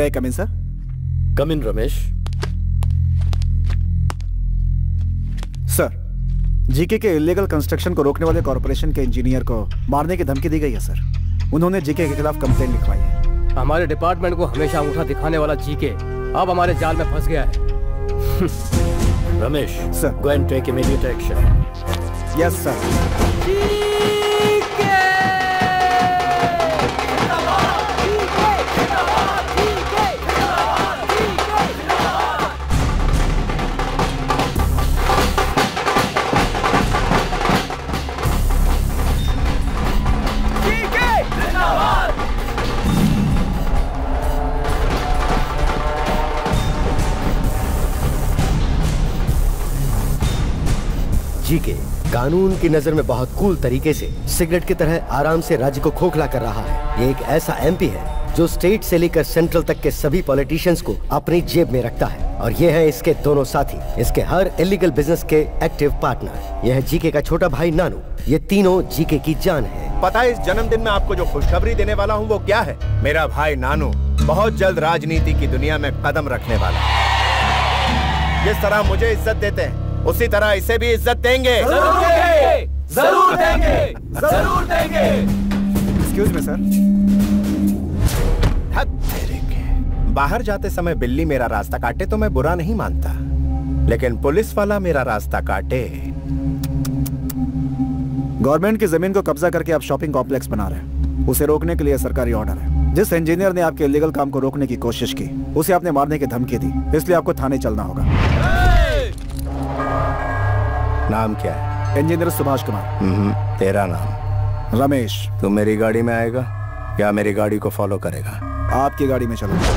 May I come in, sir? Come in, Ramesh. Sir, GK के illegal construction को रोकने वाले कॉर्पोरेशन के इंजीनियर को मारने की धमकी दी गई है सर। उन्होंने जीके के खिलाफ कंप्लेंट लिखवाई है। हमारे डिपार्टमेंट को हमेशा अंगूठा दिखाने वाला जीके अब हमारे जाल में फंस गया है। Ramesh, sir, go and take immediate action. Yes, sir. GK कानून की नजर में बहुत कूल तरीके से सिगरेट की तरह आराम से राज्य को खोखला कर रहा है। ये एक ऐसा एमपी है जो स्टेट से लेकर सेंट्रल तक के सभी पॉलिटिशियंस को अपनी जेब में रखता है, और ये है इसके दोनों साथी, इसके हर इलीगल बिजनेस के एक्टिव पार्टनर। यह है जीके का छोटा भाई नानू। ये तीनों जीके की जान है। पता है इस जन्मदिन में आपको जो खुशखबरी देने वाला हूँ वो क्या है? मेरा भाई नानू बहुत जल्द राजनीति की दुनिया में कदम रखने वाला है। जिस तरह मुझे इज्जत देते हैं उसी तरह इसे भी इज्जत देंगे। जरूर देंगे, जरूर देंगे, जरूर देंगे। Excuse me sir. बाहर जाते समय बिल्ली मेरा रास्ता काटे तो मैं बुरा नहीं मानता, लेकिन पुलिस वाला मेरा रास्ता काटे। गवर्नमेंट की जमीन को कब्जा करके आप शॉपिंग कॉम्प्लेक्स बना रहे हैं, उसे रोकने के लिए सरकारी ऑर्डर है। जिस इंजीनियर ने आपके इलीगल काम को रोकने की कोशिश की उसे आपने मारने की धमकी दी, इसलिए आपको थाने चलना होगा। नाम क्या है? इंजीनियर सुभाष कुमार। तेरा नाम? रमेश। तू मेरी गाड़ी में आएगा या मेरी गाड़ी को फॉलो करेगा? आपकी गाड़ी में चलूंगा।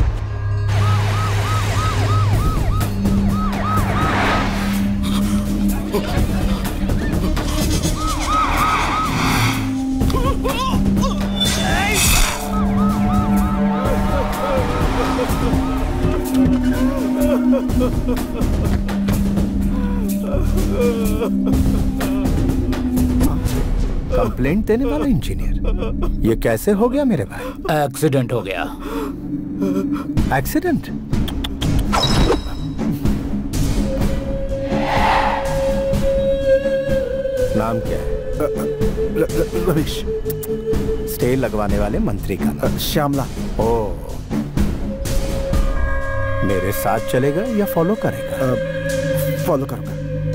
कंप्लेंट देने वाला इंजीनियर, ये कैसे हो गया मेरे भाई? एक्सीडेंट हो गया। एक्सीडेंट? नाम क्या है? रमेश। स्टे लगवाने वाले मंत्री का नाम? श्यामला। ओ, मेरे साथ चलेगा या फॉलो करेगा? फॉलो करूंगा।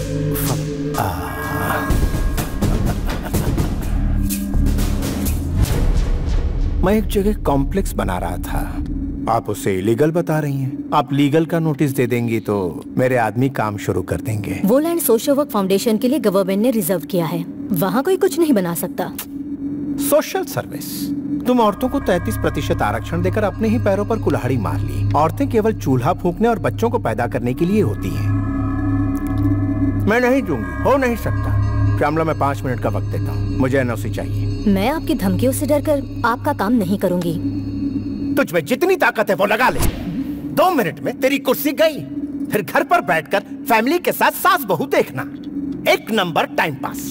मैं एक जगह कॉम्प्लेक्स बना रहा था, आप उसे इलीगल बता रही हैं। आप लीगल का नोटिस दे देंगी तो मेरे आदमी काम शुरू कर देंगे। वो लैंड सोशल वर्क फाउंडेशन के लिए गवर्नमेंट ने रिजर्व किया है, वहाँ कोई कुछ नहीं बना सकता। Social service? तुम औरतों को 33% आरक्षण देकर अपने ही पैरों पर कुल्हाड़ी मार ली। औरतें केवल चूल्हा फूंकने और बच्चों को पैदा करने के लिए होती हैं। मैं नहीं दूंगी, हो नहीं सकता। श्यामला, मैं 5 मिनट का वक्त देता हूँ, मुझे एनओसी चाहिए। मैं आपकी धमकियों से डरकर आपका काम नहीं करूंगी। तुझ में जितनी ताकत है वो लगा ले। 2 मिनट में तेरी कुर्सी गई, फिर घर पर बैठकर फैमिली के साथ सास बहू देखना, 1 नंबर टाइम पास।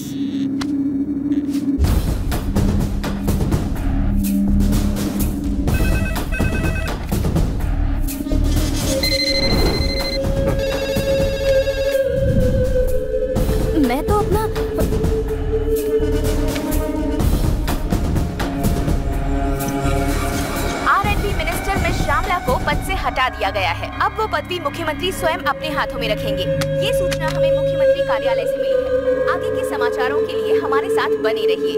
मैं तो अपना श्यामला को पद से हटा दिया गया है। अब वो पदवी मुख्यमंत्री स्वयं अपने हाथों में रखेंगे। ये सूचना हमें मुख्यमंत्री कार्यालय से मिली है। आगे के समाचारों के लिए हमारे साथ बने रहिए।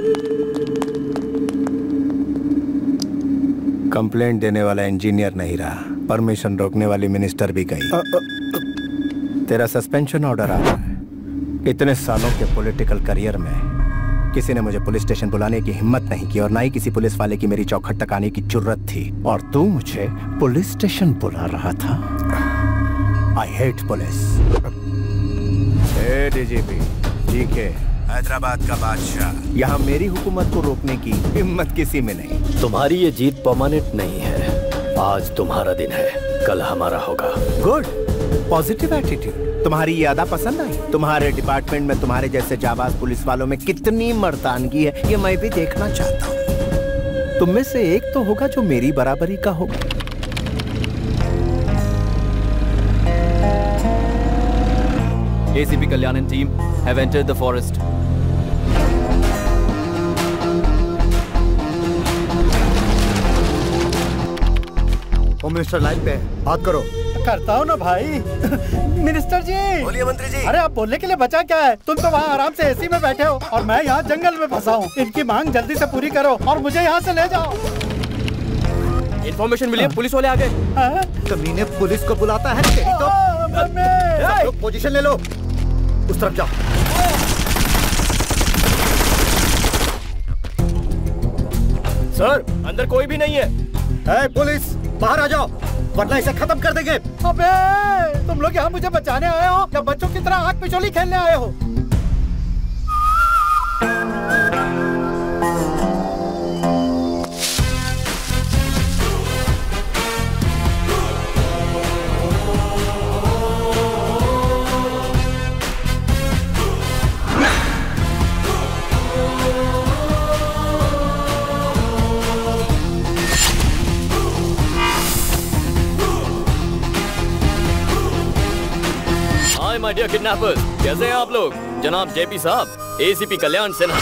कंप्लेंट देने वाला इंजीनियर नहीं रहा, परमिशन रोकने वाली मिनिस्टर भी गई। तेरा सस्पेंशन ऑर्डर आ रहा है। इतने सालों के पॉलिटिकल करियर में किसी ने मुझे पुलिस स्टेशन बुलाने की हिम्मत नहीं की और ना ही किसी पुलिस वाले की मेरी चौखट तक आने की जुर्रत थी, और तू मुझे पुलिस स्टेशन बुला रहा था। I hate police. DGP GK, Hyderabad का बादशाह, यहाँ मेरी हुकूमत को रोकने की हिम्मत किसी में नहीं। तुम्हारी ये जीत परमानेंट नहीं है। आज तुम्हारा दिन है, कल हमारा होगा। Good, positive attitude. तुम्हारी ये अदा पसंद आई? तुम्हारे डिपार्टमेंट में तुम्हारे जैसे जाबाज पुलिस वालों में कितनी मर्दानगी है ये मैं भी देखना चाहता हूँ। तुम में से एक तो होगा जो मेरी बराबरी का होगा। ACP Kalyan and team have entered the forest. Home minister line पे है, बात करो। करता हूँ ना भाई। मिनिस्टर जी। बोलिए मंत्री जी। अरे आप बोलने के लिए बचा क्या है? तुम तो वहाँ आराम से एसी में बैठे हो और मैं यहाँ जंगल में फंसा हूँ। इनकी मांग जल्दी से पूरी करो और मुझे यहाँ से ले जाओ। इन्फॉर्मेशन मिली है, पुलिस वाले आ गए। कमीने पुलिस को बुलाता है तेरी तो। पोजीशन ले लो, उस तरफ जाओ। सर अंदर कोई भी नहीं है। पुलिस बाहर आ जाओ वरना इसे खत्म कर देंगे। अबे तुम लोग यहाँ मुझे बचाने आए हो या बच्चों की तरह आग पिछोली खेलने आए हो? माय डियर किडनैपर्स, कैसे हैं आप लोग? जनाब जेपी साहब, एसीपी कल्याण सिन्हा।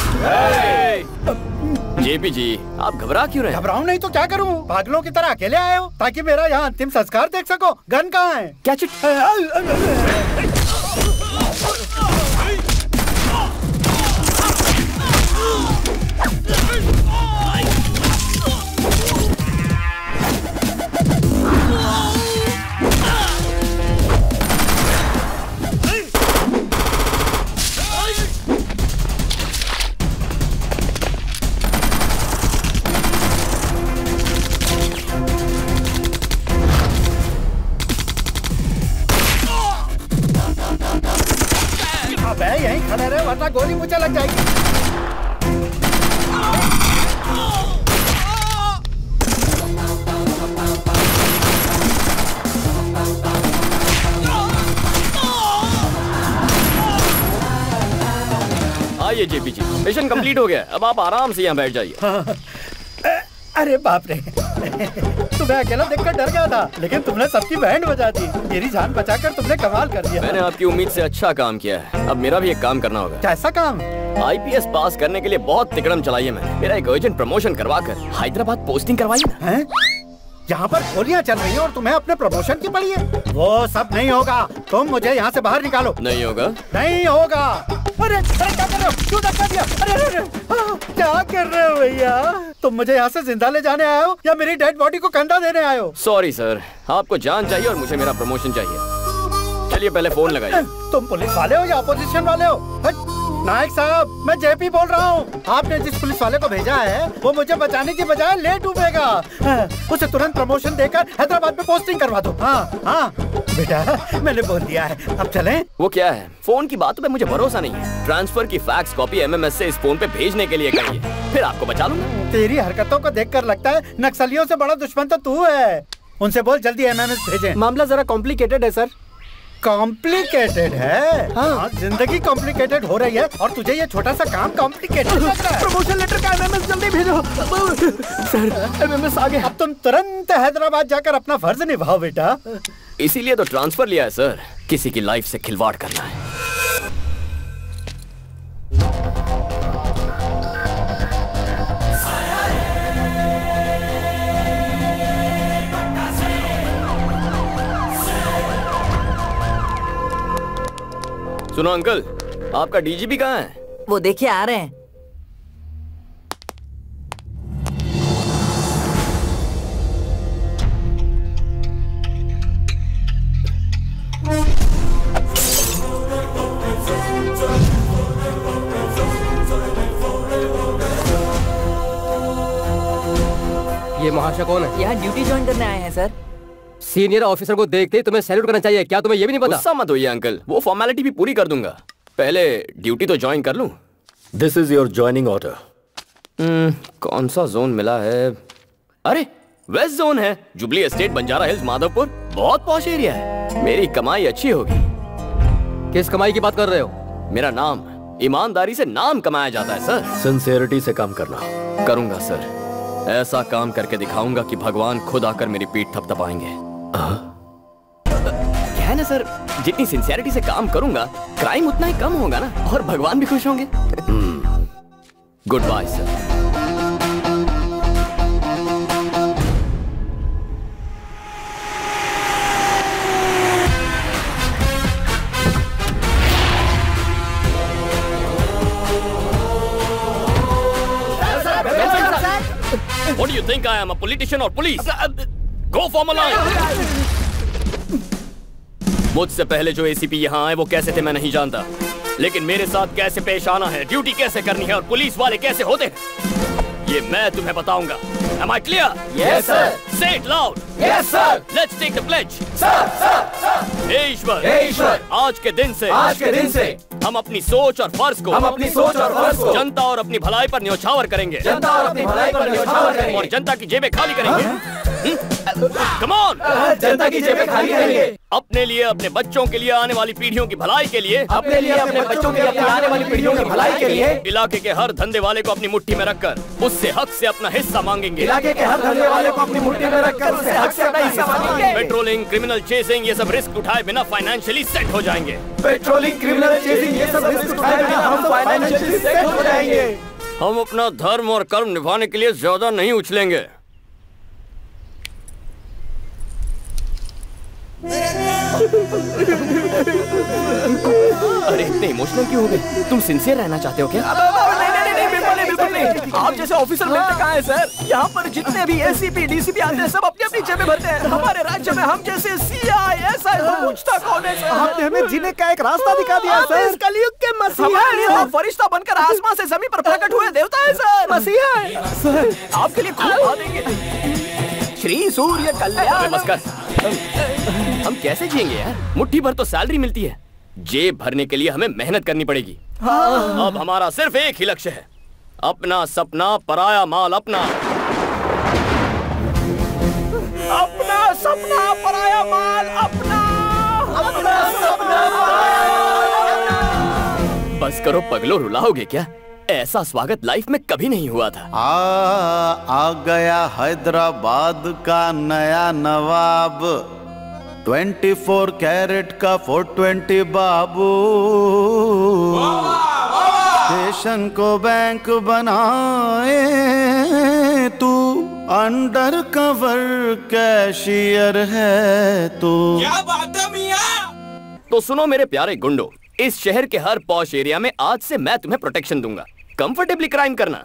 जेपी जी, आप घबरा क्यों रहे? घबराऊं नहीं तो क्या करूं? पागलों की तरह अकेले आए हो ताकि मेरा यहाँ अंतिम संस्कार देख सको। गन कहाँ है? क्या चिट? यहीं खड़े रहे वरना गोली मुझे लग जाएगी। आइए जेपी जी, मिशन कंप्लीट हो गया। अब आप आराम से यहाँ बैठ जाइए। अरे बाप रे, तुम्हें अकेला देखकर डर गया था, लेकिन तुमने सबकी बैंड बजा दी। मेरी जान बचाकर तुमने कमाल कर दिया। मैंने आपकी उम्मीद से अच्छा काम किया है। अब मेरा भी एक काम करना होगा। कैसा काम? IPS पास करने के लिए बहुत तिकड़म चलाई है मैंने। मेरा एक अर्जेंट प्रमोशन करवाकर हैदराबाद पोस्टिंग करवाई ना। यहाँ पर गोलियाँ चल रही है और तुम्हें अपने प्रमोशन की पड़ी है। वो सब नहीं होगा, तुम मुझे यहाँ से बाहर निकालो। नहीं होगा? नहीं होगा। अरे क्या कर रहे हो? क्यों धक्का दिया? अरे क्या कर रहे हो भैया? तुम मुझे यहाँ से जिंदा ले जाने आए हो या मेरी डेड बॉडी को कंधा देने आए हो? सॉरी सर, आपको जान चाहिए और मुझे मेरा प्रमोशन चाहिए। चलिए पहले फोन लगाइए। तुम पुलिस वाले हो या अपोजिशन वाले हो? नायक साहब, मैं जेपी बोल रहा हूँ। आपने जिस पुलिस वाले को भेजा है वो मुझे बचाने की बजाय ले डूबेगा। उसे तुरंत प्रमोशन देकर हैदराबाद में पोस्टिंग करवा दो। हाँ बेटा, मैंने बोल दिया है। अब चलें? वो क्या है, फोन की बातों पे मुझे भरोसा नहीं है। ट्रांसफर की फैक्स कॉपी MMS से इस फोन पे भेजने के लिए कहिए, फिर आपको बचा लूंगा। तेरी हरकतों को देखकर लगता है नक्सलियों से बड़ा दुश्मन तो तू है। उनसे बोल जल्दी MMS भेजें। मामला जरा कॉम्प्लिकेटेड है सर। कॉम्प्लिकेटेड है? हाँ, जिंदगी कॉम्प्लिकेटेड हो रही है और तुझे ये छोटा सा काम कॉम्प्लिकेटेड लग रहा है। प्रमोशन लेटर का MMS जल्दी भेजो। सर MMS आ गया। अब तुम तुरंत हैदराबाद जाकर अपना फर्ज निभाओ बेटा। इसीलिए तो ट्रांसफर लिया है सर, किसी की लाइफ से खिलवाड़ करना है। सुनो अंकल, आपका DGP कहाँ है? वो देखिए आ रहे हैं। ये महाशय कौन है? यहाँ ड्यूटी ज्वाइन करने आए हैं सर। सीनियर ऑफिसर को देखते ही तुम्हें सैल्यूट करना चाहिए। क्या तुम्हें ये भी नहीं पता? गुस्सा मत होइए अंकल, वो फॉर्मेलिटी भी पूरी कर दूंगा। पहले ड्यूटी तो ज्वाइन कर लूं। This is your joining order. कौन सा जोन मिला है? अरे वेस्ट जोन है, जुबली एस्टेट, बंजारा हिल्स, माधवपुर। बहुत पॉश एरिया है, मेरी कमाई अच्छी होगी। किस कमाई की बात कर रहे हो? मेरा नाम, ईमानदारी से नाम कमाया जाता है सर। सिंसियरिटी से काम करना। करूंगा सर, ऐसा काम करके दिखाऊंगा कि भगवान खुद आकर मेरी पीठ थपथपाएंगे। क्या है ना सर, जितनी सिंसियरिटी से काम करूंगा क्राइम उतना ही कम होगा ना, और भगवान भी खुश होंगे। Goodbye sir. What do you think I am, a politician or police? Go form a line. मुझसे पहले जो एसीपी यहाँ आए वो कैसे थे मैं नहीं जानता, लेकिन मेरे साथ कैसे पेश आना है, ड्यूटी कैसे करनी है और पुलिस वाले कैसे होते हैं, ये मैं तुम्हें बताऊंगा। Am I clear? Yes, sir. Say it loud. Yes, sir. Let's take the pledge. Sir, sir, sir. हे ईश्वर, हे ईश्वर, आज के दिन से हम अपनी सोच और फर्ज को जनता और अपनी भलाई पर न्योछावर करेंगे, और जनता की जेबें खाली करेंगे। Come on! जनता की जेबें खाली करेंगे। अपने लिए, अपने बच्चों के लिए, आने वाली पीढ़ियों की भलाई के लिए, अपने लिए, अपने बच्चों के लिए, आने वाली पीढ़ियों की भलाई के लिए, इलाके के हर धंधे वाले को अपनी मुट्ठी में रखकर उससे हक से अपना हिस्सा मांगेंगे। इलाके के हर धंधे वाले को अपनी मुट्ठी में रखकर उससे हक से अपना हिस्सा मांगेंगे। पेट्रोलिंग, क्रिमिनल चेसिंग, ये सब रिस्क उठाए बिना फाइनेंशियली सेट हो जाएंगे। पेट्रोलिंग, क्रिमिनल चेसिंग, ये सब रिस्क उठाए बिना हम फाइनेंशियली सेट हो जाएंगे। हम अपना धर्म और कर्म निभाने के लिए ज्यादा नहीं उछलेंगे। अरे इतने इमोशनल क्यों हो गए? तुम सिंसियर रहना चाहते हो क्या? नहीं, बिल्कुल नहीं। आप जैसे ऑफिसर मिलते कहाँ हैं सर? यहाँ पर जितने भी एसीपी, डीसीपी आते हैं सब अपनी अपनी जेबें भरते हैं। हमारे राज्य में हम जैसे सीआई, एसआई को पूछता कौन है सर? आपने हमें जीने का एक रास्ता दिखा दिया सर। कलयुग के मसीहा आप फरिश्ता बनकर आसमान से जमीन पर प्रकट हुए देवता है सर। मसीहा है सर, आपके लिए खूब खा देंगे। श्री सूर्य कल्याण। नमस्कार। हम कैसे जिएंगे यार? मुट्ठी भर तो सैलरी मिलती है, जेब भरने के लिए हमें मेहनत करनी पड़ेगी। अब हमारा सिर्फ एक ही लक्ष्य है, अपना सपना पराया माल अपना। अपना सपना पराया माल अपना, अपना सपना पराया माल अपना। बस करो पगलो, रुलाओगे क्या? ऐसा स्वागत लाइफ में कभी नहीं हुआ था। आ गया हैदराबाद का नया नवाब, 24 कैरेट का 420 बाबू। स्टेशन को बैंक बनाए तू, अंडर कवर कैशियर है तू। क्या बात है मियां? तो सुनो मेरे प्यारे गुंडो, इस शहर के हर पॉश एरिया में आज से मैं तुम्हें प्रोटेक्शन दूंगा। कंफर्टेबली क्राइम करना,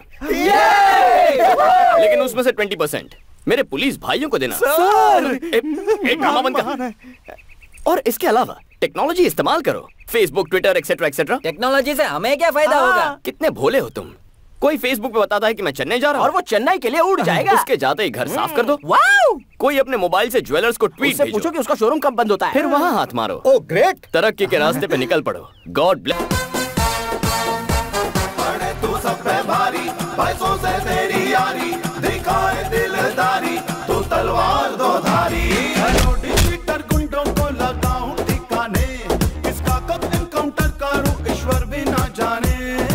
लेकिन उसमें से 20% मेरे पुलिस भाइयों को देना। एक ड्रामा बंद कर। और इसके अलावा टेक्नोलॉजी इस्तेमाल करो, Facebook, Twitter, etcetera etcetera. Technology से हमें क्या फायदा होगा? कितने भोले हो तुम। कोई फेसबुक पे बताता है कि मैं चेन्नई जा रहा हूँ, और वो चेन्नई के लिए उड़ जाएगा। उसके जाते ही घर साफ कर दो। वाओ! कोई अपने मोबाइल से ज्वेलर्स को ट्वीट भेजो, पूछो कि उसका शोरूम कब बंद होता है, फिर वहाँ हाथ मारो। Oh great! तरक्की के रास्ते पे निकल पड़ो। God bless. तू सब पे भारी, पैसों से तेरी यारी, दिखाए दिलदारी, तू तलवार दो धारी। ट्विटर गुंडों को लगाऊं ठिकाने, इसका कब एनकाउंटर करूं ईश्वर भी ना जाने।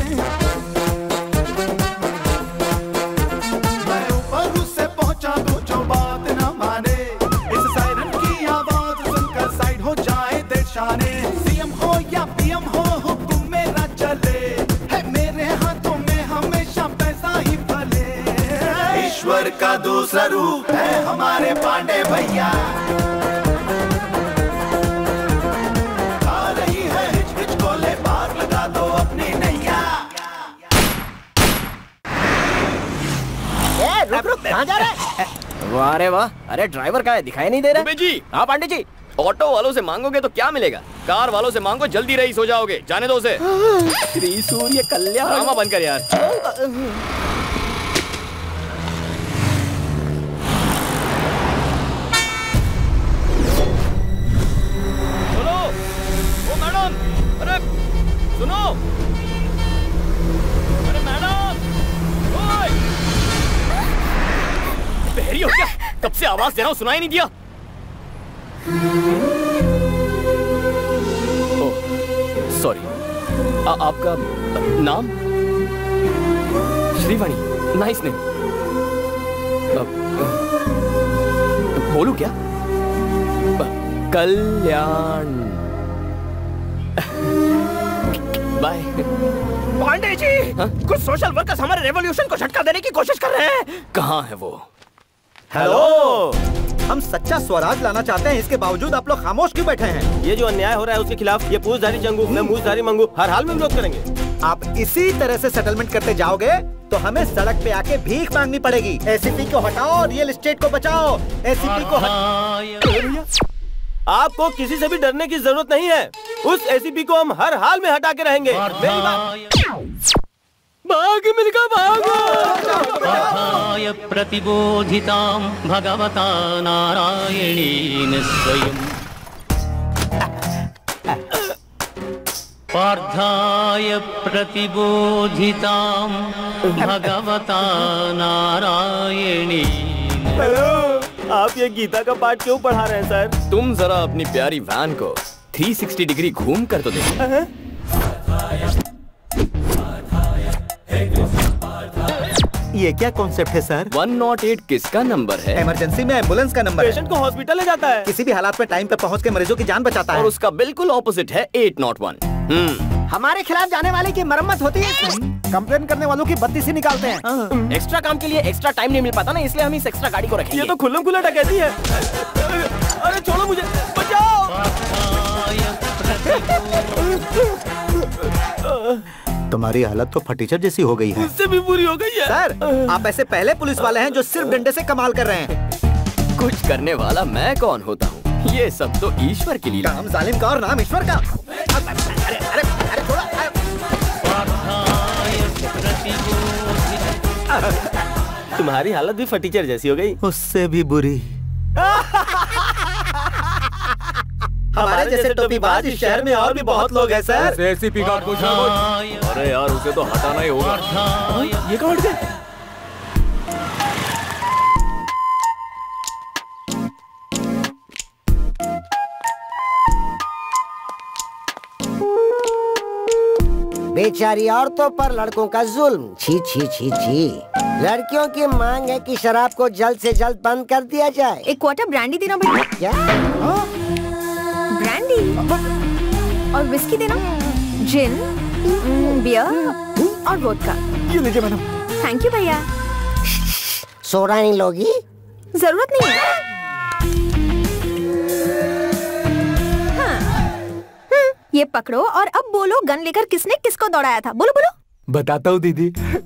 मैं ऊपर उससे पहुंचा दूं जो बात ना माने, इस सायरन की आवाज सुनकर साइड हो जाए देशाने। सीएम हो या पीएम हो हुक्म मेरा चले, है मेरे हाथों में हमेशा पैसा ही फले। ईश्वर का दूसरा रूप है हमारे पांडे भैया। आ रही है हिच हिच को ले, पार लगा दो अपनी नैया। रुक कहाँ जा रहा है? वाह रे वाह! अरे ड्राइवर का है, दिखाई नहीं दे रहा। दुबे जी। हाँ पांडे जी। ऑटो वालों से मांगोगे तो क्या मिलेगा? कार वालों से मांगो, जल्दी रईस हो जाओगे। जाने दो उसे। श्री सूर्य कल्याण। ड्रामा बंद कर यार। बोलो, ओ मैडम, अरे सुनो, अरे मैडम, ओए, बहरी हो क्या? कब से आवाज दे रहा हूँ, सुनाई नहीं दिया? सॉरी, आपका नाम? Shrivani, nice name. बोलू क्या? कल्याण। बाय। पांडे जी, कुछ सोशल वर्कर्स हमारे रेवोल्यूशन को झटका देने की कोशिश कर रहे हैं। कहाँ है वो? हेलो, हम सच्चा स्वराज लाना चाहते हैं, इसके बावजूद आप लोग खामोश क्यों बैठे हैं? ये जो अन्याय हो रहा है उसके खिलाफ ये पूछधारी जंगू, मैं मूछधारी मंगू, हर हाल में विरोध करेंगे। आप इसी तरह से सेटलमेंट करते जाओगे तो हमें सड़क पे आके भीख मांगनी पड़ेगी। एसीपी को हटाओ, रियल एस्टेट को बचाओ। एसीपी को आपको किसी से भी डरने की जरूरत नहीं है। उस एसीपी को हम हर हाल में हटा के रहेंगे। भाग मिलकर भागो। प्रतिबोधितां भगवता नारायणेन स्वयं पार्थाय प्रतिबोधितां भगवता नारायणेन। हेलो, आप ये गीता का पाठ क्यों पढ़ा रहे हैं सर? तुम जरा अपनी प्यारी वैन को 360 डिग्री घूम कर तो देखो। ये क्या कॉन्सेप्ट है सर? 108 किसका नंबर है? इमरजेंसी में एम्बुलेंस का नंबर है। पेशेंट को हॉस्पिटल ले जाता है, किसी भी हालात में टाइम पे पहुंच के मरीजों की जान बचाता है। और उसका बिल्कुल ऑपोजिट है 801। हमारे खिलाफ जाने वाले की मरम्मत होती है। कंप्लेन करने वालों की बत्ती से निकालते हैं। एक्स्ट्रा काम के लिए एक्स्ट्रा टाइम नहीं मिल पाता ना, इसलिए हम इस एक्स्ट्रा गाड़ी को रखेंगे। ये तो खुल्लम खुल्ला डकैती है। अरे छोड़ो मुझे, बचाओ। तुम्हारी हालत तो फटीचर जैसी हो गई है। उससे भी बुरी हो गई है। सर, आप ऐसे पहले पुलिस वाले हैं जो सिर्फ डंडे से कमाल कर रहे हैं। कुछ करने वाला मैं कौन होता हूँ? ये सब तो ईश्वर के लिए। काम जालिम का और नाम ईश्वर का। अरे अरे अरे थोड़ा। तुम्हारी हालत भी फटीचर जैसी हो गई। उससे भी बुरी। हमारे जैसे टोपीबाज इस शहर में और भी बहुत लोग हैं सर। एसीपी का कुछ ना कुछ। अरे यार, उसे तो हटाना ही होगा। ये कौन है? बेचारी औरतों पर लड़कों का जुल्म। छी छी छी छी। लड़कियों की मांग है कि शराब को जल्द से जल्द बंद कर दिया जाए। एक क्वार्टर ब्रांडी देना भैया। क्या? ब्रांडी और विस्की देना, जिन, बियर और वोडका। ये लीजिए मैडम। थैंक यू भैया। सोडा नहीं लोगी? जरूरत नहीं है। ये पकड़ो और अब बोलो, गन लेकर किसने किसको दौड़ाया था? बोलो बोलो। बताता हूँ दीदी।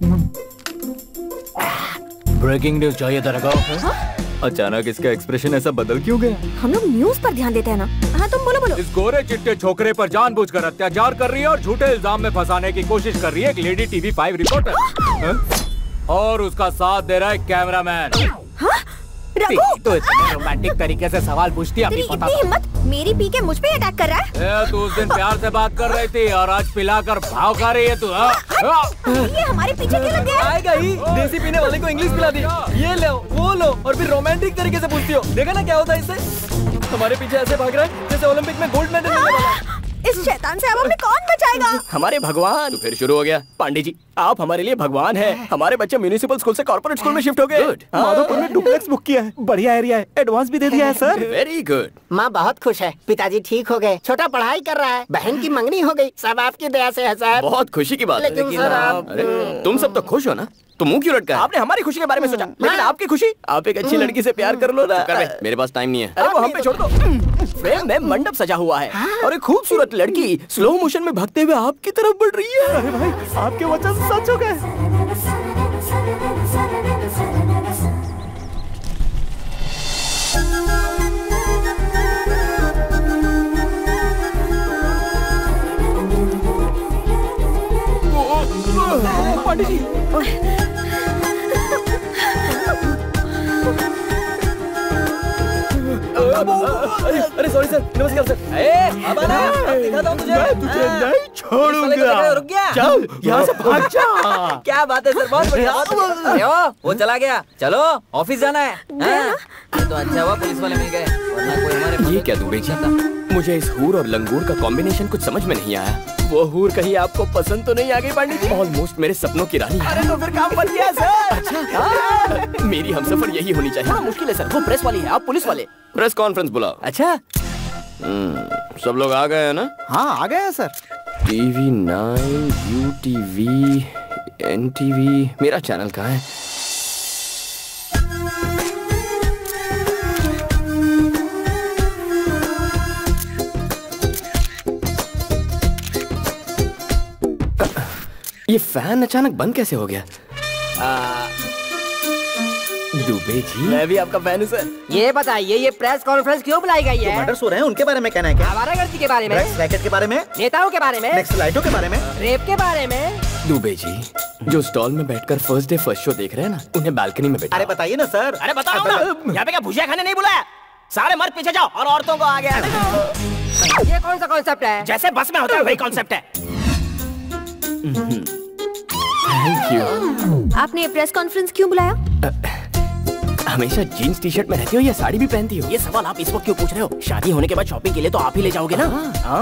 ब्रेकिंग न्यूज चाहिए तेरे को? अचानक इसका एक्सप्रेशन ऐसा बदल क्यों गया? हम लोग न्यूज पर ध्यान देते हैं ना। हाँ तुम बोलो बोलो। इस गोरे चिट्टे छोकरे पर जानबूझकर अत्याचार कर रही है और झूठे इल्जाम में फंसाने की कोशिश कर रही है एक लेडी टीवी 5 रिपोर्टर। और उसका साथ दे रहा है कैमरामैन। तो इतने रोमांटिक तरीके से सवाल पूछती है। तेरी इतनी हिम्मत, मेरी पी के मुझ पे अटैक कर रहा है? तू उस दिन प्यार से बात कर रही थी और आज पिलाकर भाव खा रही है तू। ये हमारे पीछे क्यों लग गया? आएगा ही। देसी पीने वाले को इंग्लिश पिला दी। ये लो वो लो और फिर रोमांटिक तरीके से पूछती हो। देखा ना क्या होता है इससे? हमारे पीछे ऐसे भाग रहा है जैसे ओलंपिक में गोल्ड मेडल मिलने वाला है। इस शैतान से अब हमें कौन बचाएगा? हमारे भगवान। तो फिर शुरू हो गया। पांडे जी, आप हमारे लिए भगवान हैं। हमारे बच्चे म्यूनिसिपल स्कूल से कॉर्पोरेट स्कूल में शिफ्ट हो गए। माधोपुर में डुप्लेक्स बुक किया है। बढ़िया एरिया है, एडवांस भी दे दिया है सर। Very good. माँ बहुत खुश है, पिताजी ठीक हो गए, छोटा पढ़ाई कर रहा है, बहन की मंगनी हो गई। सब आपकी दया से है सर। बहुत खुशी की बात है। लेकिन सर आप तुम सब तो खुश हो ना, तो मुंह क्यों लटका है? आपने हमारी खुशी के बारे में सोचा, लेकिन आपकी खुशी? आप एक अच्छी लड़की से प्यार कर लो ना। मेरे पास टाइम नहीं है। अरे वो हम पे छोड़ दो। फ्रेम में मंडप सजा हुआ है और एक खूबसूरत लड़की स्लो मोशन में भागते हुए आपकी तरफ बढ़ रही है। अरे भाई, आपके वचन सच हो गए। पांडे जी, अरे सॉरी सर, नमस्कार सर। अब आना, दिखाता हूँ तुझे। मैं तुझे नहीं छोड़ूंगा। रुक गया। चल यहाँ से भाग जा। क्या बात है सर, बहुत बढ़िया। वो चला गया। चलो ऑफिस जाना है। तो अच्छा हुआ पुलिस वाले मिल गए, वरना कोई हमारे। ये क्या दूबे जी? मुझे इस हूर और लंगूर का कॉम्बिनेशन कुछ समझ में नहीं आया। वो हूर कहीं आपको पसंद तो नहीं आ गई पांडे जी? ऑलमोस्ट मेरे सपनों की रानी। अरे तो फिर काम बन गया सर। अच्छा, मेरी हमसफर यही होनी चाहिए। हाँ मुश्किल है सर, वो प्रेस वाली है, आप पुलिस वाले। प्रेस कॉन्फ्रेंस बुलाओ। अच्छा सब लोग आ गए हैं ना? हाँ आ गए हैं सर। TV 9, UTV, NTV, मेरा चैनल कहाँ है? ये फैन अचानक बंद कैसे हो गया? दुबे जी, मैं भी आपका फैन हूँ सर। ये बताइए ये प्रेस कॉन्फ्रेंस क्यों बुलाई गई है? मर्डर्स हो रहे हैं उनके बारे में कहना है क्या? आवारागर्दी के बारे में, ड्रग्स रैकेट के बारे में, नेताओं के बारे में, नक्सलाइटों के बारे में, रेप के बारे में। दुबे जी, जो स्टॉल में बैठकर फर्स्ट डे फर्स्ट शो देख रहे हैं ना, उन्हें बालकनी में बैठा। अरे बताइए ना सर। अरे बताओ ना, यहाँ पे क्या भुजिया खाने नहीं बुलाया? सारे मर्द पीछे जाओ और औरतों को आगे आने दो। ये कौन सा कॉन्सेप्ट है? जैसे बस में होता है वही कॉन्सेप्ट है। Thank you. आपने प्रेस कॉन्फ्रेंस क्यों बुलाया? हमेशा जीन्स टी शर्ट में रहती हो या साड़ी भी पहनती हो? ये सवाल आप इस वक्त क्यों पूछ रहे हो? शादी होने के बाद शॉपिंग के लिए तो आप ही ले जाओगे ना।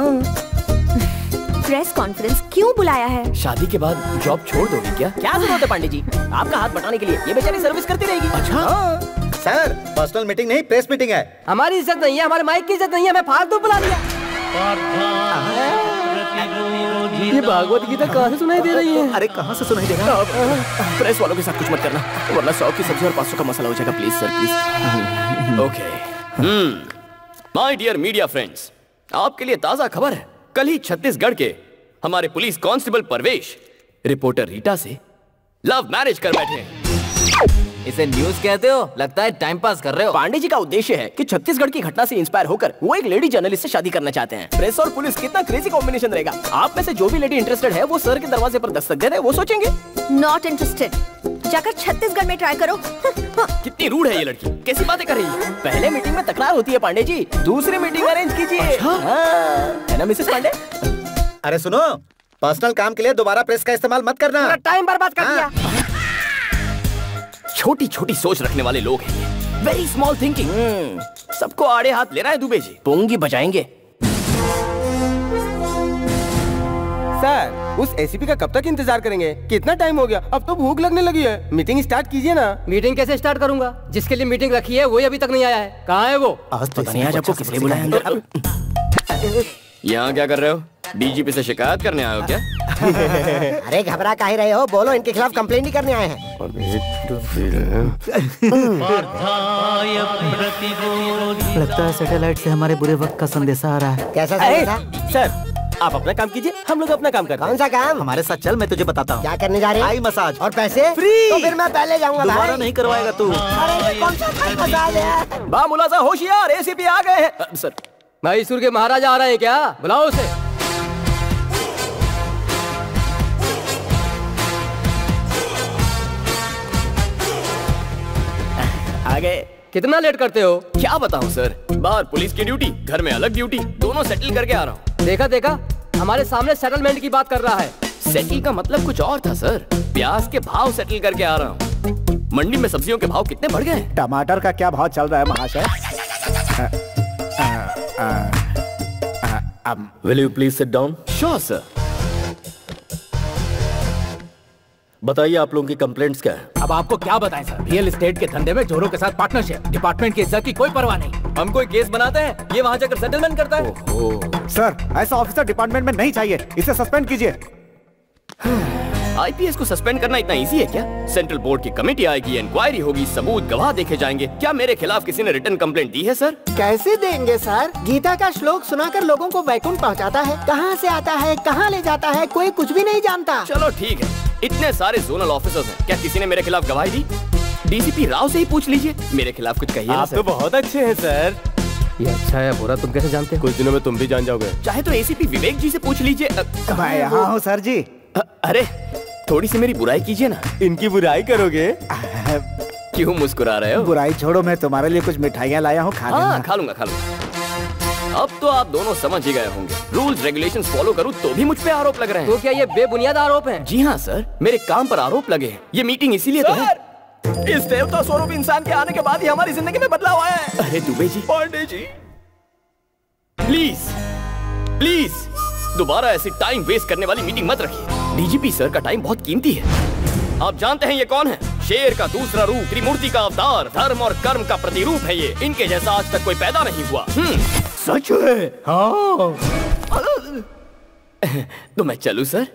प्रेस कॉन्फ्रेंस क्यों बुलाया है? शादी के बाद जॉब छोड़ दोगे क्या? क्या जरूरत है पांडे जी आपका हाथ बटाने के लिए? ये बेचारी सर्विस करती रहेगी। अच्छा सर, पर्सनल मीटिंग नहीं प्रेस मीटिंग है। हमारी इज्जत नहीं है, हमारे माइक की इज्जत नहीं है, हमें फालतू बुला लिया। ये भागवत गीता कहाँ से सुनाई दे रही है? अरे कहाँ से सुनाई दे रहा है? प्रेस वालों के साथ कुछ मत करना, वरना 100 की सब्जी और 500 का मसाला हो जाएगा। Please sir please. Okay. My dear media friends, आपके लिए ताजा खबर है। कल ही छत्तीसगढ़ के हमारे police constable Parvesh reporter Rita से लव मैरिज कर बैठे हैं। इसे न्यूज कहते हो? लगता है टाइम पास कर रहे हो। पांडे जी का उद्देश्य है कि छत्तीसगढ़ की घटना से इंस्पायर होकर वो एक लेडी जर्नलिस्ट से शादी करना चाहते हैं। प्रेस और पुलिस कितना क्रेजी कॉम्बिनेशन रहेगा। आप में से जो भी लेडी इंटरेस्टेड है वो सर के दरवाजे पर दस्तक दे दे, वो सोचेंगे नॉट इंटरेस्टेड। जाकर छत्तीसगढ़ में ट्राई करो। कितनी रूड है ये लड़की, कैसी बातें कर रही है? पहले मीटिंग में तकरार होती है पांडे जी, दूसरी मीटिंग अरेंज कीजिए। है ना मिसेस पांडे? अरे सुनो, पर्सनल काम के लिए दोबारा प्रेस का इस्तेमाल मत करना। टाइम बर्बाद कर दिया। छोटी छोटी सोच रखने वाले लोग हैं ये, वेरी स्मॉल थिंकिंग। सबको आड़े हाथ ले रहा है दुबे जी। पोंगी बजाएंगे। सर, उस एसीपी का कब तक इंतजार करेंगे? कितना टाइम हो गया? अब तो भूख लगने लगी है। मीटिंग स्टार्ट कीजिए ना। मीटिंग कैसे स्टार्ट करूंगा? जिसके लिए मीटिंग रखी है वही अभी तक नहीं आया है। कहाँ है वो? पता नहीं आज आपको किसने बुलाया अंदर। यहाँ क्या कर रहे हो? डीजीपी से शिकायत करने आए हो क्या? अरे घबरा काहे रहे हो? बोलो, इनके खिलाफ कंप्लेंट ही करने आए हैं। लगता है सैटेलाइट से हमारे बुरे वक्त का संदेशा आ रहा है। कैसा संदेशा? सर आप अपना काम कीजिए, हम लोग अपना काम करते हैं। कौन सा काम? हमारे साथ चल, मैं तुझे बताता हूँ। क्या करने जा रहे हैं? आई मसाज और पैसे फ्री। तो फिर मैं पहले जाऊंगा। दोबारा नहीं करवाएगा तू। अरे कौन सा थाई मसाज है? बा मुलाजा होशियार, एसीपी आ गए हैं। सर मैसूर के महाराजा आ रहे हैं क्या? बुलाओ उसे। आ गए। कितना लेट करते हो? क्या बताऊं सर, बाहर पुलिस की ड्यूटी, घर में अलग ड्यूटी, दोनों सेटल करके आ रहा हूँ। देखा देखा, हमारे सामने सेटलमेंट की बात कर रहा है। सेटल का मतलब कुछ और था सर। प्याज के भाव सेटल करके आ रहा हूँ। मंडी में सब्जियों के भाव कितने बढ़ गए? टमाटर का क्या भाव चल रहा है महाशय? Will you please sit down? Sure sir. बताइए आप लोगों की कंप्लेंट्स क्या है? अब आपको क्या बताएं सर, रियल एस्टेट के धंधे में जोरों के साथ पार्टनरशिप, डिपार्टमेंट की इज्जत की कोई परवाह नहीं। हम कोई केस बनाते हैं, ये वहाँ जाकर सेटलमेंट करता है। सर, ऐसा ऑफिसर डिपार्टमेंट में नहीं चाहिए, इसे सस्पेंड कीजिए। आईपीएस को सस्पेंड करना इतना इजी है क्या? सेंट्रल बोर्ड की कमेटी आएगी, इंक्वायरी होगी, सबूत गवाह देखे जाएंगे। क्या मेरे खिलाफ किसी ने रिटन कंप्लेंट दी है सर? कैसे देंगे सर? गीता का श्लोक सुनाकर लोगों को वैकुंठ पहुंचाता है। कहां से आता है, कहां ले जाता है, कोई कुछ भी नहीं जानता। चलो ठीक है, इतने सारे जोनल ऑफिसर्स हैं, क्या किसी ने मेरे खिलाफ गवाही दी? डीसीपी राव से ही पूछ लीजिए, मेरे खिलाफ कुछ कहिए। आप तो बहुत अच्छे हैं सर। ये अच्छा है बुरा तुम कैसे जानते हो? कुछ दिनों में तुम भी जान जाओगे। चाहे तो एसीपी विवेक जी से पूछ लीजिए। मैं यहाँ हूँ सर जी। अरे थोड़ी सी मेरी बुराई कीजिए ना। इनकी बुराई करोगे? क्यों मुस्कुरा रहे हो? बुराई छोड़ो, मैं तुम्हारे लिए कुछ मिठाइयाँ लाया हूँ, खा लेना। खा लूंगा खा लूंगा। अब तो आप दोनों समझ ही गए होंगे, रूल्स रेगुलेशंस फॉलो करूं तो भी मुझ पे आरोप लग रहे हैं। तो क्या ये बेबुनियाद आरोप हैं? जी हाँ सर, मेरे काम पर आरोप लगे हैं। ये मीटिंग इसीलिए तो है। इस देवता स्वरूप इंसान के आने के बाद ही हमारी जिंदगी में बदलाव आया है। अरे दुबे जी, पांडे जी, प्लीज प्लीज दोबारा ऐसी टाइम वेस्ट करने वाली मीटिंग मत रखिए। डीजीपी सर का टाइम बहुत कीमती है। आप जानते हैं ये कौन है? शेर का दूसरा रूप, त्रिमूर्ति का अवतार, धर्म और कर्म का प्रतिरूप है ये। इनके जैसा आज तक कोई पैदा नहीं हुआ। सच है? हाँ। तो मैं चलूं सर?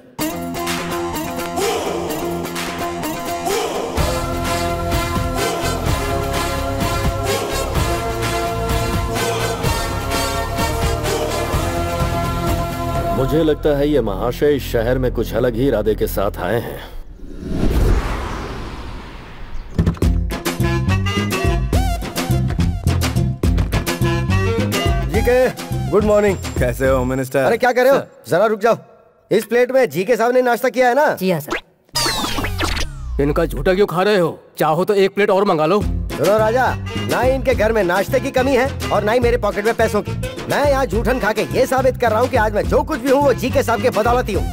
मुझे लगता है ये महाशय इस शहर में कुछ अलग ही इरादे के साथ आए हैं। Good morning. कैसे हो मिनिस्टर? अरे क्या कर रहे हो? जरा रुक जाओ। इस प्लेट में जी के साहब ने नाश्ता किया है ना? जी हाँ सर। इनका झूठा क्यों खा रहे हो? चाहो तो एक प्लेट और मंगा लो। सुनो राजा, ना ही इनके घर में नाश्ते की कमी है और ना ही मेरे पॉकेट में पैसों की। मैं यहाँ झूठन खा के ये साबित कर रहा हूँ कि आज मैं जो कुछ भी हूँ वो जी के साहब के बदौलत ही हूँ।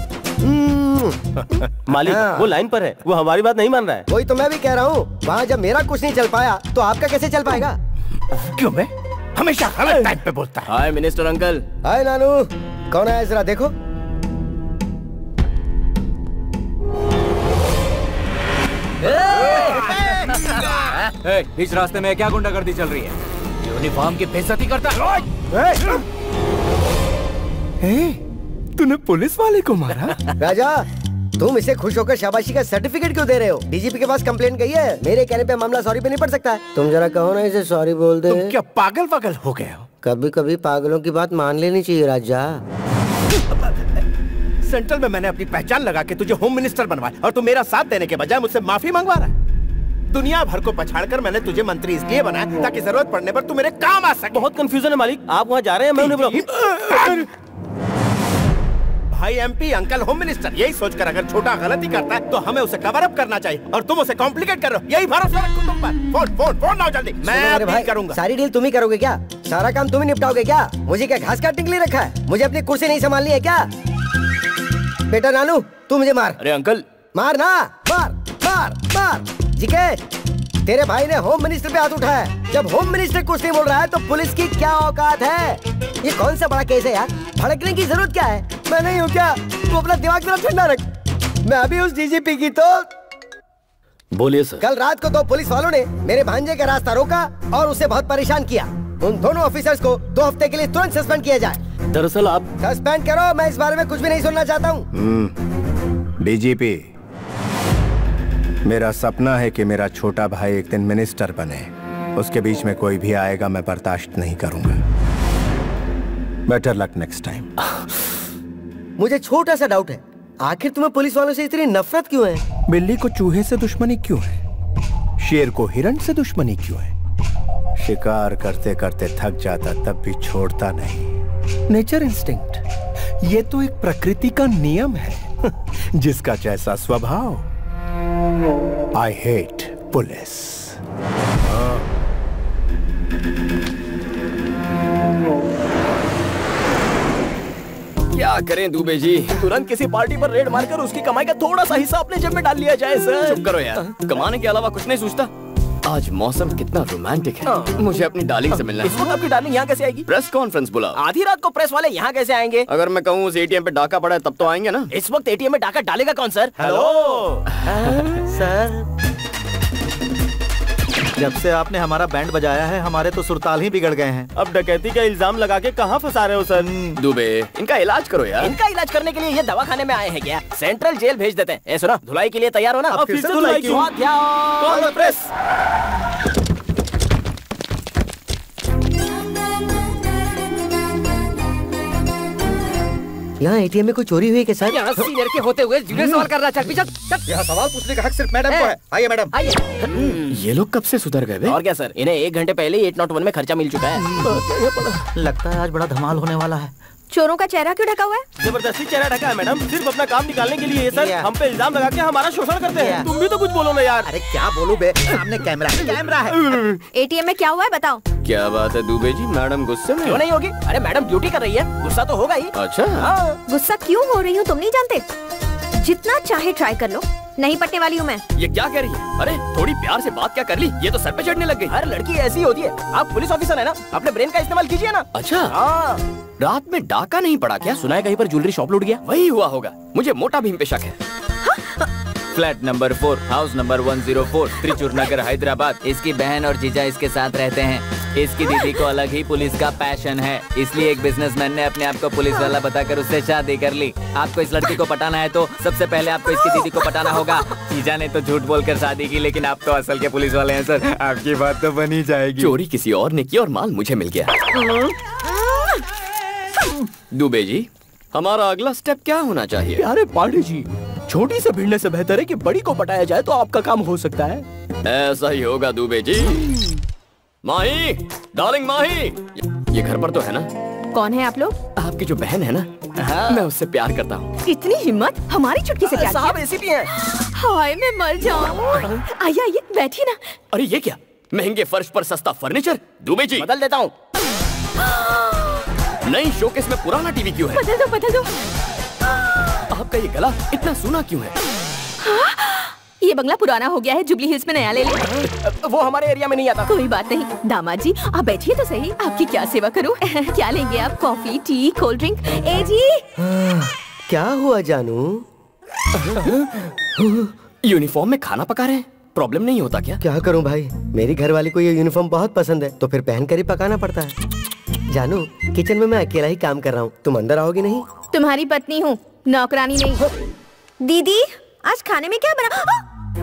मालिक वो लाइन पर है, वो हमारी बात नहीं मान रहा है। वही तो मैं भी कह रहा हूँ, वहाँ जब मेरा कुछ नहीं चल पाया तो आपका कैसे चल पाएगा? क्यों मैं हमेशा गलत टाइम पे बोलता है। हाय मिनिस्टर अंकल। हाय नानू, कौन है जरा देखो। बीच रास्ते में क्या गुंडागर्दी चल रही है? यूनिफॉर्म की बेइज्जती करता है। तूने पुलिस वाले को मारा? राजा, तुम इसे खुश होकर शाबाशी का सर्टिफिकेट क्यों दे रहे हो? डीजीपी के पास कंप्लेंट गई है, मेरे कहने पे मामला सॉरी पे नहीं पड़ सकता है। तुम जरा कहो ना इसे सॉरी बोल दे। तुम क्या पागल पागल हो गए हो? कभी कभी पागलों की बात मान लेनी चाहिए राजा। सेंट्रल में मैंने अपनी पहचान लगा के तुझे होम मिनिस्टर बनवाया और तू मेरा साथ देने के बजाय मुझसे माफी मंगवा रहा है। दुनिया भर को पछाड़कर मैंने तुझे मंत्री इसलिए बनाया ताकि जरूरत पड़ने पर तू मेरे काम आ सके। बहुत कंफ्यूजन है मालिक, आप वहाँ जा रहे हैं, मैं उन्हें बुलाऊं। भाई एमपी, अंकल होम मिनिस्टर, यही सोचकर अगर छोटा गलती करता है तो हमें उसे कवर अप करना चाहिए और तुम उसे कॉम्प्लिकेट कर रहे हो। यही भरोसा रखो तुम पर। फोन फोन फोन लाओ जल्दी, मैं डील करूंगा। सारी डील तुम ही करोगे क्या? सारा काम तुम ही निपटाओगे क्या? मुझे क्या घास काटने के लिए रखा है? मुझे अपनी कुर्सी नहीं संभालनी है क्या? बेटा नानू, तू मुझे मार। अरे अंकल, मार ना, मार मार मार। जीके, तेरे भाई ने होम मिनिस्टर पे हाथ उठाया है। जब होम मिनिस्टर कुछ नहीं बोल रहा है तो पुलिस की क्या औकात है? ये कौन सा बड़ा केस है यार? भड़कने की जरूरत क्या है? मैं नहीं हूँ क्या? तू अपना दिमाग थोड़ा ठंडा रख। मैं अभी उस डीजीपी की तो बोलिए सर। कल रात को 2 पुलिस वालों ने मेरे भांजे का रास्ता रोका और उसे बहुत परेशान किया। उन दोनों ऑफिसर्स को 2 हफ्ते के लिए तुरंत सस्पेंड किया जाए। दरअसल आप सस्पेंड करो, मैं इस बारे में कुछ भी नहीं सुनना चाहता हूँ। डीजीपी, मेरा सपना है कि मेरा छोटा भाई एक दिन मिनिस्टर बने। उसके बीच में कोई भी आएगा मैं बर्दाश्त नहीं करूंगा। Better luck next time. मुझे छोटा सा डाउट है, आखिर तुम्हें पुलिस वालों से इतनी नफरत क्यों है? बिल्ली को चूहे से दुश्मनी क्यों है? शेर को हिरण से दुश्मनी क्यों है? शिकार करते करते थक जाता तब भी छोड़ता नहीं। नेचर इंस्टिंक्ट, ये तो एक प्रकृति का नियम है। जिसका जैसा स्वभाव। I hate police. क्या करें दुबे जी, तुरंत किसी पार्टी पर रेड मारकर उसकी कमाई का थोड़ा सा हिस्सा अपने जेब में डाल लिया जाए सर। चुप करो यार, कमाने के अलावा कुछ नहीं सोचता। आज मौसम कितना रोमांटिक है। मुझे अपनी डार्लिंग से मिलना है। इस वक्त आपकी डार्लिंग यहाँ कैसे आएगी? प्रेस कॉन्फ्रेंस बुला। आधी रात को प्रेस वाले यहाँ कैसे आएंगे? अगर मैं कहूँ उस एटीएम पे डाका पड़ा है तब तो आएंगे ना। इस वक्त एटीएम में डाका डालेगा कौन सर? हेलो सर, जब से आपने हमारा बैंड बजाया है हमारे तो सुरताल ही बिगड़ गए हैं। अब डकैती का इल्जाम लगा के कहाँ फंसा रहे हो सर? दुबे, इनका इलाज करो यार। इनका इलाज करने के लिए ये दवाखाने में आए हैं क्या? सेंट्रल जेल भेज देते हैं। ए सुना, धुलाई के लिए तैयार हो ना? अब फिर से धुलाई क्यों? Call the press. यहाँ एटीएम में कोई चोरी हुई है क्या सर? यहाँ सीनियर के होते हुए जूनियर सवाल करना। चल पीछे चल। यहाँ सवाल पूछने का हक सिर्फ मैडम को है। आइए मैडम। आइए। ये लोग कब से सुधर गए? और क्या सर, इन्हें 1 घंटे पहले 801 में खर्चा मिल चुका है। लगता है आज बड़ा धमाल होने वाला है। चोरों का चेहरा क्यों ढका हुआ है? जबरदस्ती चेहरा ढका है मैडम, सिर्फ अपना काम निकालने के लिए। ये सर हम पे इल्जाम लगा के हमारा शोषण करते हैं। तुम भी तो कुछ बोलो ना यार। अरे क्या बोलूं बे, सामने कैमरा है। एटीएम में क्या हुआ है बताओ। क्या बात है दुबे जी, मैडम गुस्से में? क्यों नहीं होगी? अरे मैडम ड्यूटी कर रही है, गुस्सा तो होगा ही। अच्छा, गुस्सा क्यों हो रही हूँ तुम नहीं जानते? जितना चाहे ट्राई कर लो, नहीं पटने वाली हूँ मैं। ये क्या कह रही है? अरे थोड़ी प्यार से बात क्या कर ली, ये तो सर पे चढ़ने लग गई। हर लड़की ऐसी होती है। आप पुलिस ऑफिसर है ना, अपने ब्रेन का इस्तेमाल कीजिए ना। अच्छा, रात में डाका नहीं पड़ा क्या? सुना है कहीं पर ज्वेलरी शॉप लूट गया। वही हुआ होगा, मुझे मोटा भीम पे शक है। Flat number 4, house number 104, Trichur Nagar, Hyderabad. इसकी बहन और जीजा इसके साथ रहते हैं। इसकी दीदी को अलग ही पुलिस का पैशन है, इसलिए एक बिजनेसमैन ने अपने आप को पुलिस वाला बताकर उससे शादी कर ली। आपको इस लड़की को पटाना है तो सबसे पहले आपको इसकी दीदी को पटाना होगा। जीजा ने तो झूठ बोलकर शादी की, लेकिन आप तो असल के पुलिस वाले हैं सर, आपकी बात तो बनी जाएगी। चोरी किसी और ने की और माल मुझे मिल गया। दुबे जी, हमारा अगला स्टेप क्या होना चाहिए? अरे पांडे जी, छोटी से भिड़ने से बेहतर है कि बड़ी को पटाया जाए तो आपका काम हो सकता है। ऐसा ही होगा दुबे जी। माही, डार्लिंग माही, ये घर पर तो है ना? कौन है आप लोग? आपकी जो बहन है ना, मैं उससे प्यार करता हूँ। इतनी हिम्मत, हमारी चुटकी से प्यार किया? साहब एसीपी हैं। हाय मैं मर जाऊँ। आइए आइए बैठिए ना। अरे ये क्या, महंगे फर्श पर सस्ता फर्नीचर? दुबे जी बदल देता हूँ। नई शोकेस में पुराना टीवी क्यों है? बदल दो बदल दो। आपका ये गला इतना सूना क्यों है? ये बंगला पुराना हो गया है, जुबली हिल्स में नया ले ले। वो हमारे एरिया में नहीं आता। कोई बात नहीं दामाद जी, आप बैठिए तो सही, आपकी क्या सेवा करूं? क्या लेंगे आप? Coffee, tea, cold drink? ए जी क्या हुआ जानू? यूनिफॉर्म में खाना पका रहे हैं, प्रॉब्लम नहीं होता क्या? क्या करूं भाई, मेरी घरवाली को ये यूनिफॉर्म बहुत पसंद है तो फिर पहन कर ही पकाना पड़ता है। जानू, किचन में मैं अकेला ही काम कर रहा हूँ, तुम अंदर आओगी नहीं? तुम्हारी पत्नी हूँ, नौकरानी नहीं। दीदी आज खाने में क्या बना?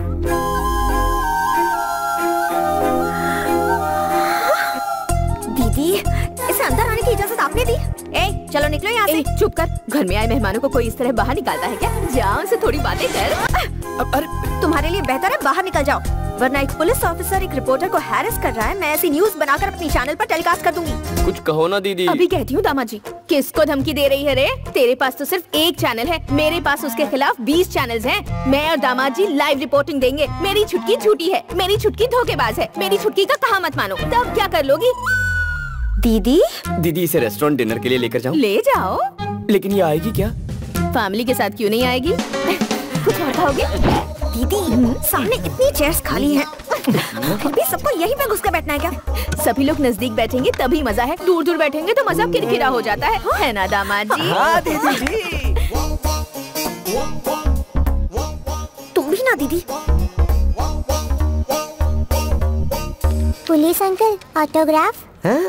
दीदी इसे अंदर आने की इजाजत आपने दी? ए, चलो निकलो यहाँ से। चुप कर, घर में आए मेहमानों को कोई इस तरह बाहर निकालता है क्या? जाओ उनसे थोड़ी बातें कर। अरे तुम्हारे लिए बेहतर है बाहर निकल जाओ, वरना एक पुलिस ऑफिसर एक रिपोर्टर को हैरेस कर रहा है, मैं ऐसी न्यूज बनाकर अपनी चैनल पर टेलीकास्ट कर दूंगी। कुछ कहो ना दीदी। अभी कहती हूँ दामाद जी। किसको धमकी दे रही है रे? तेरे पास तो सिर्फ एक चैनल है, मेरे पास उसके खिलाफ 20 चैनल्स हैं। मैं और दामाद जी लाइव रिपोर्टिंग देंगे। मेरी छुटकी झूठी है, मेरी छुटकी धोखेबाज है, मेरी छुटकी का कहा मत मानो। तब क्या कर लोगी? दीदी दीदी इसे रेस्टोरेंट डिनर के लिए लेकर जाऊं? ले जाओ। लेकिन ये आएगी क्या? फैमिली के साथ क्यों नहीं आएगी? कुछ और खाओगी? दीदी सामने इतनी चेयर्स खाली हैं, फिर भी सबको यहीं पे घुस कर बैठना है क्या? सभी लोग नजदीक बैठेंगे तभी मजा है, दूर दूर बैठेंगे तो मजा किरकिरा हो जाता है ना दामाद जी? हाँ दीदी जी। तुम भी ना दीदी। Police uncle autograph?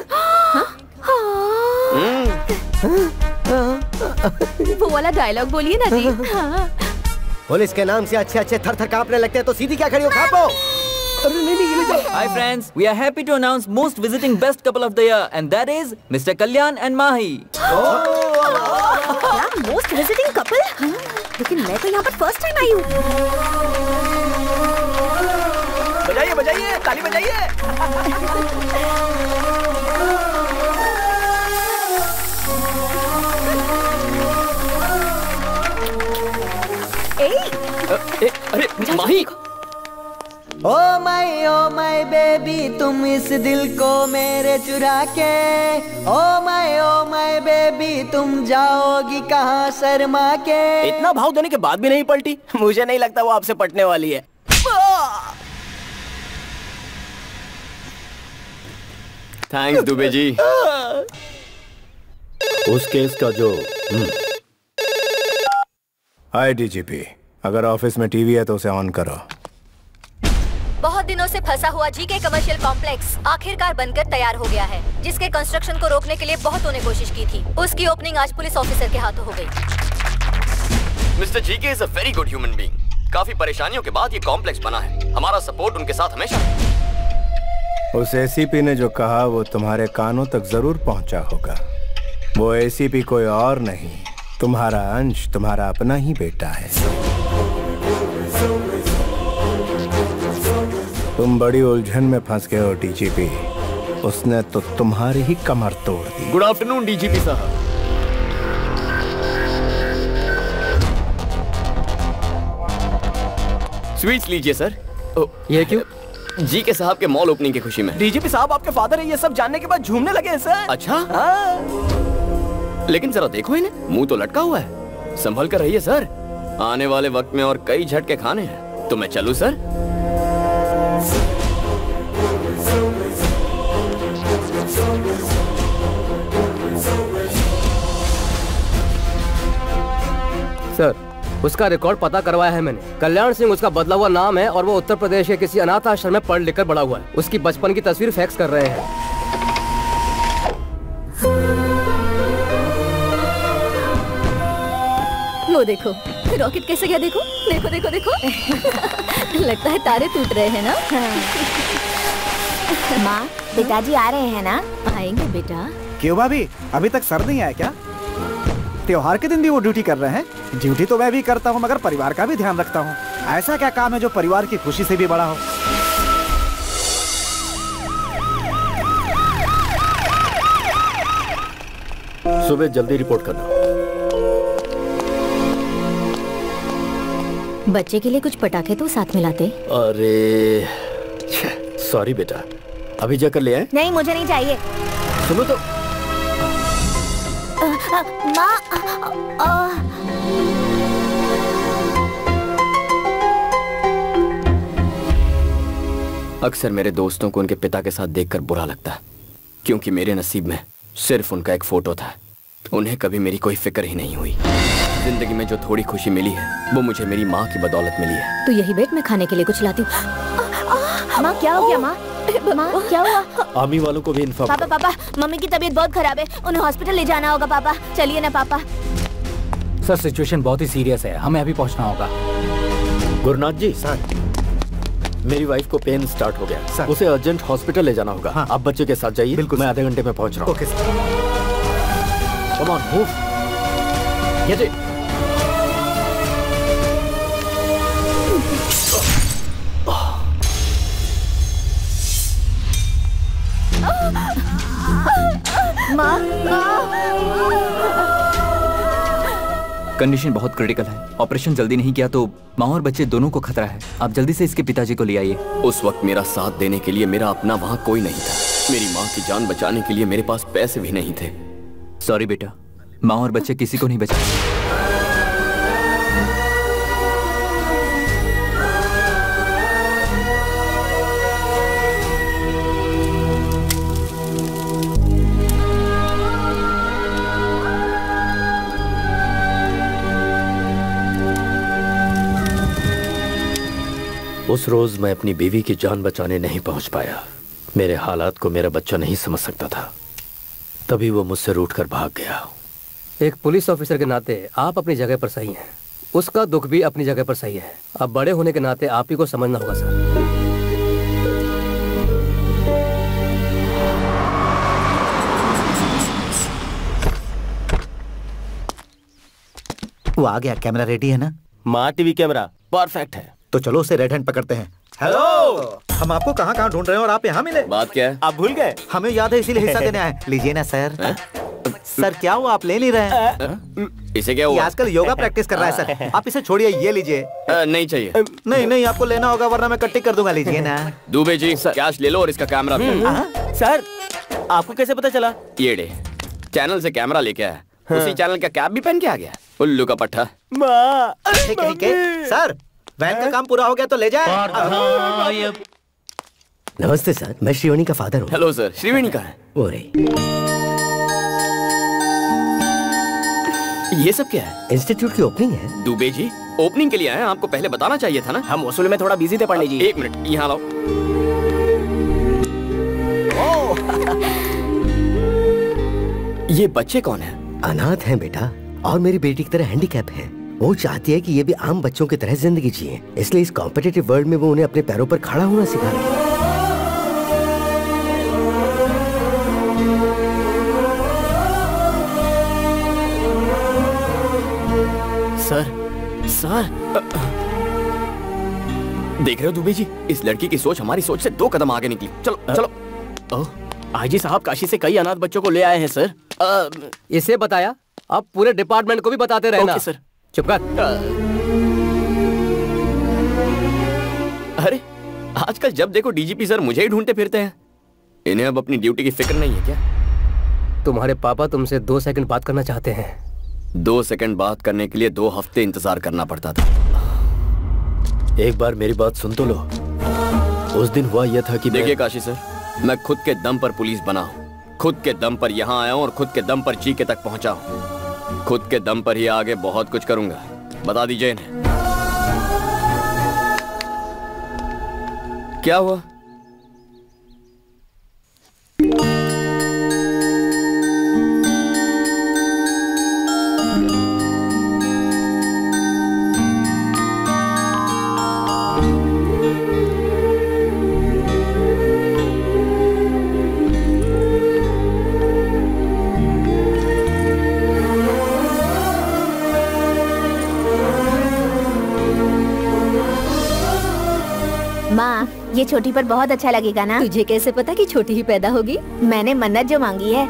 वो वाला डायलॉग बोलिए ना जी। पुलिस के नाम से अच्छे अच्छे थर थर कांपने लगते हैं तो सीधी क्या खड़ी हो खापो? Hi friends, we are happy to announce most visiting best couple of the year and that is Mr. Kalyan and Mahi. क्या most visiting couple? लेकिन मैं तो यहाँ पर फर्स्ट टाइम आई हूँ। बजाइए बजाइए, ताली बजाइए। अरे माही। ओ माय बेबी तुम इस दिल को मेरे चुरा के, ओ माय बेबी तुम जाओगी कहाँ शर्मा के। इतना भाव देने के बाद भी नहीं पलटी, मुझे नहीं लगता वो आपसे पटने वाली है। थैंक्स दुबे जी। उस केस का जो हाय डीजीपी, अगर ऑफिस में टीवी है तो उसे ऑन करो। बहुत दिनों से फंसा हुआ जीके कमर्शियल कॉम्प्लेक्स आखिरकार बनकर तैयार हो गया है, जिसके कंस्ट्रक्शन को रोकने के लिए बहुतों ने कोशिश की थी। उसकी ओपनिंग आज पुलिस ऑफिसर के हाथों हो गई। Mister GK is a very good human being. काफी परेशानियों के बाद ये कॉम्प्लेक्स बना है। हमारा सपोर्ट उनके साथ हमेशा। उस एसीपी ने जो कहा वो तुम्हारे कानों तक जरूर पहुंचा होगा। वो एसीपी कोई और नहीं, तुम्हारा अंश, तुम्हारा अपना ही बेटा है। तुम बड़ी उलझन में फंस गए हो डीजीपी, उसने तो तुम्हारी ही कमर तोड़ दी। गुड आफ्टरनून डीजीपी साहब। स्वीट्स लीजिए सर। ये क्यों? जीके साहब के मॉल ओपनिंग की खुशी में। डीजीपी साहब आपके फादर है, ये सब जानने के बाद झूमने लगे हैं सर। अच्छा हाँ। लेकिन जरा देखो इन्हें, मुंह तो लटका हुआ है। संभल कर रहिए सर, आने वाले वक्त में और कई झटके खाने हैं। तो मैं चलूं सर? सर उसका रिकॉर्ड पता करवाया है मैंने। कल्याण सिंह उसका बदला हुआ नाम है और वो उत्तर प्रदेश के किसी अनाथ आश्रम में पढ़ लिख कर बड़ा हुआ है। उसकी बचपन की तस्वीर फैक्स कर रहे हैं। वो देखो रॉकेट कैसे गया, देखो देखो देखो देखो। लगता है तारे टूट रहे हैं ना। माँ पिताजी आ रहे हैं ना? आएंगे बेटा। क्यों भाभी, अभी तक सर नहीं आया क्या? त्योहार के दिन भी वो ड्यूटी कर रहे हैं? ड्यूटी तो मैं भी करता हूँ मगर परिवार का भी ध्यान रखता हूँ। ऐसा क्या काम है जो परिवार की खुशी से भी बड़ा हो? सुबह जल्दी रिपोर्ट करना। बच्चे के लिए कुछ पटाखे तो साथ में लाते। अरे सॉरी बेटा, अभी जाकर ले आए। नहीं मुझे नहीं चाहिए। सुनो तो। माँ अक्सर मेरे दोस्तों को उनके पिता के साथ देखकर बुरा लगता है, क्योंकि मेरे नसीब में सिर्फ उनका एक फोटो था। उन्हें कभी मेरी कोई फिक्र ही नहीं हुई। जिंदगी में जो थोड़ी खुशी मिली है वो मुझे मेरी माँ की बदौलत मिली है। तू यही बैठ, मैं खाने के लिए कुछ लाती हूँ। माँ क्या हो गया? माँ माँ क्या हुआ? आर्मी वालों को भी इन्फॉर्म। पापा पापा मम्मी की तबीयत बहुत खराब है, उन्हें हॉस्पिटल ले जाना होगा। पापा चलिए ना पापा। सर सिचुएशन बहुत ही सीरियस है, हमें अभी पहुंचना होगा। गुरुनाथ जी सर, मेरी वाइफ को पेन स्टार्ट हो गया सर, उसे अर्जेंट हॉस्पिटल ले जाना होगा। हाँ। आप बच्चे के साथ जाइए। बिल्कुल, मैं आधे घंटे में पहुंच रहा हूँ। Okay sir. Come on move. ये जी। माँ कंडीशन बहुत क्रिटिकल है। ऑपरेशन जल्दी नहीं किया तो माँ और बच्चे दोनों को खतरा है। आप जल्दी से इसके पिताजी को ले आइए। उस वक्त मेरा साथ देने के लिए मेरा अपना वहाँ कोई नहीं था। मेरी माँ की जान बचाने के लिए मेरे पास पैसे भी नहीं थे। सॉरी बेटा, माँ और बच्चे किसी को नहीं बचा। उस रोज मैं अपनी बीवी की जान बचाने नहीं पहुंच पाया। मेरे हालात को मेरा बच्चा नहीं समझ सकता था, तभी वो मुझसे रूठकर भाग गया। एक पुलिस ऑफिसर के नाते आप अपनी जगह पर सही हैं, उसका दुख भी अपनी जगह पर सही है। अब बड़े होने के नाते आप ही को समझना होगा सर। वो आ गया। कैमरा रेडी है ना? माँ टीवी कैमरा परफेक्ट है। तो चलो उसे रेड हैंड पकड़ते हैं। हेलो, हम आपको कहाँ ढूंढ रहे हैं और आप यहाँ मिले। बात क्या है? आप भूल गए? हमें याद है, इसीलिए हिस्सा देने आए। लीजिए ना सर। सर क्या हुआ, आप ले नहीं रहे हैं? इसे क्या हुआ? आजकल योगा प्रैक्टिस कर रहा है सर। आप इसे छोड़िए, ये लीजिए। नहीं चाहिए। नहीं नहीं, आपको लेना होगा वरना मैं कट्टी कर दूंगा। लीजिए ना। दुबे जी कैश ले लो और इसका कैमरा भी। सर आपको कैसे पता चला? ये डे चैनल से कैमरा लेके आया, उसी चैनल का कैप भी पहन के आ गया। उल्लू का पट्टा। ठीक है सर, वैन का काम पूरा हो गया तो ले जाए। नमस्ते सर, मैं श्रीवाणी का फादर हूँ। हेलो सर, श्रीवाणी का है? वो रही। ये सब क्या है? इंस्टीट्यूट की ओपनिंग है। दुबे जी ओपनिंग के लिए आए, आपको पहले बताना चाहिए था ना। हम वसूल में थोड़ा बिजी थे पंडित जी। एक मिनट यहाँ लाओ। ये बच्चे कौन है? अनाथ हैं बेटा, और मेरी बेटी की तरह हैंडीकैप है। वो चाहती है कि ये भी आम बच्चों की तरह जिंदगी जिए, इसलिए इस कॉम्पिटिटिव वर्ल्ड में वो उन्हें अपने पैरों पर खड़ा होना सिखा रही है। सर देख रहे हो दुबे जी, इस लड़की की सोच हमारी सोच से 2 कदम आगे निकली। चलो चलो। आईजी साहब काशी से कई अनाथ बच्चों को ले आए हैं सर। इसे बताया, अब पूरे डिपार्टमेंट को भी बताते रहना। Okay sir. चुप कर। अरे आजकल जब देखो डीजीपी सर मुझे ही ढूंढते फिरते हैं। इन्हें अब अपनी ड्यूटी की फिक्र नहीं है क्या? तुम्हारे पापा तुमसे 2 सेकंड बात करना चाहते हैं। 2 सेकंड बात करने के लिए 2 हफ्ते इंतजार करना पड़ता था। एक बार मेरी बात सुन तो लो। उस दिन हुआ यह था कि देखिए काशी सर, मैं खुद के दम पर पुलिस बना हूँ, खुद के दम पर यहाँ आया हूँ और खुद के दम पर जीके तक पहुँचा हूँ। खुद के दम पर ही आगे बहुत कुछ करूंगा। बता दीजिए इन्हें। क्या हुआ? ये छोटी पर बहुत अच्छा लगेगा ना? तुझे कैसे पता कि छोटी ही पैदा होगी? मैंने मन्नत जो मांगी है।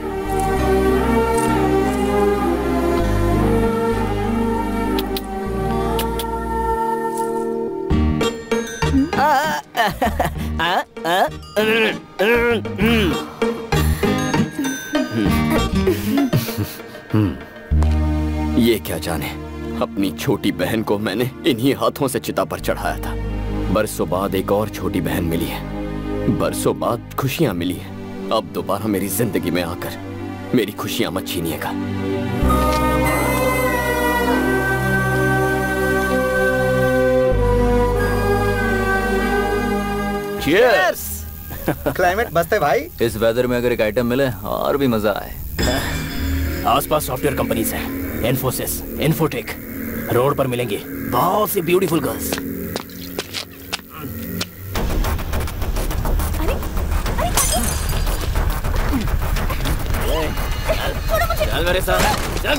ये क्या जाने, अपनी छोटी बहन को मैंने इन्हीं हाथों से चिता पर चढ़ाया था। बरसों बाद एक और छोटी बहन मिली है, बरसों बाद खुशियां मिली है। अब दोबारा मेरी जिंदगी में आकर मेरी खुशियां मत छीनिएगा। Cheers! क्लाइमेट मस्त है भाई। इस वेदर में अगर एक आइटम मिले और भी मजा आए। आसपास सॉफ्टवेयर कंपनीज हैं, इन्फोसिस, इन्फोटेक। रोड पर मिलेंगे बहुत सी ब्यूटीफुल गर्ल्स। चल मेरे साथ, चल।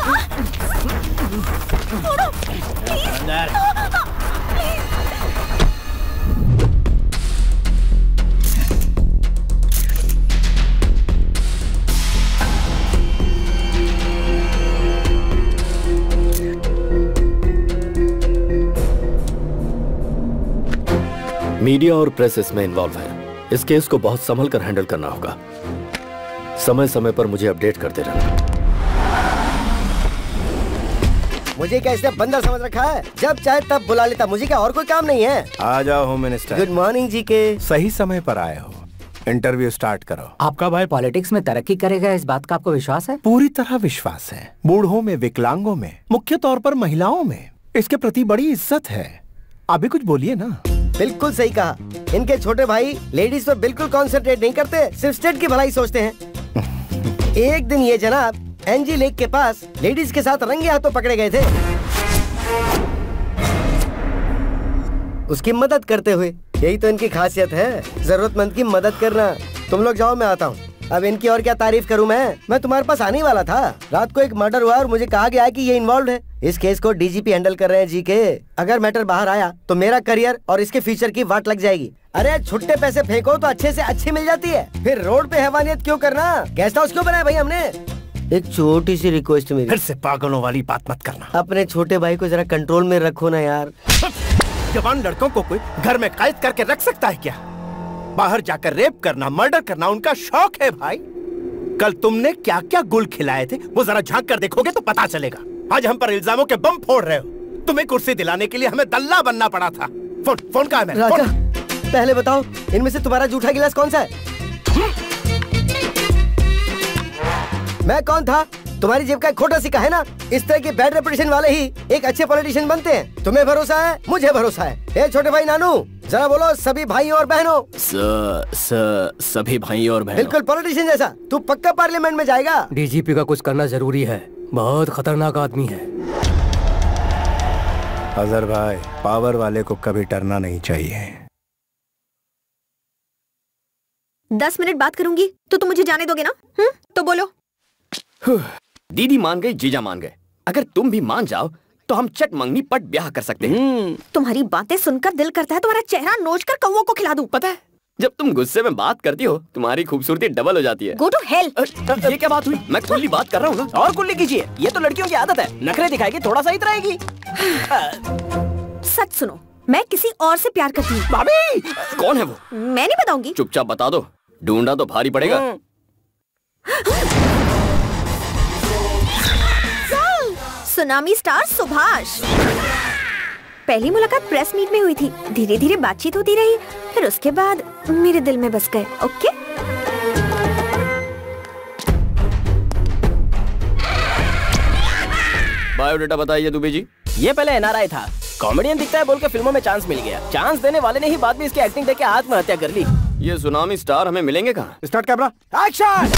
अंदर। मीडिया और प्रेस इसमें इन्वॉल्व है। इस केस को बहुत संभल कर हैंडल करना होगा। समय समय पर मुझे अपडेट करते रहना। मुझे क्या इसने बंदर समझ रखा है? जब चाहे तब बुला लेता, मुझे क्या और कोई काम नहीं है? आ जाओ home minister. Good morning G K. सही समय पर आए हो। इंटरव्यू स्टार्ट करो। आपका भाई पॉलिटिक्स में तरक्की करेगा, इस बात का आपको विश्वास है? पूरी तरह विश्वास है। बूढ़ों में, विकलांगों में, मुख्य तौर पर महिलाओं में इसके प्रति बड़ी इज्जत है। अभी कुछ बोलिए ना। बिल्कुल सही कहा। इनके छोटे भाई लेडीज पर बिल्कुल कॉन्सेंट्रेट नहीं करते, सिर्फ स्टेट की भलाई सोचते हैं। एक दिन ये जनाब एनजी लेक के पास लेडीज के साथ रंगे हाथों पकड़े गए थे, उसकी मदद करते हुए। यही तो इनकी खासियत है, जरूरतमंद की मदद करना। तुम लोग जाओ, मैं आता हूँ। अब इनकी और क्या तारीफ करूं मैं तुम्हारे पास आने वाला था। रात को एक मर्डर हुआ और मुझे कहा गया कि ये इन्वॉल्व है। इस केस को डीजीपी हैंडल कर रहे हैं जी के। अगर मैटर बाहर आया तो मेरा करियर और इसके फ्यूचर की वाट लग जाएगी। अरे छुट्टे पैसे फेंको तो अच्छे से अच्छी मिल जाती है, फिर रोड पे हैवानियत क्यों करना? गेस्ट हाउस क्यों बनाया भाई हमने? एक छोटी सी रिक्वेस्ट मेरी, फिर से पागलों वाली बात मत करना। अपने छोटे भाई को जरा कंट्रोल में रखो ना यार। जवान लड़कों को कोई घर में कैद करके रख सकता है क्या? बाहर जाकर रेप करना, मर्डर करना उनका शौक है भाई। कल तुमने क्या क्या गुल खिलाए थे वो जरा झांक कर देखोगे तो पता चलेगा। आज हम पर इल्जामों के बम फोड़ रहे हो। तुम्हें कुर्सी दिलाने के लिए हमें दल्ला बनना पड़ा था। फोन कहाँ है मेरा? राजा, पहले बताओ इनमें से तुम्हारा जूठा गिलास कौन सा है? मैं कौन था? तुम्हारी जेब का खोटा सिक्का है ना। इस तरह के बैड रेपुटेशन वाले ही एक अच्छे पॉलिटिशियन बनते हैं। तुम्हें भरोसा है, मुझे भरोसा है। ए छोटे भाई नानू, जरा बोलो सभी भाई और बहनों। सभी भाई और बहनों। बिल्कुल पॉलिटिशियन जैसा। तू पक्का पार्लियामेंट में जाएगा। डीजीपी का कुछ करना जरूरी है, बहुत खतरनाक आदमी है। अजहर भाई, पावर वाले को कभी डरना नहीं चाहिए। 10 मिनट बात करूंगी तो तुम मुझे जाने दोगे ना? तो बोलो। दीदी मान गई, जीजा मान गए। अगर तुम भी मान जाओ तो हम चट मंगनी पट ब्याह कर सकते हैं। तुम्हारी बातें सुनकर दिल करता है तुम्हारा चेहरा नोच कर कौवों को खिला दूं। पता है, जब तुम गुस्से में बात करती हो तुम्हारी खूबसूरती डबल हो जाती है। Go to hell. ये क्या बात हुई? मैं कुल्ली बात कर रहा हूँ ना। और कुल्ली कीजिए, ये तो लड़कियों की आदत है। नखरे दिखाएगी, थोड़ा सा इतराएगी। सच सुनो, मैं किसी और से प्यार करती हूँ। भाभी, कौन है वो? मैं नहीं बताऊंगी। चुपचाप बता दो, ढूंढा तो भारी पड़ेगा। Tsunami star Subhash. पहली मुलाकात प्रेस मीट में हुई थी, धीरे धीरे बातचीत होती रही, फिर उसके बाद मेरे दिल में बस गए। ओके? बायोडेटा बताइए दुबे जी। ये पहले एनआरआई था, कॉमेडियन दिखता है बोल के फिल्मों में चांस मिल गया। चांस देने वाले ने ही बाद में इसकी एक्टिंग देके आत्महत्या कर ली। ये सुनामी स्टार हमें मिलेंगे कहाँ? Start camera, action.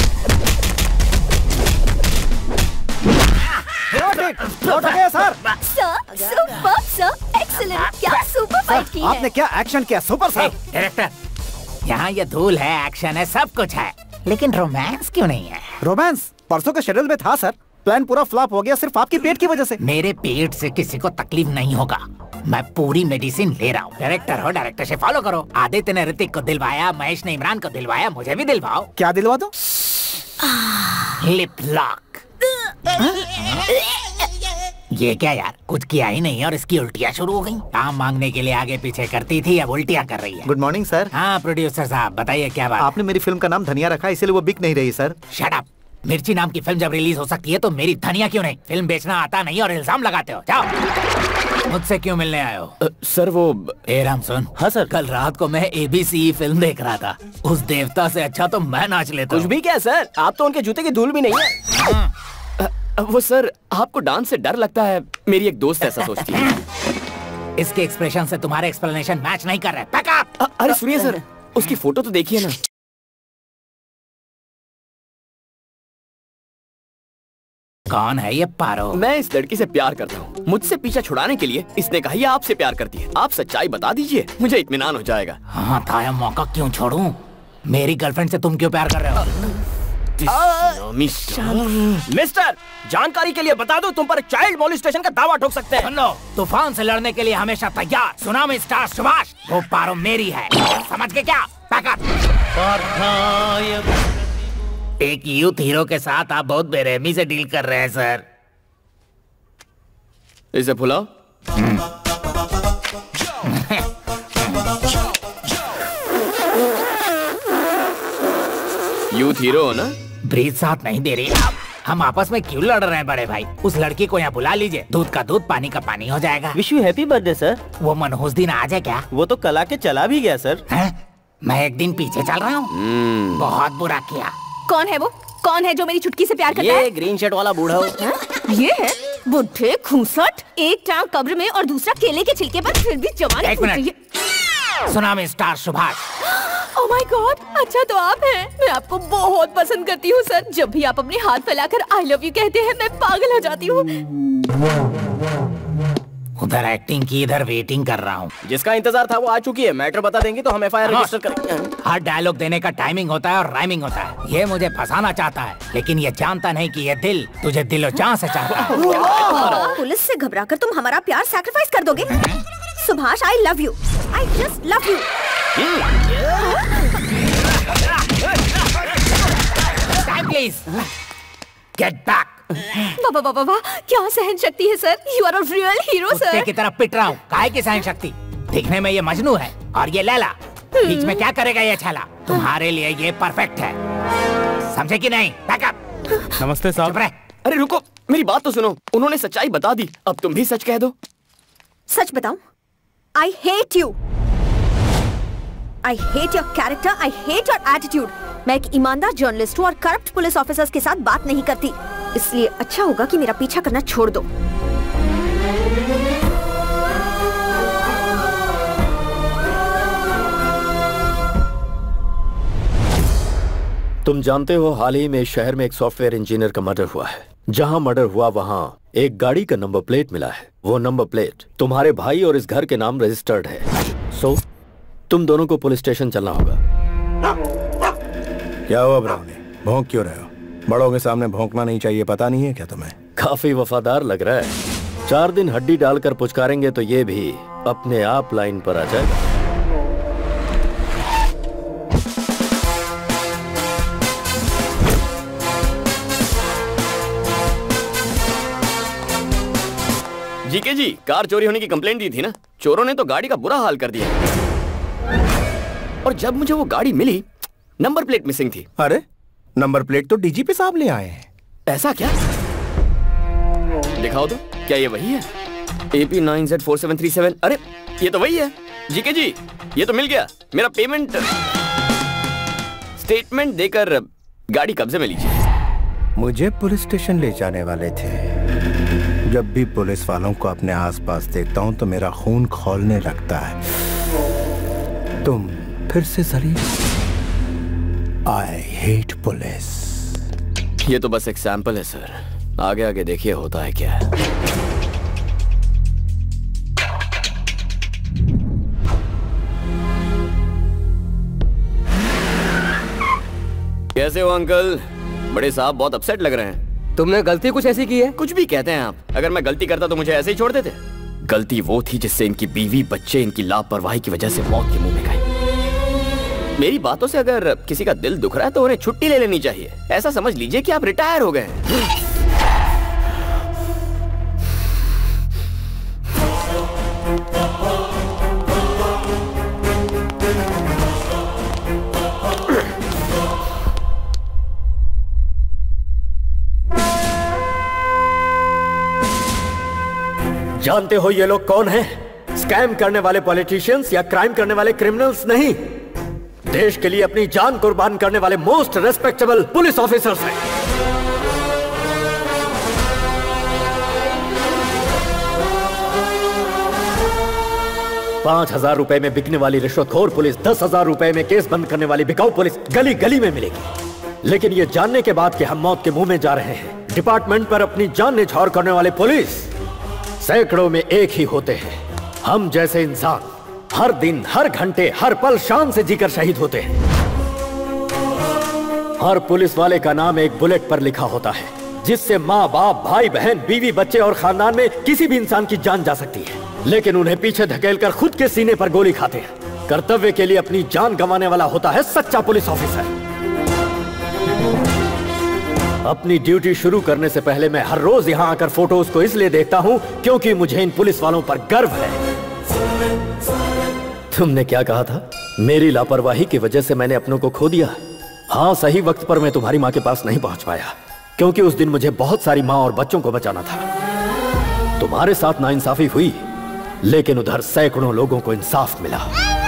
Sir, super sir, excellent. क्या सुपर फाइट की है। आपने क्या एक्शन किया सुपर सर। डायरेक्टर, यहाँ ये धूल है, एक्शन है, सब कुछ है, लेकिन रोमांस क्यों नहीं है? रोमांस परसों के शेड्यूल में था सर, प्लान पूरा फ्लॉप हो गया सिर्फ आपकी पेट की वजह से। मेरे पेट से किसी को तकलीफ नहीं होगा, मैं पूरी मेडिसिन ले रहा हूँ। डायरेक्टर हो, डायरेक्टर से फॉलो करो। आदित्य ने ऋतिक को दिलवाया, महेश ने इमरान को दिलवाया, मुझे भी दिलवाओ। क्या दिलवा दो? Lip lock. ये क्या यार, कुछ किया ही नहीं और इसकी उल्टियाँ शुरू हो गई। काम मांगने के लिए आगे पीछे करती थी, अब उल्टियाँ कर रही है। Good morning sir. हाँ प्रोड्यूसर साहब बताइए क्या बात। आपने मेरी फिल्म का नाम धनिया रखा इसलिए वो बिक नहीं रही सर। Shut up. मिर्ची नाम की फिल्म जब रिलीज हो सकती है तो मेरी धनिया क्यों नहीं? फिल्म बेचना आता नहीं और इल्जाम लगाते हो। जाओ। मुझसे क्यों मिलने आए हो? सर वो राम सुन। हाँ सर। कल रात को मैं ABC फिल्म देख रहा था, उस देवता से अच्छा तो मैं नाच लेता। कुछ भी क्या सर, आप तो उनके जूते की धूल भी नहीं है। वो सर आपको डांस से डर लगता है, मेरी एक दोस्त ऐसा सोचती है। इसके एक्सप्रेशन से तुम्हारे एक्सप्लेनेशन मैच नहीं कर रहे। अरे सुनिए सर, उसकी फोटो तो देखिए ना। कौन है ये पारो? मैं इस लड़की से प्यार करता हूँ। मुझसे पीछा छुड़ाने के लिए इसने कहा ये आपसे प्यार करती है। आप सच्चाई बता दीजिए, मुझे इत्मीनान हो जाएगा। हाँ था, मौका क्यों छोड़ूं? मेरी गर्लफ्रेंड से तुम क्यों प्यार कर रहे हो? मिस्टर, जानकारी के लिए बता दो, तुम पर चाइल्ड मोलेस्टेशन का दावा ठोक सकते हैं। सुन लो, तूफान से लड़ने के लिए हमेशा तैयार। सुनामी स्टार सुभाष, वो पारो मेरी है, समझ के क्या? एक यूथ हीरो के साथ आप बहुत बेरहमी से डील कर रहे हैं सर। इसे फुलाओ। यूथ हीरो हो ना? ब्रीज साथ नहीं दे रही। हम आपस में क्यों लड़ रहे हैं बड़े भाई? उस लड़की को यहाँ बुला लीजिए, दूध का दूध पानी का पानी हो जाएगा। Wish you happy birthday sir. वो मनहूस दिन आ जाए क्या? वो तो कल आके चला भी गया सर। मैं एक दिन पीछे चल रहा हूँ। बहुत बुरा किया। कौन है वो? कौन है जो मेरी चुटकी से प्यार करता है? ये ग्रीन शर्ट वाला बूढ़ा हो। ये है बुढ़े खूंसट, एक टांग कब्र में और दूसरा केले के छिलके पर, फिर भी जवानी। एक minute, tsunami star Subhash. Oh my god, अच्छा तो आप हैं। मैं आपको बहुत पसंद करती हूँ सर। जब भी आप अपने हाथ फैलाकर आई लव यू कहते हैं मैं पागल हो जाती हूँ। उधर एक्टिंग की, इधर वेटिंग कर रहा हूँ। जिसका इंतजार था वो आ चुकी है। मैटर बता देंगे तो हम FIR रजिस्टर करेंगे। हर डायलॉग देने का टाइमिंग होता है और राइमिंग होता है। ये मुझे फंसाना चाहता है, लेकिन ये जानता नहीं कि ये दिल तुझे दिलो जान से चाहता है। पुलिस से घबराकर तुम हमारा प्यार सैक्रिफाइस कर दोगे? Subhash, I love you, I just love you. Please get back. वाह वाह वाह वाह, क्या सहन शक्ति है sir. You are a real hero sir. कुत्ते की तरह पिट रहा हूँ, काहे की सहन शक्ति? दिखने में ये मजनू है और ये लैला, बीच में क्या करेगा ये छाला? तुम्हारे लिए ये परफेक्ट है, समझे कि नहीं? बैकअप। नमस्ते साहब। अरे रुको, मेरी बात तो सुनो। उन्होंने सच्चाई बता दी, अब तुम भी सच कह दो। सच बताऊं? I hate you. I hate your character, I hate your attitude. मैं एक ईमानदार जर्नलिस्ट हूँ और करप्ट पुलिस ऑफिसर्स के साथ बात नहीं करती, इसलिए अच्छा होगा कि मेरा पीछा करना छोड़ दो। तुम जानते हो हाल ही में शहर में एक सॉफ्टवेयर इंजीनियर का मर्डर हुआ है। जहां मर्डर हुआ वहां एक गाड़ी का नंबर प्लेट मिला है। वो नंबर प्लेट तुम्हारे भाई और इस घर के नाम रजिस्टर्ड है। सो तुम दोनों को पुलिस स्टेशन चलना होगा। क्या हुआ ब्राउनी, भौंक क्यों रहे हो? बड़ों के सामने भौंकना नहीं चाहिए, पता नहीं है क्या तुम्हें? काफी वफादार लग रहा है। 4 दिन हड्डी डालकर पुचकारेंगे तो ये भी अपने आप लाइन पर आ जाएगा। जीके जी, कार चोरी होने की कंप्लेंट दी थी ना? चोरों ने तो गाड़ी का बुरा हाल कर दिया और जब मुझे वो गाड़ी मिली नंबर प्लेट मिसिंग थी। अरे नंबर प्लेट तो डीजीपी साहब ले आए हैं। ऐसा क्या? दिखाओ तो, क्या ये वही है? AP9Z4737। अरे ये तो वही है। जीके जी, ये तो मिल गया। मेरा पेमेंट स्टेटमेंट देकर गाड़ी कब्जे में लीजिए। मुझे पुलिस स्टेशन ले जाने वाले थे। जब भी पुलिस वालों को अपने आसपास देखता हूं तो मेरा खून खौलने लगता है। तुम फिर से जलील। आई हेट पुलिस। ये तो बस एक सैंपल है सर, आगे आगे देखिए होता है क्या। कैसे हो अंकल? बड़े साहब बहुत अपसेट लग रहे हैं। तुमने गलती कुछ ऐसी की है? कुछ भी कहते हैं आप। अगर मैं गलती करता तो मुझे ऐसे ही छोड़ देते? गलती वो थी जिससे इनकी बीवी बच्चे इनकी लापरवाही की वजह से मौत के मुंह में गए। मेरी बातों से अगर किसी का दिल दुख रहा है तो उन्हें छुट्टी ले लेनी चाहिए। ऐसा समझ लीजिए कि आप रिटायर हो गए हैं। जानते हो ये लोग कौन हैं? स्कैम करने वाले पॉलिटिशियंस या क्राइम करने वाले क्रिमिनल्स नहीं, देश के लिए अपनी जान कुर्बान करने वाले मोस्ट रेस्पेक्टेबल पुलिस ऑफिसर्स हैं। ₹5,000 में बिकने वाली रिश्वतखोर पुलिस 10,000 रुपए में केस बंद करने वाली बिकाऊ पुलिस गली गली में मिलेगी। लेकिन ये जानने के बाद कि हम मौत के मुंह में जा रहे हैं, डिपार्टमेंट पर अपनी जान न्यौछावर करने वाले पुलिस सैकड़ों में एक ही होते हैं। हम जैसे इंसान हर दिन, हर घंटे, हर पल शान से जीकर शहीद होते हैं। हर पुलिस वाले का नाम एक बुलेट पर लिखा होता है, जिससे माँ बाप, भाई बहन, बीवी बच्चे और खानदान में किसी भी इंसान की जान जा सकती है। लेकिन उन्हें पीछे धकेलकर खुद के सीने पर गोली खाते हैं। कर्तव्य के लिए अपनी जान गंवाने वाला होता है सच्चा पुलिस ऑफिसर। अपनी ड्यूटी शुरू करने से पहले मैं हर रोज यहाँ आकर फोटोज को इसलिए देखता हूँ क्योंकि मुझे इन पुलिस वालों पर गर्व है। तुमने क्या कहा था? मेरी लापरवाही की वजह से मैंने अपनों को खो दिया। हाँ, सही वक्त पर मैं तुम्हारी माँ के पास नहीं पहुंच पाया क्योंकि उस दिन मुझे बहुत सारी माँ और बच्चों को बचाना था। तुम्हारे साथ नाइंसाफी हुई, लेकिन उधर सैकड़ों लोगों को इंसाफ मिला।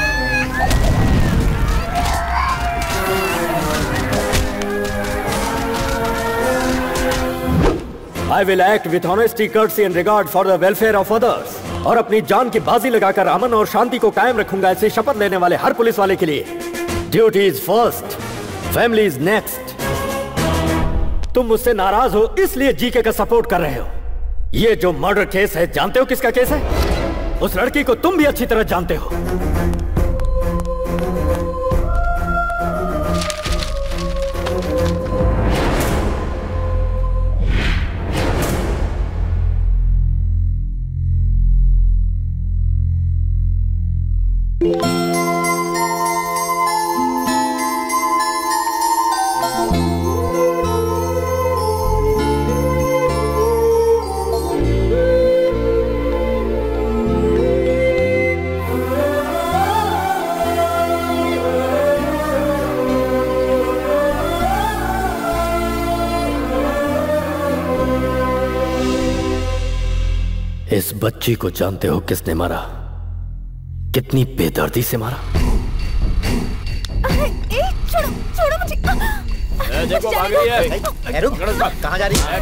I will act with honesty, courtesy and regard for the welfare of others। और अपनी जान की बाजी लगाकर अमन और शांति को कायम रखूंगा, ऐसे शपथ लेने वाले हर पुलिस वाले के लिए duty is first, family is next. तुम मुझसे नाराज हो इसलिए जीके का सपोर्ट कर रहे हो। ये जो मर्डर केस है, जानते हो किसका केस है? उस लड़की को तुम भी अच्छी तरह जानते हो। इस बच्ची को जानते हो किसने मारा? कितनी बेदर्दी से मारा? छोड़ो छोड़ो मुझे। देखो भाग रही है। रुक, कहाँ जा रही है?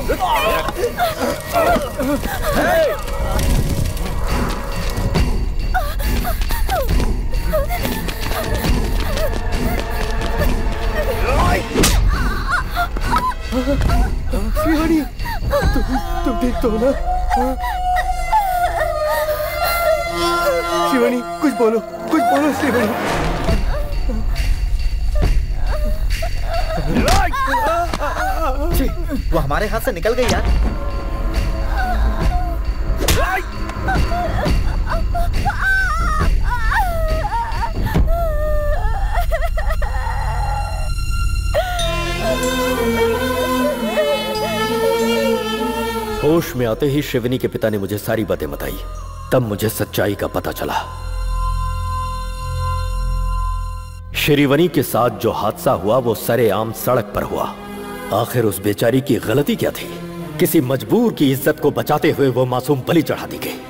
शिवानी, तुम ठीक तो हो ना? शिवानी, कुछ बोलो शिवानी। वो हमारे हाथ से निकल गई यार। होश में आते ही शिवनी के पिता ने मुझे सारी बातें बताई। तब मुझे सच्चाई का पता चला। श्रीवनी के साथ जो हादसा हुआ वो सरेआम सड़क पर हुआ। आखिर उस बेचारी की गलती क्या थी? किसी मजबूर की इज्जत को बचाते हुए वो मासूम बलि चढ़ा दी गई।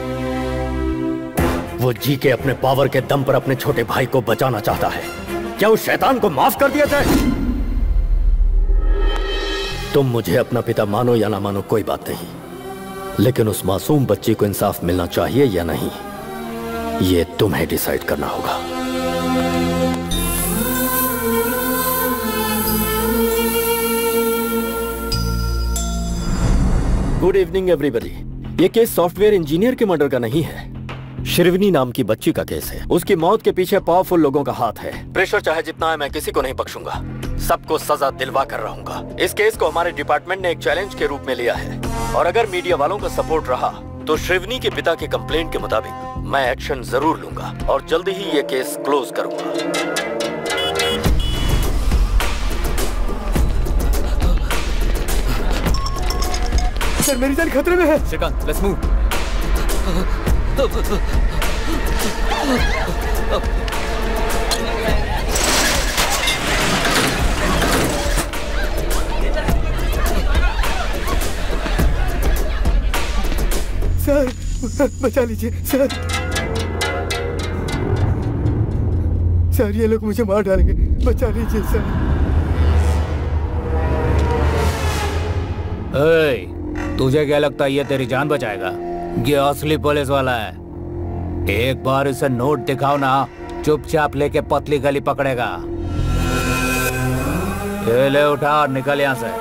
वो जी के अपने पावर के दम पर अपने छोटे भाई को बचाना चाहता है। क्या उस शैतान को माफ कर दिया जाए? तुम मुझे अपना पिता मानो या ना मानो कोई बात नहीं, लेकिन उस मासूम बच्ची को इंसाफ मिलना चाहिए या नहीं, ये तुम्हें डिसाइड करना होगा। Good evening everybody. ये केस सॉफ्टवेयर इंजीनियर के मर्डर का नहीं है, शिरवनी नाम की बच्ची का केस है। उसकी मौत के पीछे पावरफुल लोगों का हाथ है। प्रेशर चाहे जितना है, मैं किसी को नहीं बख्शूंगा। सबको सजा दिलवा कर रहूंगा। इस केस को हमारे डिपार्टमेंट ने एक चैलेंज के रूप में लिया है और अगर मीडिया वालों का सपोर्ट रहा तो श्रीवनी के पिता के कंप्लेंट के मुताबिक मैं एक्शन जरूर लूंगा और जल्दी ही ये केस क्लोज करूंगा। सर मेरी जान खतरे में है। Shrikant, let's move. सर बचा लीजिए सर। सर ये लोग मुझे मार डालेंगे, बचा लीजिए सर। तुझे क्या लगता है ये तेरी जान बचाएगा? ये असली पुलिस वाला है। एक बार इसे नोट दिखाओ ना, चुपचाप लेके पतली गली पकड़ेगा। ये ले उठा और निकल यहां से।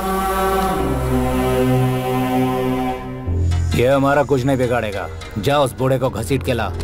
ये हमारा कुछ नहीं बिगाड़ेगा। जा उस बूढ़े को घसीट के ला।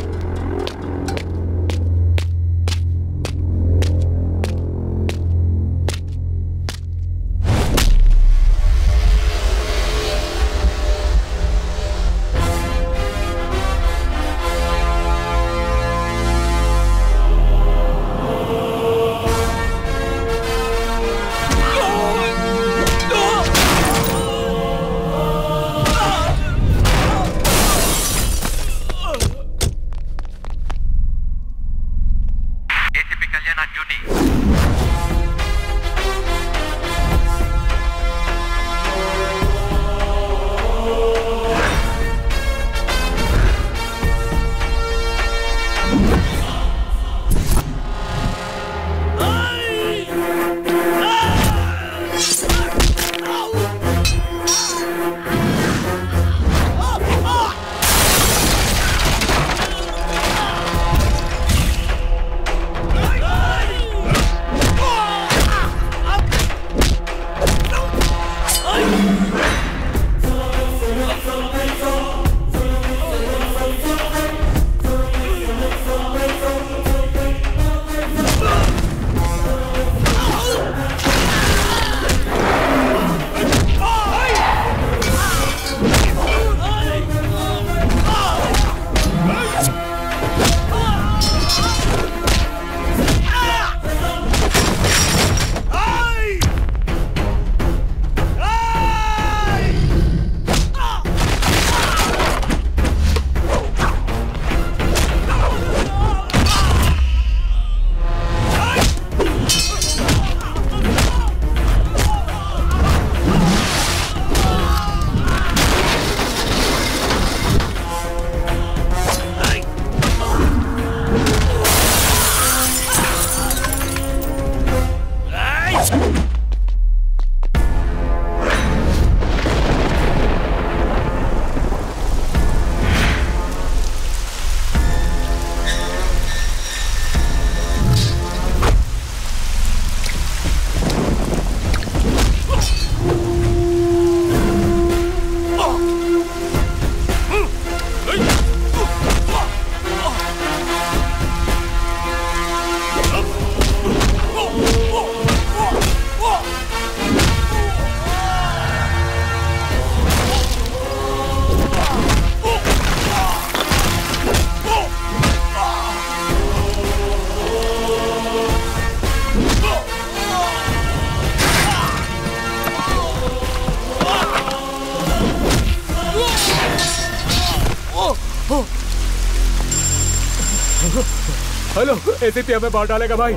हेलो, एसीपी हमें मार डालेगा भाई।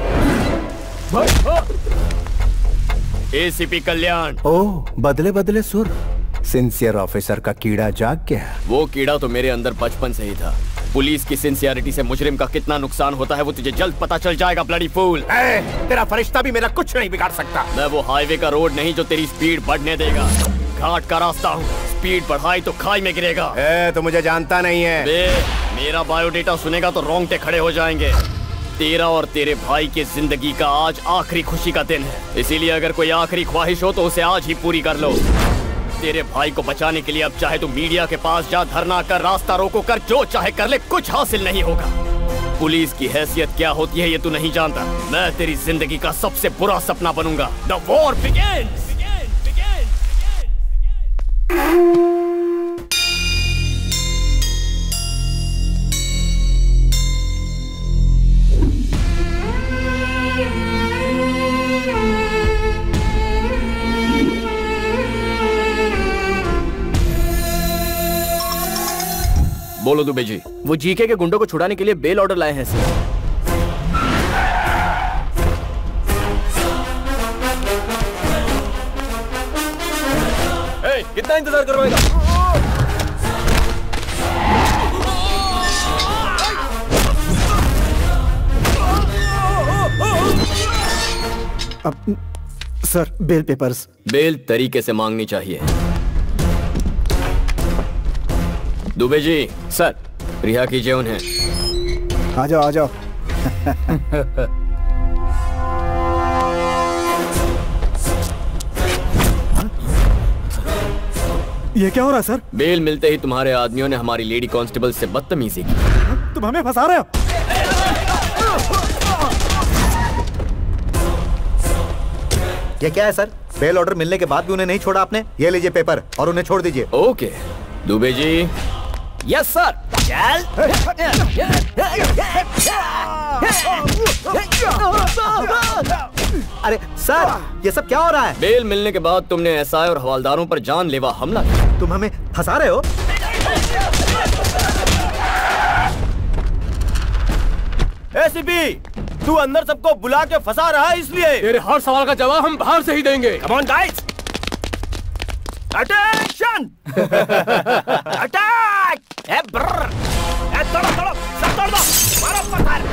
एसीपी कल्याण। ओह, बदले बदले सुर। सिंसियर ऑफिसर का कीड़ा जाग गया। वो कीड़ा तो मेरे अंदर बचपन से ही था। पुलिस की सिंसियरिटी से मुजरिम का कितना नुकसान होता है वो तुझे जल्द पता चल जाएगा, ब्लडी फूल। तेरा फरिश्ता भी मेरा कुछ नहीं बिगाड़ सकता। मैं वो हाईवे का रोड नहीं जो तेरी स्पीड बढ़ने देगा। घाट का रास्ता हूँ, स्पीड बढ़ाई तो खाई में गिरेगा। तो मुझे जानता नहीं है। मेरा बायोडेटा सुनेगा तो रोंगटे खड़े हो जाएंगे। तेरा और तेरे भाई की जिंदगी का आज आखिरी खुशी का दिन है, इसीलिए अगर कोई आखिरी ख्वाहिश हो तो उसे आज ही पूरी कर लो। तेरे भाई को बचाने के लिए अब चाहे तो मीडिया के पास जा, धरना कर, रास्ता रोको कर, जो चाहे कर ले, कुछ हासिल नहीं होगा। पुलिस की हैसियत क्या होती है ये तू नहीं जानता। मैं तेरी जिंदगी का सबसे बुरा सपना बनूंगा। The war begins. बोलो दुबे जी। वो जीके के गुंडों को छुड़ाने के लिए बेल ऑर्डर लाए हैं सर। कितना इंतजार करवाएगा? अब सर बेल पेपर्स। बेल तरीके से मांगनी चाहिए। दुबे जी। सर। रिहा कीजिए उन्हें। आ जाओ आ जाओ। ये क्या हो रहा है सर? बेल मिलते ही तुम्हारे आदमियों ने हमारी लेडी कांस्टेबल से बदतमीजी की। तुम हमें फंसा रहे हो। ये क्या है सर? बेल ऑर्डर मिलने के बाद भी उन्हें नहीं छोड़ा आपने? ये लीजिए पेपर और उन्हें छोड़ दीजिए। Okay Dubey ji. Yes sir. अरे सर ये सब क्या हो रहा है? बेल मिलने के बाद तुमने एसआई और हवालदारों पर जानलेवा हमला किया। तुम हमें फंसा रहे हो? एसीपी तू अंदर सबको बुला के फंसा रहा है इसलिए। तेरे हर सवाल का जवाब हम बाहर से ही देंगे। Come on guys. Attention. Attack. ए ब्रर। ए तोड़ो तोड़ो सब तोड़ दो। मारो पत्थर।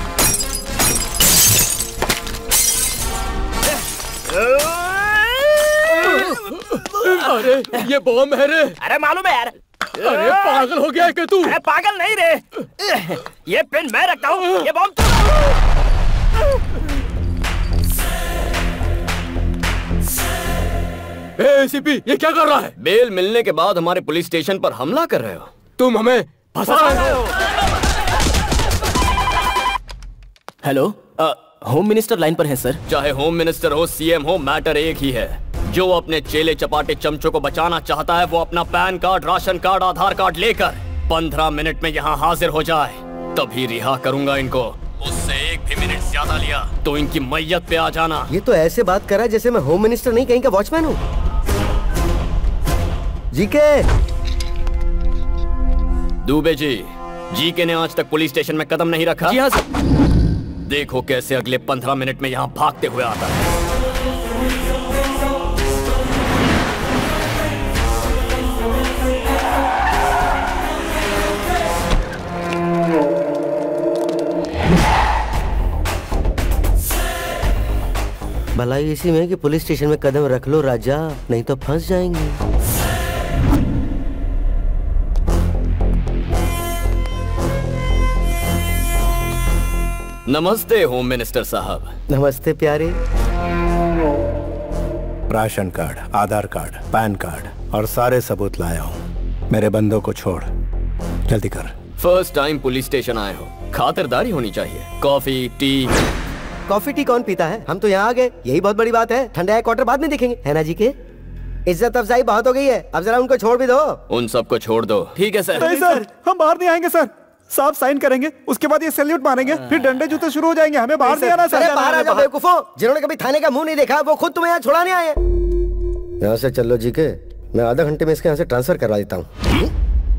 अरे ये बॉम्ब है रे। अरे मालूम है यार। अरे पागल हो गया है क्या तू? अरे पागल नहीं रे। ये पेन मैं रखता हूँ। ये बॉम्ब एसीपी ये क्या कर रहा है? बेल मिलने के बाद हमारे पुलिस स्टेशन पर हमला कर रहे हो। तुम हमें फंसा रहे हो। हेलो होम मिनिस्टर लाइन पर है सर। चाहे होम मिनिस्टर हो सीएम हो मैटर एक ही है। जो अपने चेले चपाटे चमचों को बचाना चाहता है वो अपना PAN card ration card Aadhaar card लेकर 15 मिनट में यहाँ हाजिर हो जाए तभी रिहा करूंगा इनको। उससे एक भी मिनट ज्यादा लिया तो इनकी मैयत पे आ जाना। ये तो ऐसे बात कर रहा है जैसे मैं होम मिनिस्टर नहीं कहीं का वॉचमैन हूँ। जीके। दुबे जी। जीके ने आज तक पुलिस स्टेशन में कदम नहीं रखा। जी हाँ सर। देखो कैसे अगले 15 मिनट में यहाँ भागते हुए आता है। भलाई इसी में कि पुलिस स्टेशन में कदम रख लो राजा, नहीं तो फंस जाएंगे। नमस्ते होम मिनिस्टर साहब। नमस्ते प्यारे। Ration card Aadhaar card PAN card और सारे सबूत लाया हूँ। मेरे बंदों को छोड़, जल्दी कर। फर्स्ट टाइम पुलिस स्टेशन आए हो, खातिरदारी होनी चाहिए। Coffee tea. कॉफी टी कौन पीता है? हम तो यहाँ आ गए, यही बहुत बड़ी बात है। ठंडा क्वार्टर बाद में देखेंगे, है ना जी के? इज्जत अफजाई बहुत हो गई है, अब जरा उनको छोड़ भी दो। उन सबको छोड़ दो। ठीक है सर। नहीं सर, हम बाहर नहीं आएंगे सर। साहब साइन करेंगे, उसके बाद ये सैल्यूट मारेंगे, फिर डंडे जूते शुरू हो जाएंगे। हमें बाहर नहीं आना सर। बाहर आ जाओ बेवकूफों, जिन्होंने कभी थाने का मुंह नहीं देखा वो खुद तुम्हें यहाँ छुड़ाने आए हैं। यहाँ से चलो जी के, मैं आधा घंटे में इसके यहाँ से ट्रांसफर करवा देता हूँ।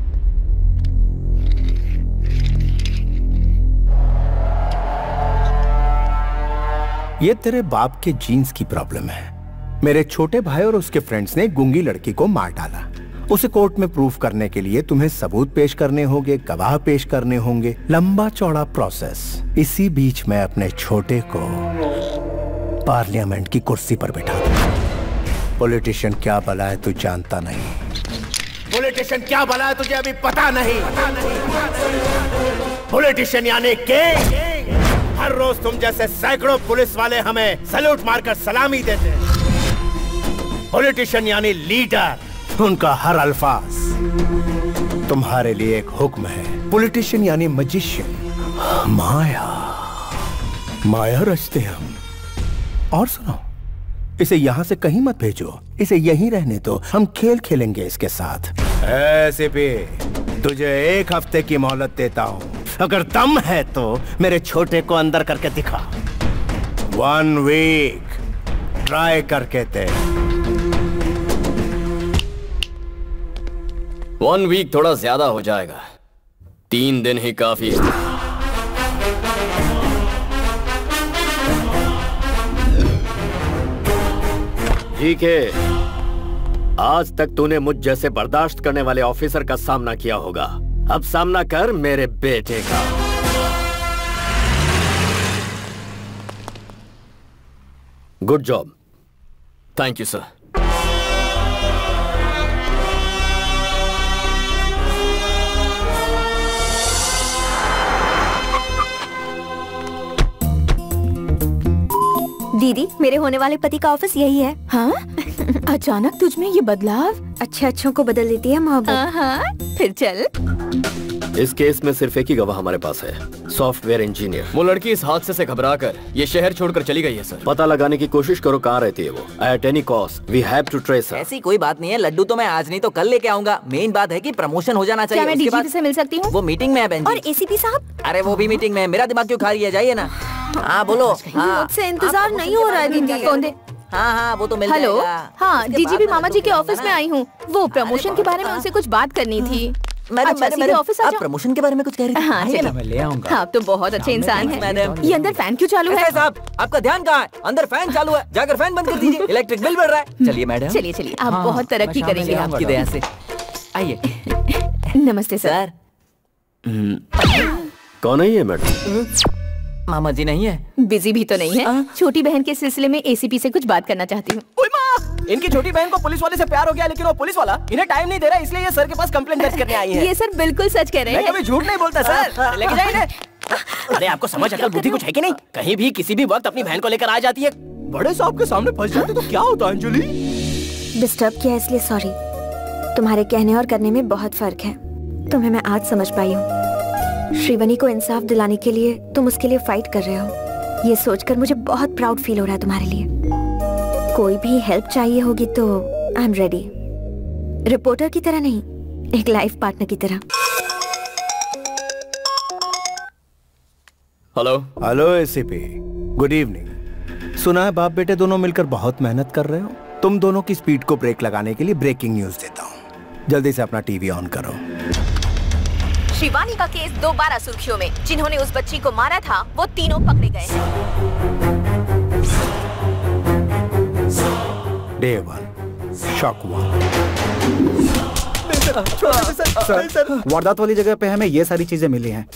ये तेरे बाप के जीन्स की प्रॉब्लम है। मेरे छोटे भाई और उसके फ्रेंड्स ने गूंगी लड़की को मार डाला। उसे कोर्ट में प्रूफ करने के लिए तुम्हें सबूत पेश करने होंगे, गवाह पेश करने होंगे, लंबा चौड़ा प्रोसेस। इसी बीच मैं अपने छोटे को पार्लियामेंट की कुर्सी पर बैठा दूं। पॉलिटिशियन क्या भला है तू जानता नहीं। पॉलिटिशियन क्या भला है तुझे अभी पता नहीं। पॉलिटिशियन यानी किंग। हर रोज तुम जैसे सैकड़ों पुलिस वाले हमें सैल्यूट मारकर सलामी देते हैं। पॉलिटिशियन यानी लीडर। उनका हर अल्फाज तुम्हारे लिए एक हुक्म है। पॉलिटिशियन यानी मजिशियन। माया, माया रचते हम। और सुनो, इसे यहां से कहीं मत भेजो, इसे यहीं रहने दो, हम खेल खेलेंगे इसके साथ। ऐसे पे तुझे 1 हफ्ते की मोहलत देता हूं, अगर दम है तो मेरे छोटे को अंदर करके दिखा। 1 वीक ट्राई करके दे। 1 वीक थोड़ा ज्यादा हो जाएगा, 3 दिन ही काफी है। जीके, आज तक तूने मुझ जैसे बर्दाश्त करने वाले ऑफिसर का सामना किया होगा, अब सामना कर मेरे बेटे का। Good job. Thank you sir. दीदी, मेरे होने वाले पति का ऑफिस यही है। हाँ? अचानक तुझ में ये बदलाव? अच्छों को बदल देती है मोहब्बत। हाँ, फिर चल। इस केस में सिर्फ एक ही गवाह हमारे पास है, सॉफ्टवेयर इंजीनियर। वो लड़की इस हादसे से घबराकर ये शहर छोड़कर चली गई है सर। पता लगाने की कोशिश करो कहाँ रहती है वो। At any cost we have to trace her. ऐसी कोई बात नहीं है, लड्डू तो मैं आज नहीं तो कल लेके आऊंगा। मेन बात है कि प्रमोशन हो जाना चाहिए। क्या मैं डीजीपी से मिल सकती हूँ? वो मीटिंग में है बहन जी। और एसीपी साहब? अरे वो भी मीटिंग में है, मेरा दिमाग क्यों खा रही है, जाइए ना। हाँ बोलो। मुझसे इंतजार नहीं हो रहा है दीदी। कौन दे? हाँ वो तो मिल हेलो, जाएगा। हाँ डीजीपी मामा जी के ऑफिस में आई हूँ। वो प्रमोशन के बारे में उनसे कुछ बात करनी थी। मैडम, ऑफिस आ जाओ। प्रमोशन के बारे में कुछ कह रही थी? हाँ चलो, मैं ले आऊंगा। आप तो बहुत अच्छे इंसान हैं। मैडम, ये अंदर फैन क्यों चालू है? साहब, आपका ध्यान कहाँ है? अंदर फैन चालू है, जाकर फैन बंद कर दीजिए, इलेक्ट्रिक बिल बढ़ रहा है। चलिए मैडम, चलिए आप बहुत तरक्की करेंगे आपकी दया से। आइए। नमस्ते सर। कौन है ये मैडम? मामा जी नहीं है? बिजी भी तो नहीं है। छोटी बहन के सिलसिले में एसीपी से कुछ बात करना चाहती हूँ। इनकी छोटी बहन को पुलिस वाले से प्यार हो गया, लेकिन वो पुलिस वाला इन्हें टाइम नहीं दे रहा, इसलिए ये सर के पास कंप्लेंट दर्ज करने आई है। ये सर बिल्कुल सच कह रहे हैं। मैं कभी झूठ नहीं बोलता सर। लेके जाइए इन्हें। अरे आपको समझ अकल बुद्धि कुछ है कि नहीं? कहीं भी किसी भी वक्त अपनी बहन को लेकर आ जाती है। बड़े साहब के सामने फंस जाते तो क्या होता अंजलि? डिस्टर्ब किया इसलिए सॉरी। तुम्हारे कहने और करने में बहुत फर्क है। तुम्हें मैं आज समझ पाई हूँ। श्रीवनी को इंसाफ दिलाने के लिए तुम उसके लिए फाइट कर रहे हो। ये सोचकर मुझे बहुत प्राउड फील हो रहा है तुम्हारे लिए। कोई भी हेल्प चाहिए होगी तो आई एम रेडी। रिपोर्टर की तरह नहीं, एक लाइफ पार्टनर की तरह। Hello. Hello ACP, good evening. सुना है बाप बेटे दोनों मिलकर बहुत मेहनत कर रहे हो। तुम दोनों की स्पीड को ब्रेक लगाने के लिए ब्रेकिंग न्यूज देता हूँ। जल्दी से अपना टीवी ऑन करो। शिवानी का केस दोबारा सुर्खियों में। जिन्होंने उस बच्ची को मारा था वो तीनों पकड़े गए हैं। Day 1 shock 1। सर, वारदात वाली जगह पे हमें ये सारी चीजें मिली हैं।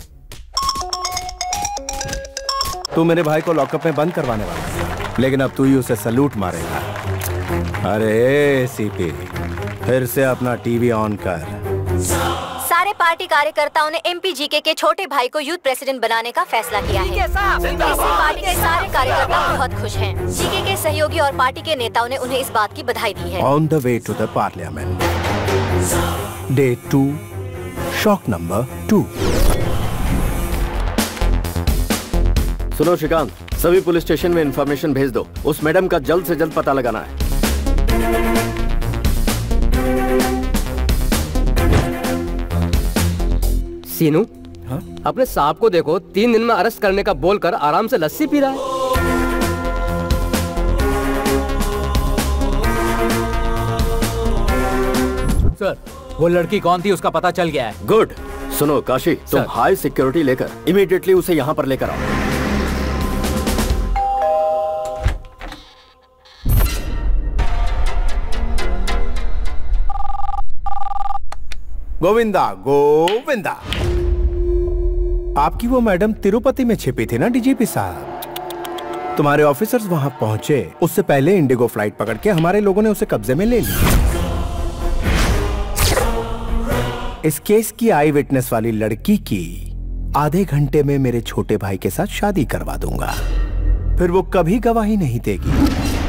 तू मेरे भाई को लॉकअप में बंद करवाने वाला है, लेकिन अब तू ही उसे सलूट मारेगा। अरे सीपी, फिर से अपना टीवी ऑन कर। सारे पार्टी कार्यकर्ताओं ने एमपी जीके के छोटे भाई को यूथ प्रेसिडेंट बनाने का फैसला किया है। इसी पार्टी के सारे कार्यकर्ता बहुत खुश हैं। जीके के सहयोगी और पार्टी के नेताओं ने उन्हें इस बात की बधाई दी है। On the way to the parliament. Day 2 shock number 2। सुनो श्रीकांत, सभी पुलिस स्टेशन में इंफॉर्मेशन भेज दो। उस मैडम का जल्द से जल्द पता लगाना है। सीनू, अपने साहब को देखो, 3 दिन में अरेस्ट करने का बोलकर आराम से लस्सी पी रहा है। सर, वो लड़की कौन थी उसका पता चल गया है। गुड। सुनो काशी, तुम हाई सिक्योरिटी लेकर इमीडिएटली उसे यहाँ पर लेकर आओ। गोविंदा गोविंदा, आपकी वो मैडम तिरुपति में छिपी थी ना डीजीपी साहब। तुम्हारे ऑफिसर्स वहां पहुंचे, उससे पहले इंडिगो फ्लाइट पकड़ के हमारे लोगों ने उसे कब्जे में ले लिया। इस केस की आई विटनेस वाली लड़की की आधे घंटे में मेरे छोटे भाई के साथ शादी करवा दूंगा, फिर वो कभी गवाही नहीं देगी।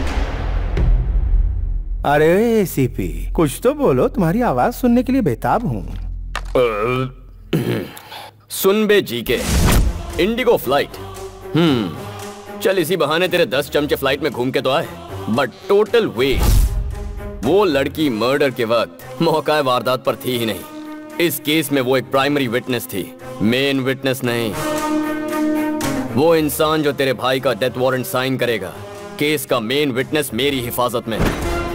अरे एसीपी, कुछ तो बोलो, तुम्हारी आवाज सुनने के लिए बेताब हूँ। सुन बे जीके, इंडिगो फ्लाइट। चल इसी बहाने तेरे 10 चमचे फ्लाइट में घूम के तो आए, बट टोटल वेस्ट। वो लड़की मर्डर के वक्त मौका वारदात पर थी ही नहीं। इस केस में वो एक प्राइमरी विटनेस थी, मेन विटनेस नहीं। वो इंसान जो तेरे भाई का डेथ वारंट साइन करेगा, केस का मेन विटनेस मेरी हिफाजत में।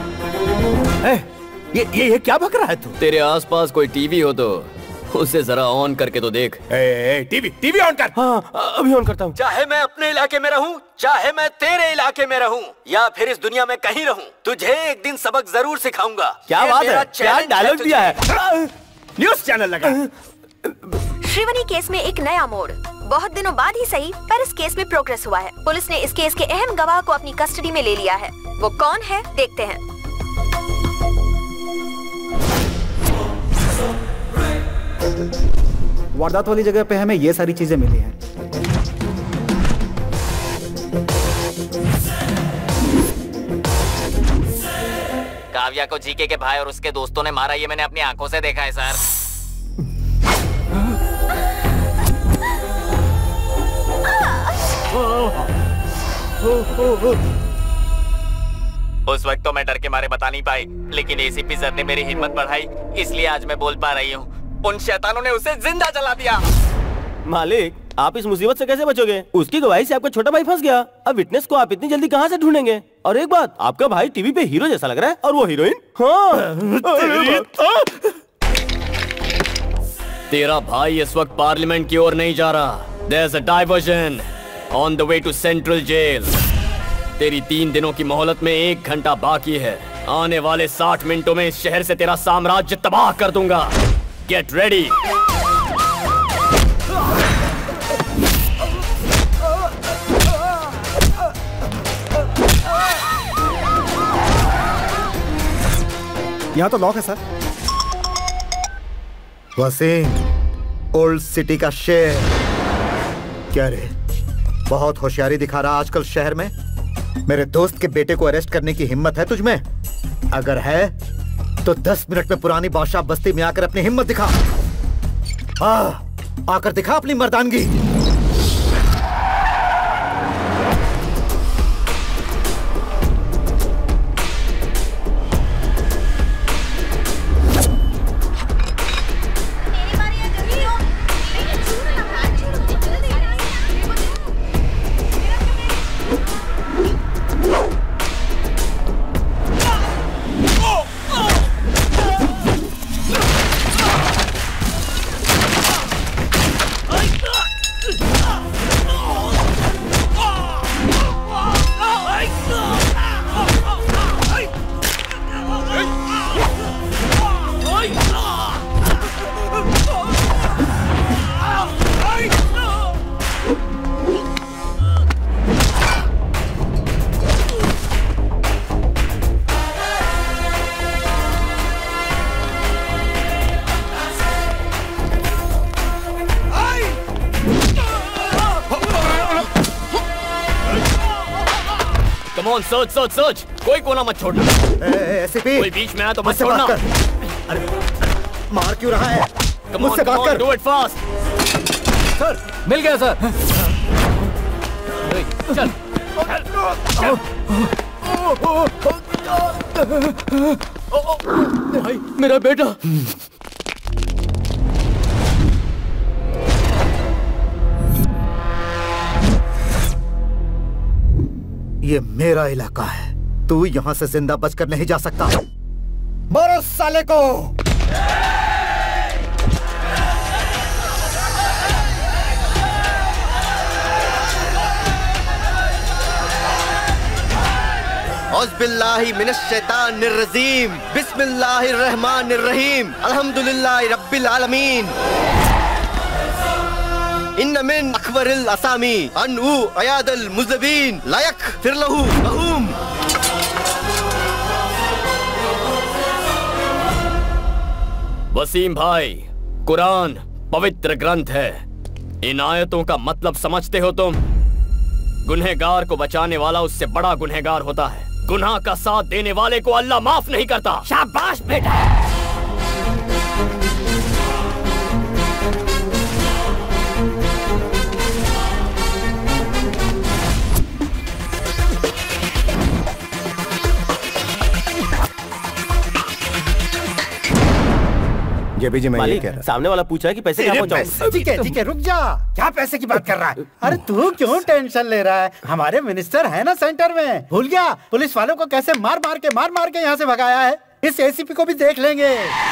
ये क्या बक रहा है तू? तेरे आसपास कोई टीवी हो तो उसे जरा ऑन करके तो देख। टीवी ऑन कर। हाँ, अभी ऑन करता हूँ। चाहे मैं अपने इलाके में रहूं, चाहे मैं तेरे इलाके में रहूं, या फिर इस दुनिया में कहीं रहूं, तुझे एक दिन सबक जरूर सिखाऊंगा। क्या बात है? क्या डायलॉग दिया है? न्यूज़ चैनल लगा। श्रीवनी केस में एक नया मोड़। बहुत दिनों बाद ही सही, पर इस केस में प्रोग्रेस हुआ है। पुलिस ने इस केस के अहम गवाह को अपनी कस्टडी में ले लिया है। वो कौन है, देखते हैं। वारदात वाली जगह पे हमें ये सारी चीजें मिली हैं। काव्या को जीके के भाई और उसके दोस्तों ने मारा, ये मैंने अपनी आंखों से देखा है सर। उस वक्त तो मैं डर के मारे बता नहीं पाई, लेकिन एसीपी सर ने मेरी हिम्मत बढ़ाई, इसलिए आज मैं बोल पा रही हूँ। उन शैतानों ने उसे जिंदा जला दिया। मालिक, आप इस मुसीबत से कैसे बचोगे? उसकी गवाही से आपका छोटा भाई फंस गया। अब विटनेस को आप इतनी जल्दी कहाँ से ढूंढेंगे? और एक बात, आपका भाई टीवी पे हीरो जैसा लग रहा है और वो हीरोइन। हाँ। तेरा भाई इस वक्त पार्लियामेंट की ओर नहीं जा रहा। There's a diversion on the way to Central Jail. तेरी 3 दिनों की मोहलत में 1 घंटा बाकी है। आने वाले 60 मिनटों में इस शहर से तेरा साम्राज्य तबाह कर दूंगा। Get ready. यहाँ तो लॉक है सर। वसीम, ओल्ड सिटी का शेर। क्या रे, बहुत होशियारी दिखा रहा आजकल शहर में। मेरे दोस्त के बेटे को अरेस्ट करने की हिम्मत है तुझमें? अगर है तो 10 मिनट में पुरानी बादशाह बस्ती में आकर अपनी हिम्मत दिखा। आकर दिखा अपनी मर्दानगी। सर्च सर्च सर्च, कोई कोना मत छोड़ना। एसीपी, कोई बीच में आया तो मत छोड़ना। अरे मार क्यों रहा है? मुझसे बात कर। Do it fast. सर, मिल गया सर। चल। भाई, मेरा बेटा। ये मेरा इलाका है, तू यहाँ से जिंदा बचकर नहीं जा सकता। मारो साले को। औज़ुबिल्लाहि मिनश्शैतानिर्रजीम, बिस्मिल्लाहिर्रहमानिर्रहीम, अल्हम्दुलिल्लाहि रब्बिल आलमीन। इन्न मिन अकबरिल असामी अनउ अयादल मुज़बिन लायक फिरलहु महूम। वसीम भाई, कुरान पवित्र ग्रंथ है। इन आयतों का मतलब समझते हो तुम? गुनहगार को बचाने वाला उससे बड़ा गुनहगार होता है। गुनाह का साथ देने वाले को अल्लाह माफ नहीं करता। शाबाश बेटा। जेबी जी मैं ये मालिक, कह रहा सामने वाला पूछा है कि पैसे कहाँ पहुँचाऊं? ठीक है रुक जा। क्या पैसे की बात कर रहा है? अरे तू क्यों टेंशन ले रहा है? हमारे मिनिस्टर है ना सेंटर में। भूल गया पुलिस वालों को कैसे मार मार के यहाँ से भगाया है? इस एसीपी को भी देख लेंगे।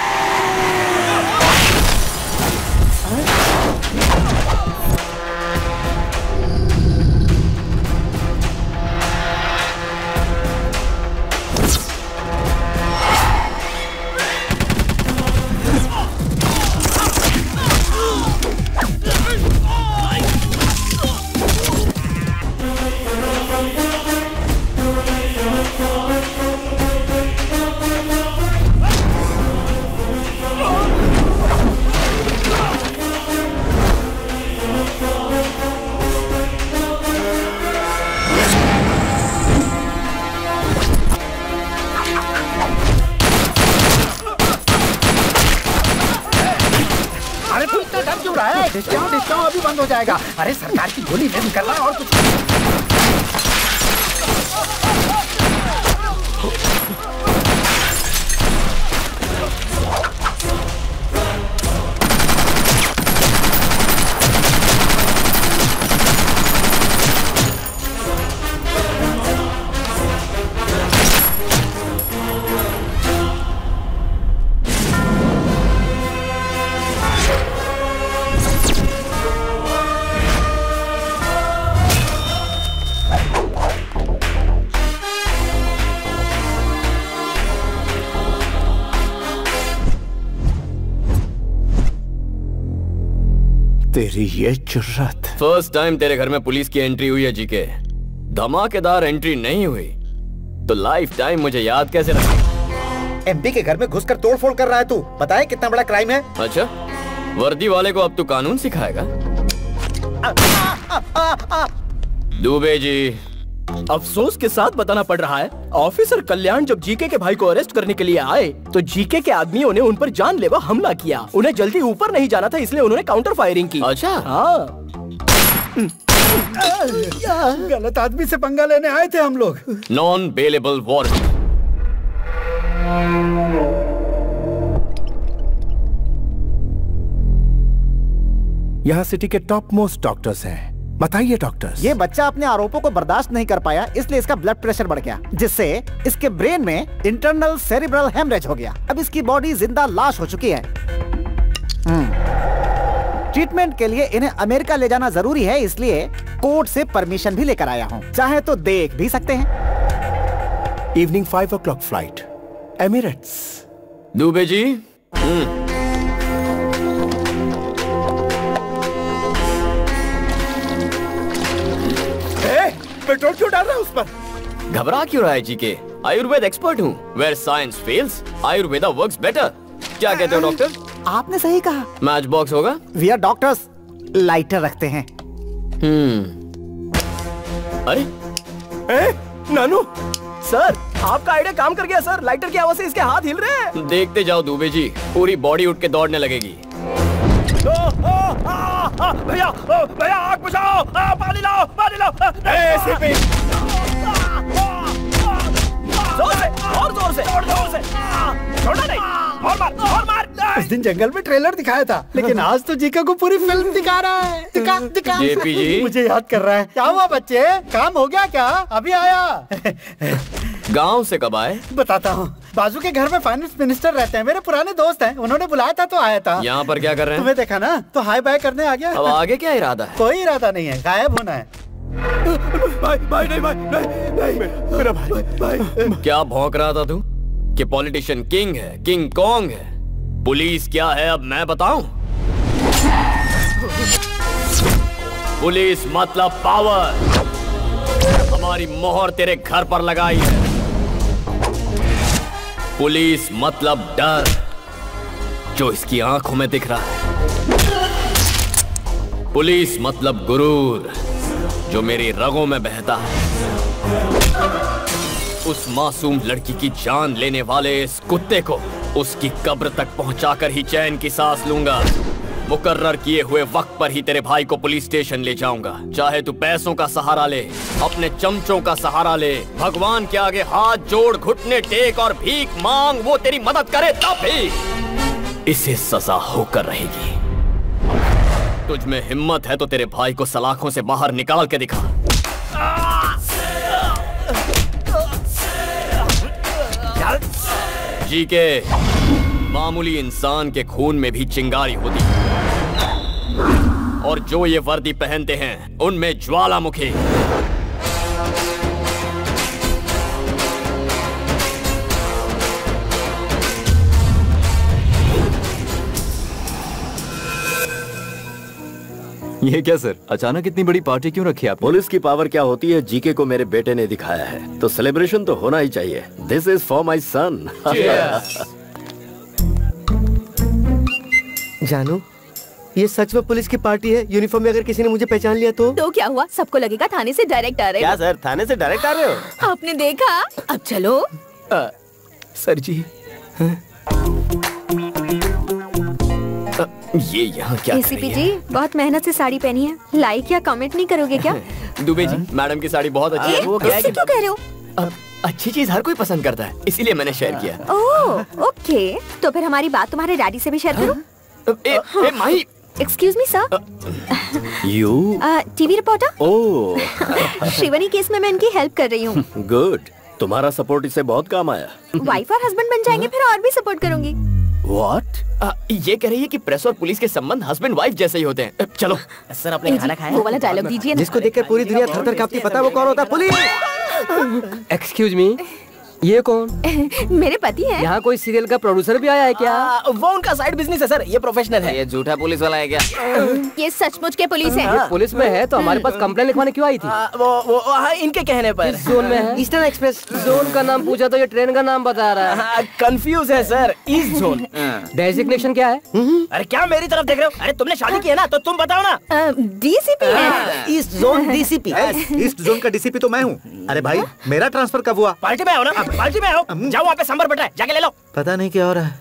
डिस्काउंट अभी बंद हो जाएगा। अरे सरकार की गोली में कर रहा है और कुछ। तेरी ये जुर्रत। फर्स्ट टाइम तेरे घर में पुलिस की एंट्री हुई है जीके। धमाकेदार एंट्री नहीं हुई तो लाइफ टाइम मुझे याद कैसे रखेगा? एमपी के घर में घुसकर तोड़फोड़ कर रहा है तू। पता है कितना बड़ा क्राइम है? अच्छा, वर्दी वाले को अब तू कानून सिखाएगा? दुबे जी, अफसोस के साथ बताना पड़ रहा है, ऑफिसर कल्याण जब जीके के भाई को अरेस्ट करने के लिए आए तो जीके के आदमियों ने उन पर जानलेवा हमला किया। उन्हें जल्दी ऊपर नहीं जाना था, इसलिए उन्होंने काउंटर फायरिंग की। अच्छा, हाँ। गलत आदमी से पंगा लेने आए थे हम लोग। Non bailable warrant. यहाँ सिटी के टॉप मोस्ट डॉक्टर्स हैं। बताइए डॉक्टर्स। ये बच्चा अपने आरोपों को बर्दाश्त नहीं कर पाया, इसलिए इसका ब्लड प्रेशर बढ़ गया, जिससे इसके ब्रेन में इंटरनल सेरिब्रल हेमरेज हो गया। अब इसकी बॉडी जिंदा लाश हो चुकी है। ट्रीटमेंट के लिए इन्हें अमेरिका ले जाना जरूरी है, इसलिए कोर्ट से परमिशन भी लेकर आया हूँ। चाहे तो देख भी सकते हैं। Evening 5 o'clock flight, Emirates. Dubey ji, petrol क्यों डाल रहा है उस पर? घबरा क्यों रहा है जीके? आयुर्वेद एक्सपर्ट हूँ। Where science fails, Ayurveda works better. क्या कहते हो डॉक्टर? आपने सही कहा। मैच बॉक्स होगा? वी आर डॉक्टर्स, लाइटर रखते हैं। अरे नानू सर, आपका आइडिया काम कर गया सर। लाइटर की आवाज से इसके हाथ हिल रहे हैं। देखते जाओ दुबे जी, पूरी बॉडी उठ के दौड़ने लगेगी। भैया भैया आग बुझाओ, पानी लाओ, पानी लाओ। जोर से, और जोर से, जोर से, छोड़ना नहीं, और मार, और मार। उस दिन जंगल में ट्रेलर दिखाया था, लेकिन आज तो जीके को पूरी फिल्म दिखा रहा है। दिखा दिखा। जेपी जी, मुझे याद कर रहा है। क्या हुआ बच्चे, काम हो गया क्या? अभी आया। गांव से कब आए? बताता हूँ। बाजू के घर में फाइनेंस मिनिस्टर रहते हैं, मेरे पुराने दोस्त हैं। उन्होंने बुलाया था तो आया था। यहाँ पर क्या कर रहे हैं? तुम्हें देखा ना तो हाय बाय करने आ गया। अब आगे क्या इरादा है? कोई इरादा नहीं है, गायब होना है। भाई नहीं, मेरा भाई। क्या भौंक रहा था तू कि पॉलिटिशियन किंग है, किंग कॉन्ग है? पुलिस क्या है अब मैं बताऊं? पुलिस मतलब पावर। हमारी मोहर तेरे घर पर लगाई है। पुलिस मतलब डर, जो इसकी आंखों में दिख रहा है। पुलिस मतलब गुरूर, जो मेरी रगों में बहता है। उस मासूम लड़की की जान लेने वाले इस कुत्ते को उसकी कब्र तक पहुंचाकर ही चैन की सांस लूंगा। मुकर्रर किए हुए वक्त पर ही तेरे भाई को पुलिस स्टेशन ले जाऊंगा। चाहे तू पैसों का सहारा ले, अपने चमचों का सहारा ले, भगवान के आगे हाथ जोड़, घुटने टेक और भीख मांग, वो तेरी मदद करे तब भी। इसे सजा होकर रहेगी। तुझ में हिम्मत है तो तेरे भाई को सलाखों से बाहर निकाल के दिखा। जीके, मामूली इंसान के खून में भी चिंगारी होती है और जो ये वर्दी पहनते हैं उनमें ज्वालामुखी। ये क्या सर, अचानक इतनी बड़ी पार्टी क्यों रखी आप? पुलिस की पावर क्या होती है जीके को मेरे बेटे ने दिखाया है, तो सेलिब्रेशन तो होना ही चाहिए। This is for my son. जानू, ये सच में पुलिस की पार्टी है? यूनिफॉर्म में अगर किसी ने मुझे पहचान लिया तो क्या हुआ? सबको लगेगा थाने से डायरेक्ट आ रहे हो। क्या सर, थाने से डायरेक्ट आ रहे हो? आपने देखा? अब चलो। सर जी, ये यहाँ क्या एसीपी जी, बहुत मेहनत से साड़ी पहनी है, लाइक या कमेंट नहीं करोगे क्या? दुबे जी, मैडम की साड़ी बहुत अच्छी है। वो क्या है कि क्यों कह रहे हो? अच्छी चीज हर कोई पसंद करता है, इसीलिए मैंने शेयर किया। ओह, ओके, तो फिर हमारी बात तुम्हारे डैडी से भी शेयर करो। Mahi, excuse me sir. You TV reporter. Oh, Shrivani case में मैं इनकी हेल्प कर रही हूँ। गुड, तुम्हारा सपोर्ट इससे बहुत काम आया। वाइफ और हस्बैंड बन जाएंगे, फिर और भी सपोर्ट करूंगी। What? ये कह रही है कि प्रेस और पुलिस के संबंध हस्बैंड वाइफ जैसे ही होते हैं। चलो सर, आपने खाना खाया? वो वाला डायलॉग दीजिए। जिसको देखकर पूरी दुनिया थर-थर कांपती, पता वो कौन होता है? पुलिस। एक्सक्यूज मी, ये कौन? मेरे पति हैं। यहाँ कोई सीरियल का प्रोड्यूसर भी आया है क्या? वो उनका साइड बिजनेस है सर, ये प्रोफेशनल है। ये झूठा पुलिस वाला है क्या? ये सचमुच के पुलिस है। ये पुलिस में है तो हमारे पास कंप्लेन लिखवाने क्यों आई थी? वो इनके कहने पर। किस जोन में है? ईस्टर्न एक्सप्रेस जोन का नाम पूछा तो ये ट्रेन का नाम बता रहा है। कंफ्यूज है सर, ईस्ट जोन। डेजिग्नेशन क्या है? अरे क्या मेरी तरफ देख रहे हो? अरे तुमने शादी की है ना, तो तुम बताओ ना। डीसीपी है। East zone DCP. East zone का डीसीपी तो मैं हूँ। अरे भाई, मेरा ट्रांसफर कब हुआ? पार्टी में आओ ना, पार्टी में आओ। जाओ, वहाँ पे सांभर बटा है, जाके ले लो। पता नहीं क्या हो रहा है।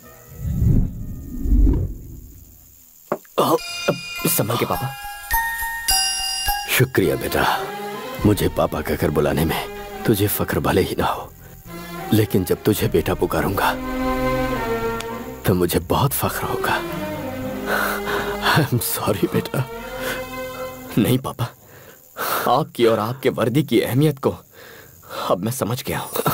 संभल के पापा। शुक्रिया बेटा, मुझे पापा कहकर बुलाने में तुझे फख्र भले ही ना हो, लेकिन जब तुझे बेटा पुकारूंगा तो मुझे बहुत फख्र होगा। आई एम सॉरी बेटा। नहीं पापा, आपकी और आपके वर्दी की अहमियत को अब मैं समझ गया हूँ।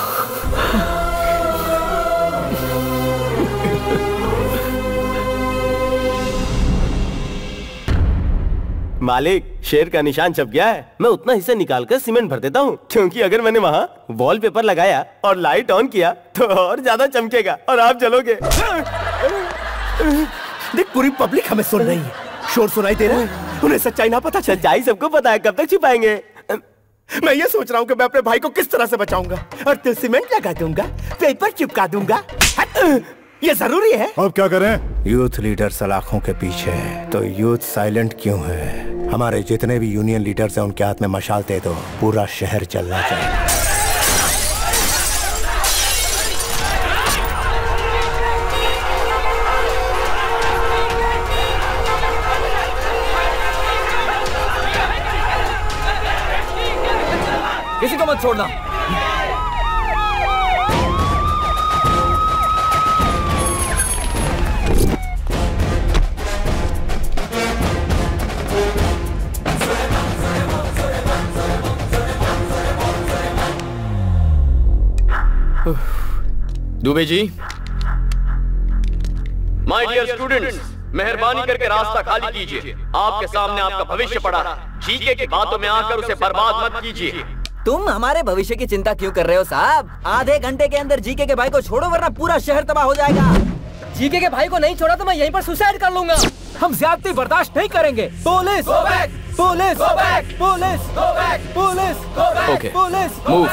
मालिक, शेर का निशान छप गया है। मैं उतना हिस्सा निकालकर सीमेंट भर देता हूँ, क्योंकि अगर मैंने वहाँ वॉलपेपर लगाया और लाइट ऑन किया तो और ज्यादा चमकेगा और आप जलोगे। देख, पूरी पब्लिक हमें सुन रही है, शोर सुनाई दे रहा है। उन्हें सच्चाई ना पता। सच्चाई सबको पता है, कब तक छिपाएंगे? मैं ये सोच रहा हूँ कि मैं अपने भाई को किस तरह से बचाऊंगा। और तो सीमेंट लगा दूंगा, पेपर चिपका दूंगा। ये जरूरी है। अब क्या करें? यूथ लीडर सलाखों के पीछे है, तो यूथ साइलेंट क्यों है? हमारे जितने भी यूनियन लीडर्स हैं उनके हाथ में मशाल दे दो, पूरा शहर चलना चाहिए। किसी को मत छोड़ना। Dubey ji, my dear students, मेहरबानी करके रास्ता खाली कीजिए। आपके सामने आपका भविष्य पड़ा है। जीके की बातों में आकर उसे बर्बाद मत कीजिए। तुम हमारे भविष्य की चिंता क्यों कर रहे हो साहब? आधे घंटे के अंदर जीके के भाई को छोड़ो, वरना पूरा शहर तबाह हो जाएगा। जीके के भाई को नहीं छोड़ा तो मैं यहीं पर सुसाइड कर लूंगा। हम ज्यादती बर्दाश्त नहीं करेंगे। Police, police, police, police, okay, police, move.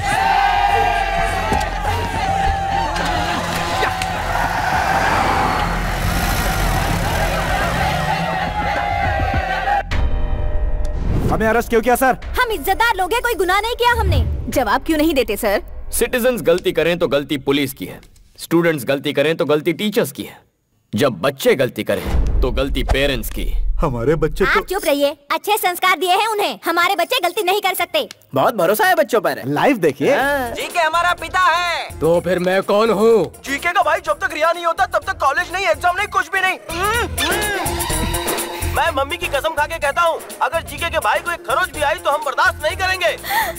हमें अरेस्ट क्यों किया सर? हम इज्जतदार लोग हैं, कोई गुनाह नहीं किया हमने। जवाब क्यों नहीं देते सर? सिटीजन्स गलती करें तो गलती पुलिस की है, स्टूडेंट्स गलती करें तो गलती टीचर्स की है, जब बच्चे गलती करें तो गलती पेरेंट्स की। हमारे बच्चे आप चुप रहिए, अच्छे संस्कार दिए हैं उन्हें। हमारे बच्चे गलती नहीं कर सकते। बहुत भरोसा है बच्चों पर। लाइव देखिए। जीके हमारा पिता है। तो फिर मैं कौन हूँ? जीके का भाई जब तक रिया नहीं होता तब तक कॉलेज नहीं, एग्जाम नहीं, कुछ भी नहीं। मैं मम्मी की कसम खा के कहता हूँ, अगर जीके के भाई को एक खरोच भी आई तो हम बर्दाश्त नहीं करेंगे।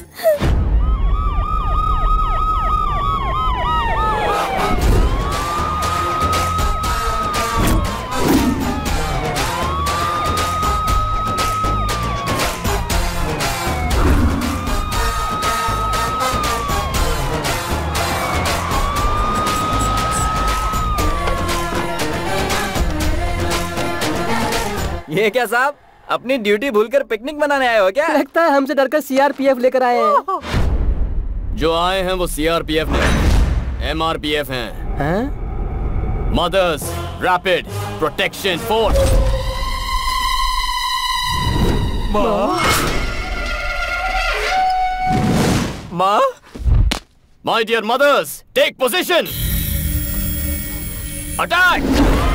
ये क्या साहब, अपनी ड्यूटी भूलकर पिकनिक मनाने आए हो क्या? लगता है हमसे डरकर सीआरपीएफ लेकर आए हैं। जो आए हैं वो सीआरपीएफ नहीं, एमआरपीएफ हैं। Mothers rapid protection force. माँ, my dear mothers, take position, attack.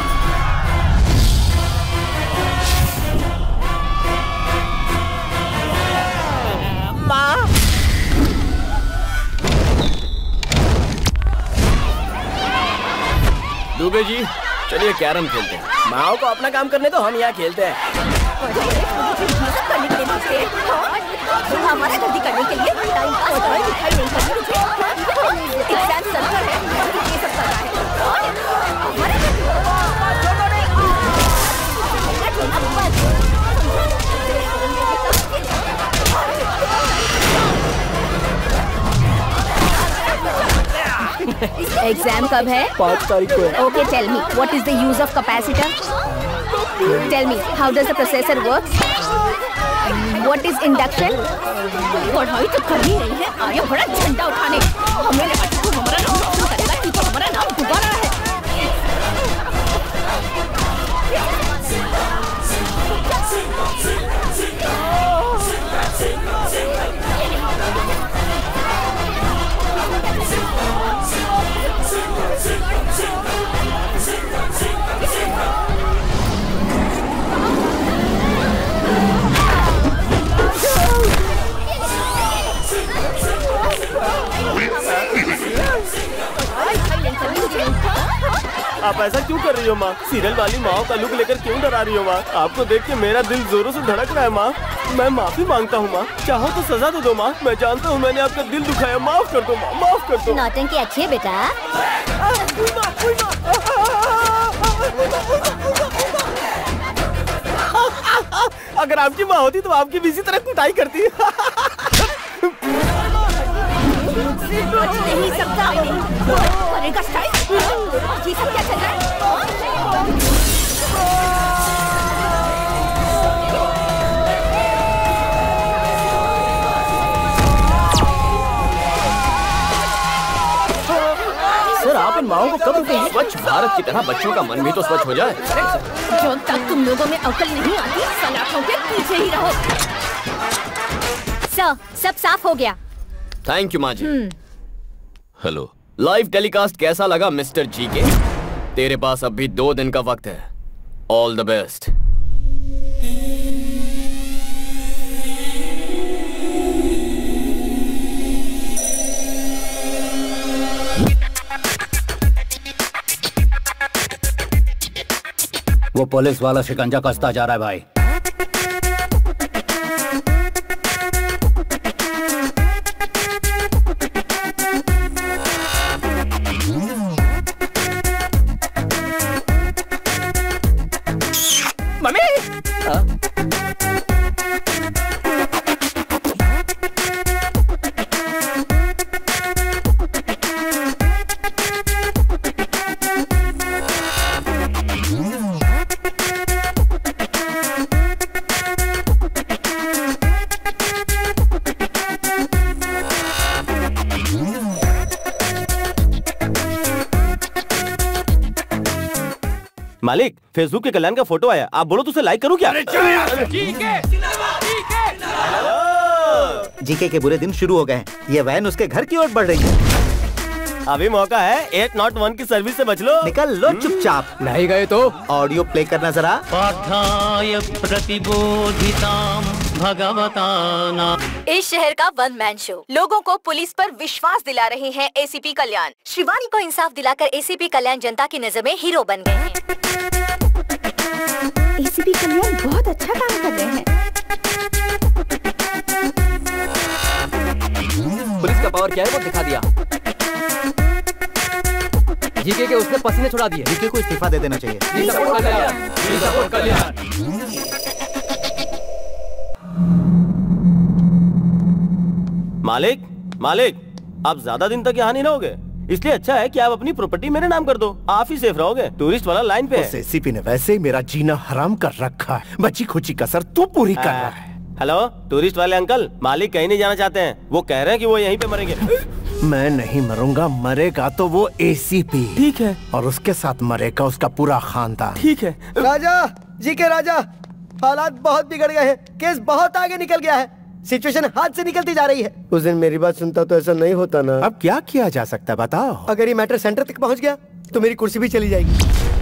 माँ, दुबे जी चलिए कैरम खेलते हैं। माओ को अपना काम करने तो हम यहाँ खेलते हैं। हमारा गलती करने के लिए टाइम पास और दिखाई नहीं करनी। एग्जाम सर्वर है, ये सब कर रहा है। एग्जाम कब है? 5 तारीख को है। Okay, tell me what is the use of capacitor? Tell me how does the processor work? What is induction? पढ़ाई तो कर ही रही है, आगे बड़ा झंडा उठाने। हमें लगा कि तू हमारा नाम रोशन करेगा, तू तो हमारा नाम डुबा रहा है। आप ऐसा क्यों कर रही हो माँ? सीरियल वाली माँ का लुक लेकर क्यों डरा रही हो माँ? आपको देख के मेरा दिल जोरों से धड़क रहा है माँ। मैं माफी मांगता हूँ माँ, चाहो तो सजा दे दो माँ। मैं जानता हूँ मैंने आपका दिल दुखाया, माफ कर दो माँ, माफ कर दो। नौटंकी अच्छी है बेटा। अगर आपकी माँ होती तो आपकी भी इसी तरह कुटाई करती। बच नहीं सकता, करेगा स्टाइल। ये सब क्या चल रहा है? सर आप इन माओं को कब रुकेंगे? स्वच्छ भारत की तरह बच्चों का मन भी तो स्वच्छ हो जाए। जब तक तुम लोगों में अकल नहीं आती, सलाखों के पीछे ही रहो। सर, सब साफ हो गया। थैंक यू माँ जी। हेलो, लाइव टेलीकास्ट कैसा लगा मिस्टर जी के? तेरे पास अब भी 2 दिन का वक्त है। All the best. वो पुलिस वाला शिकंजा कसता जा रहा है भाई। मालिक, फेसबुक के कल्याण का फोटो आया, आप बोलो तो उसे लाइक करूं क्या? जीके के बुरे दिन शुरू हो गए हैं। ये वैन उसके घर की ओर बढ़ रही है। अभी मौका है 801 की सर्विस से बच लो। निकल लो चुपचाप। नहीं गए तो ऑडियो प्ले करना जरा। पाठाय प्रतिबोधितां भगवता नाम। इस शहर का वन मैन शो लोगों को पुलिस पर विश्वास दिला रहे हैं एसीपी कल्याण। शिवानी को इंसाफ दिलाकर एसीपी कल्याण जनता की नजर में हीरो बन गए हैं। एसीपी कल्याण बहुत अच्छा काम कर रहे हैं। पुलिस का पावर क्या है वो दिखा दिया। जीके के उसने पसीने छुड़ा दिए। जीके को इस्तीफा दे देना चाहिए। मालिक मालिक, आप ज्यादा दिन तक यहाँ नहीं रहोगे, इसलिए अच्छा है कि आप अपनी प्रॉपर्टी मेरे नाम कर दो। आप ही सेफ रहोगे। टूरिस्ट वाला लाइन पे है। एसीपी ने वैसे ही मेरा जीना हराम कर रखा है। बची खुची कसर तू पूरी कर रहा है। हेलो टूरिस्ट वाले अंकल, मालिक कहीं नहीं जाना चाहते हैं। वो कह रहे हैं कि वो यहीं पे मरेंगे। मैं नहीं मरूंगा, मरेगा तो वो एसीपी। ठीक है। और उसके साथ मरेगा उसका पूरा खानदान। ठीक है। राजा जी के राजा, हालात बहुत बिगड़ गए हैं। केस बहुत आगे निकल गया है। सिचुएशन हाथ से निकलती जा रही है। उस दिन मेरी बात सुनता तो ऐसा नहीं होता ना। अब क्या किया जा सकता है बताओ। अगर ये मैटर सेंटर तक पहुंच गया तो मेरी कुर्सी भी चली जाएगी।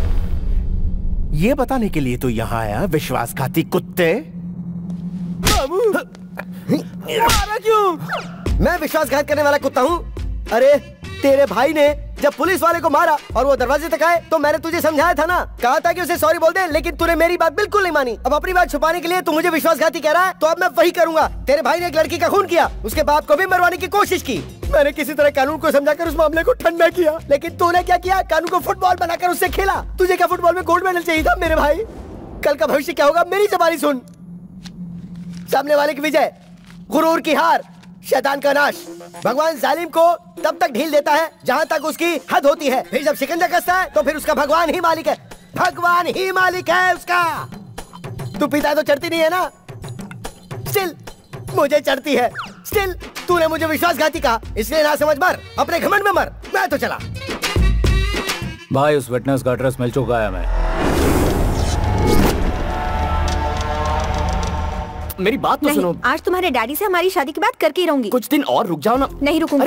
ये बताने के लिए तो यहाँ आया विश्वासघाती कुत्ते। मारा क्यों? मैं विश्वासघात करने वाला कुत्ता हूँ? अरे तेरे भाई ने जब पुलिस वाले को मारा और वो दरवाजे तक आए तो मैंने तुझे समझाया था ना, कहा था कि उसे सॉरी बोल दे, लेकिन तूने मेरी बात बिल्कुल नहीं मानी। अब अपनी बात छुपाने के लिए तू मुझे विश्वासघाती कह रहा है, तो अब मैं वही करूंगा। तेरे भाई ने एक लड़की का खून किया, उसके बाप को भी मरवाने की कोशिश की। मैंने किसी तरह कानून को समझाकर उस मामले को ठंडा किया, लेकिन तूने क्या किया? कानून को फुटबॉल बनाकर उससे खेला। तुझे क्या फुटबॉल में गोल्ड मेडल चाहिए था मेरे भाई? कल का भविष्य क्या होगा मेरी ज़बानी सुन। सामने वाले की विजय, गुरूर की हार, शैतान का नाश। भगवान जालिम को तब तक ढील देता है जहाँ तक उसकी हद होती है। फिर जब शिकंजा कसता है तो फिर उसका भगवान ही मालिक है। भगवान ही मालिक है उसका। तू पीता है तो चढ़ती नहीं है ना? स्टिल मुझे चढ़ती है। स्टिल तूने मुझे विश्वासघाती कहा, इसलिए ना समझ मर, अपने घमंड में मर। मैं तो चला। भाई उस विटनेस का एड्रेस मिल चुका है हमें। मेरी बात तो सुनो। आज तुम्हारे डैडी से हमारी शादी की बात करके ही रहूंगी। कुछ दिन और रुक जाओ ना। नहीं रुकूंगी।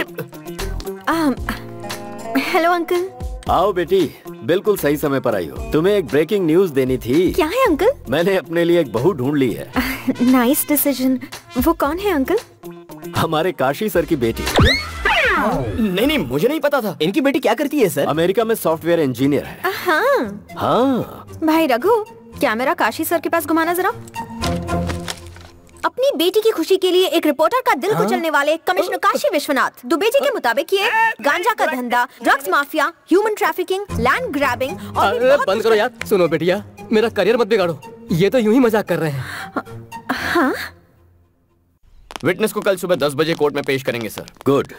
Hello uncle. आओ बेटी, बिल्कुल सही समय पर आई हो। तुम्हें एक ब्रेकिंग न्यूज देनी थी। क्या है अंकल? मैंने अपने लिए एक बहू ढूंढ ली है। Nice decision. वो कौन है अंकल? हमारे काशी सर की बेटी। नहीं, मुझे नहीं पता था। इनकी बेटी क्या करती है सर? अमेरिका में सॉफ्टवेयर इंजीनियर है। हाँ भाई रघु, कैमरा काशी सर के पास घुमाना जरा। अपनी बेटी की खुशी के लिए एक रिपोर्टर का दिल कुचलने वाले कमिश्नर काशी विश्वनाथ दुबे जी के मुताबिक ये गांजा का धंधा, drugs mafia, human trafficking, land grabbing और भी बहुत बंद करो यार। सुनो बेटिया, मेरा करियर मत बिगाड़ो। ये तो यूं ही मजाक कर रहे हैं। हाँ? विटनेस को कल सुबह 10 बजे कोर्ट में पेश करेंगे सर। गुड।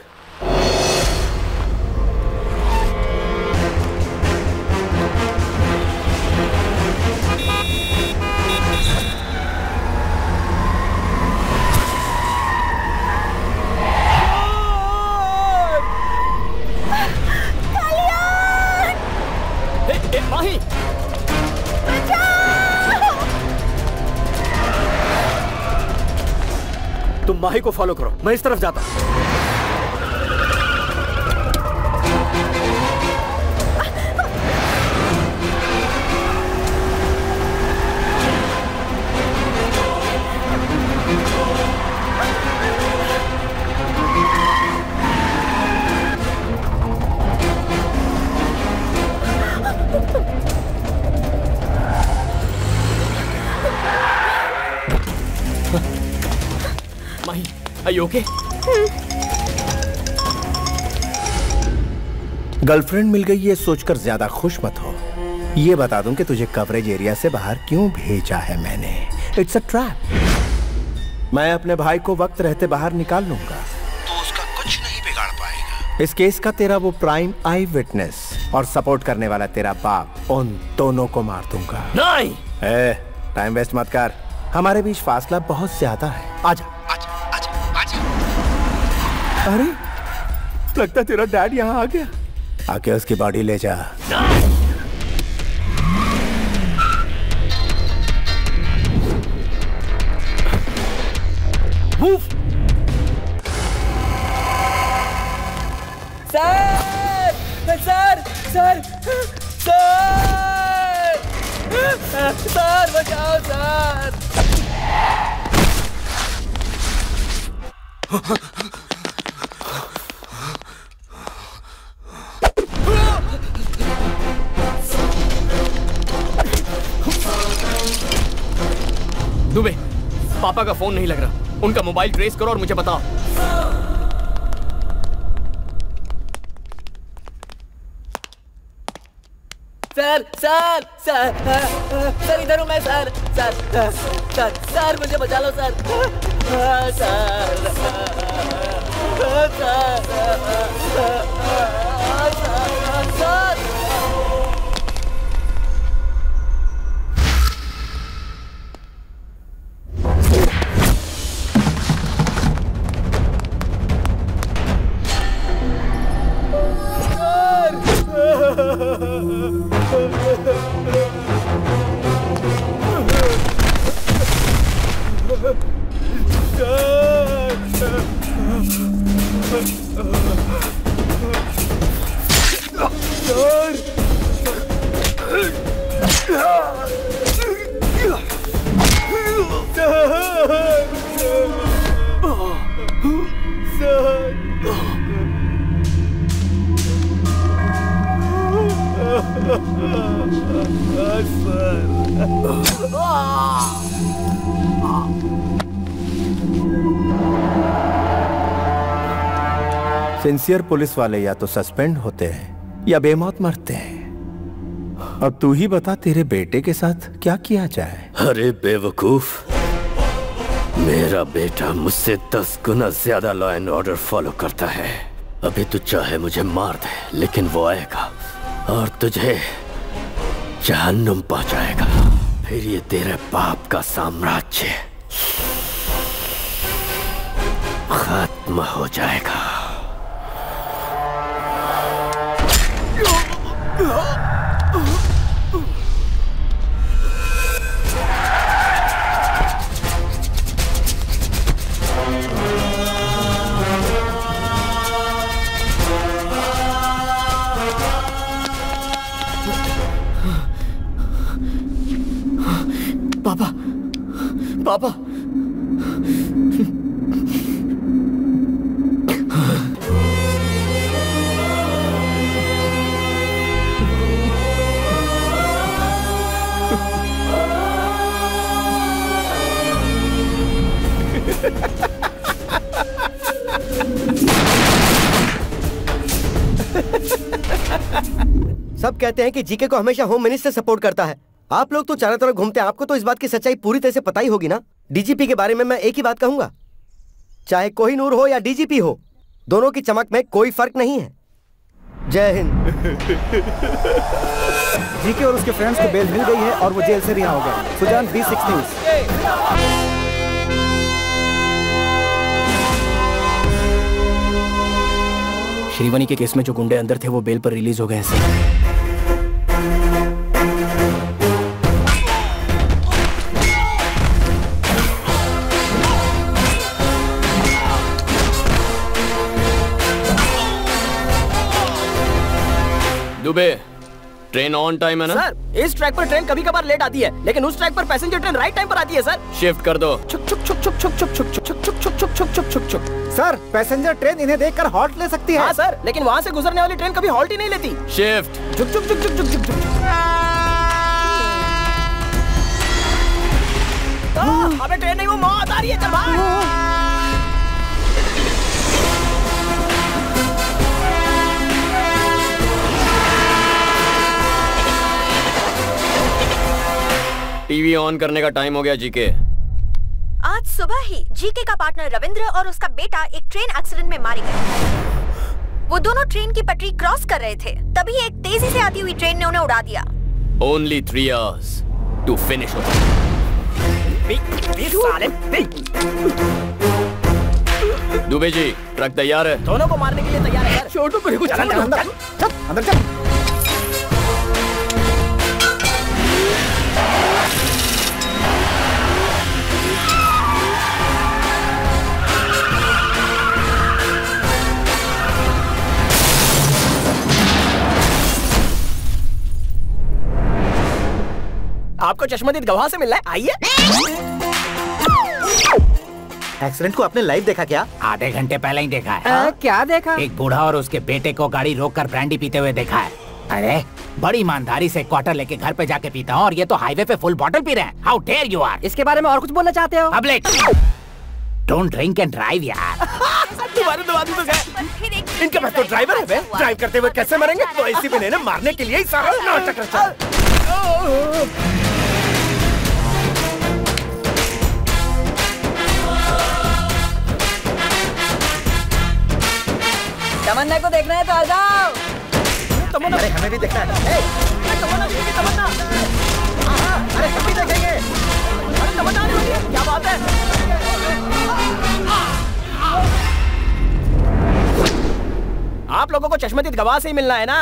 माही, तुम माही को फॉलो करो, मैं इस तरफ जाता हूँ। Are you okay? गर्लफ्रेंड मिल गई ये सोचकर ज्यादा खुश मत हो। ये बता दूं कि तुझे कवरेज एरिया से बाहर क्यों भेजा है मैंने। It's a trap. मैं अपने भाई को वक्त रहते बाहर निकाल लूंगा तो उसका कुछ नहीं बिगाड़ पाएगा। इस केस का तेरा वो प्राइम आई विटनेस और सपोर्ट करने वाला तेरा बाप, उन दोनों को मार दूंगा। नहीं। टाइम वेस्ट मत कर, हमारे बीच फासला बहुत ज्यादा है। आजा। अरे लगता तेरा डैड यहाँ आ गया। आके उसकी बॉडी ले जा। सर सर बचाओ सर। दुबे, पापा का फोन नहीं लग रहा, उनका मोबाइल ट्रेस करो और मुझे बताओ। सर सर सर सर इधर हूँ मैं सर। सर सर सर मुझे बचा लो सर। सर सिंसियर पुलिस वाले या तो सस्पेंड होते हैं या बेमौत मरते हैं। अब तू ही बता तेरे बेटे के साथ क्या किया जाए। अरे बेवकूफ, मेरा बेटा मुझसे 10 गुना ज्यादा लॉ एंड ऑर्डर फॉलो करता है। अभी तू चाहे मुझे मार दे, लेकिन वो आएगा और तुझे जहन्नुम पहुंचाएगा। फिर ये तेरे बाप का साम्राज्य खत्म हो जाएगा। पापा पापा सब कहते हैं कि जीके को हमेशा होम मिनिस्टर सपोर्ट करता है। आप लोग तो चारों तरफ घूमते हैं, आपको तो इस बात की सच्चाई पूरी तरह से पता ही होगी ना। डीजीपी के बारे में मैं एक ही बात कहूंगा, चाहे कोहिनूर हो या डीजीपी हो, दोनों की चमक में कोई फर्क नहीं है। जय हिंद। जीके और उसके फ्रेंड्स को बेल मिल गई है और वो जेल से रिहा हो गए। Sujan, B6 news. श्रीवनी के केस में जो गुंडे अंदर थे वो बेल पर रिलीज हो गए हैं। दुबे, ट्रेन ऑन टाइम है ना? सर, इस ट्रैक पर ट्रेन कभी कभार लेट आती है, लेकिन उस ट्रैक पर पैसेंजर ट्रेन राइट टाइम पर आती है सर। शिफ्ट कर दो। छुक छुक छुक छुक छुक छुक छुक छुक छुक छुक छुक छुक छुक छुक छुक। सर, पैसेंजर ट्रेन इन्हें देखकर हॉल्ट ले सकती है। हाँ सर, लेकिन वहाँ से गुजरने वाली ट्रेन कभी हॉल्ट ही नहीं लेती। शिफ्ट। छुक छुक छुक छुक छुक छुक छुक। अबे ट्रेन नहीं, वो मौत आ रही है, चल भाग। टीवी ऑन करने का टाइम हो गया जीके। आज सुबह ही जीके का पार्टनर रविंद्र और उसका बेटा एक ट्रेन एक्सीडेंट में मारे गए। वो दोनों ट्रेन की पटरी क्रॉस कर रहे थे, तभी एक तेजी से आती हुई ट्रेन ने उन्हें उड़ा दिया। Only 3 hours to finish it. Dubey ji, truck तैयार है। दोनों को मारने के लिए तैयार है सर। छोटू को कुछ अंदर चल। आपको चश्मदीद गवाह से मिलना है, आइए। एक्सीडेंट को आपने लाइव देखा क्या? आधे घंटे पहले ही देखा है। क्या देखा? एक बूढ़ा और उसके बेटे को गाड़ी रोककर ब्रांडी पीते हुए देखा है। अरे बड़ी ईमानदारी से क्वार्टर लेके घर पे जाके पीता हूँ और ये तो हाईवे पे फुल बॉटल पी रहे हैं। How dare you are. इसके बारे में और कुछ बोलना चाहते हो? Public don't drink and drive यार। तुम्हारे दो आदमी तो गए। इनके पास तो ड्राइवर है बे। ड्राइव करते हुए कैसे मरेंगे? तो ऐसी भी नहीं ना, मारने के लिए ही सारा नाटक रचा। तमन्ना को देखना है तो आ जाओ। अरे हमें भी देखना है। तमन्ना अरे हम भी देखेंगे। अरे तमन्ना क्या बात है? आप लोगों को चश्मदीद गवाह से ही मिलना है ना?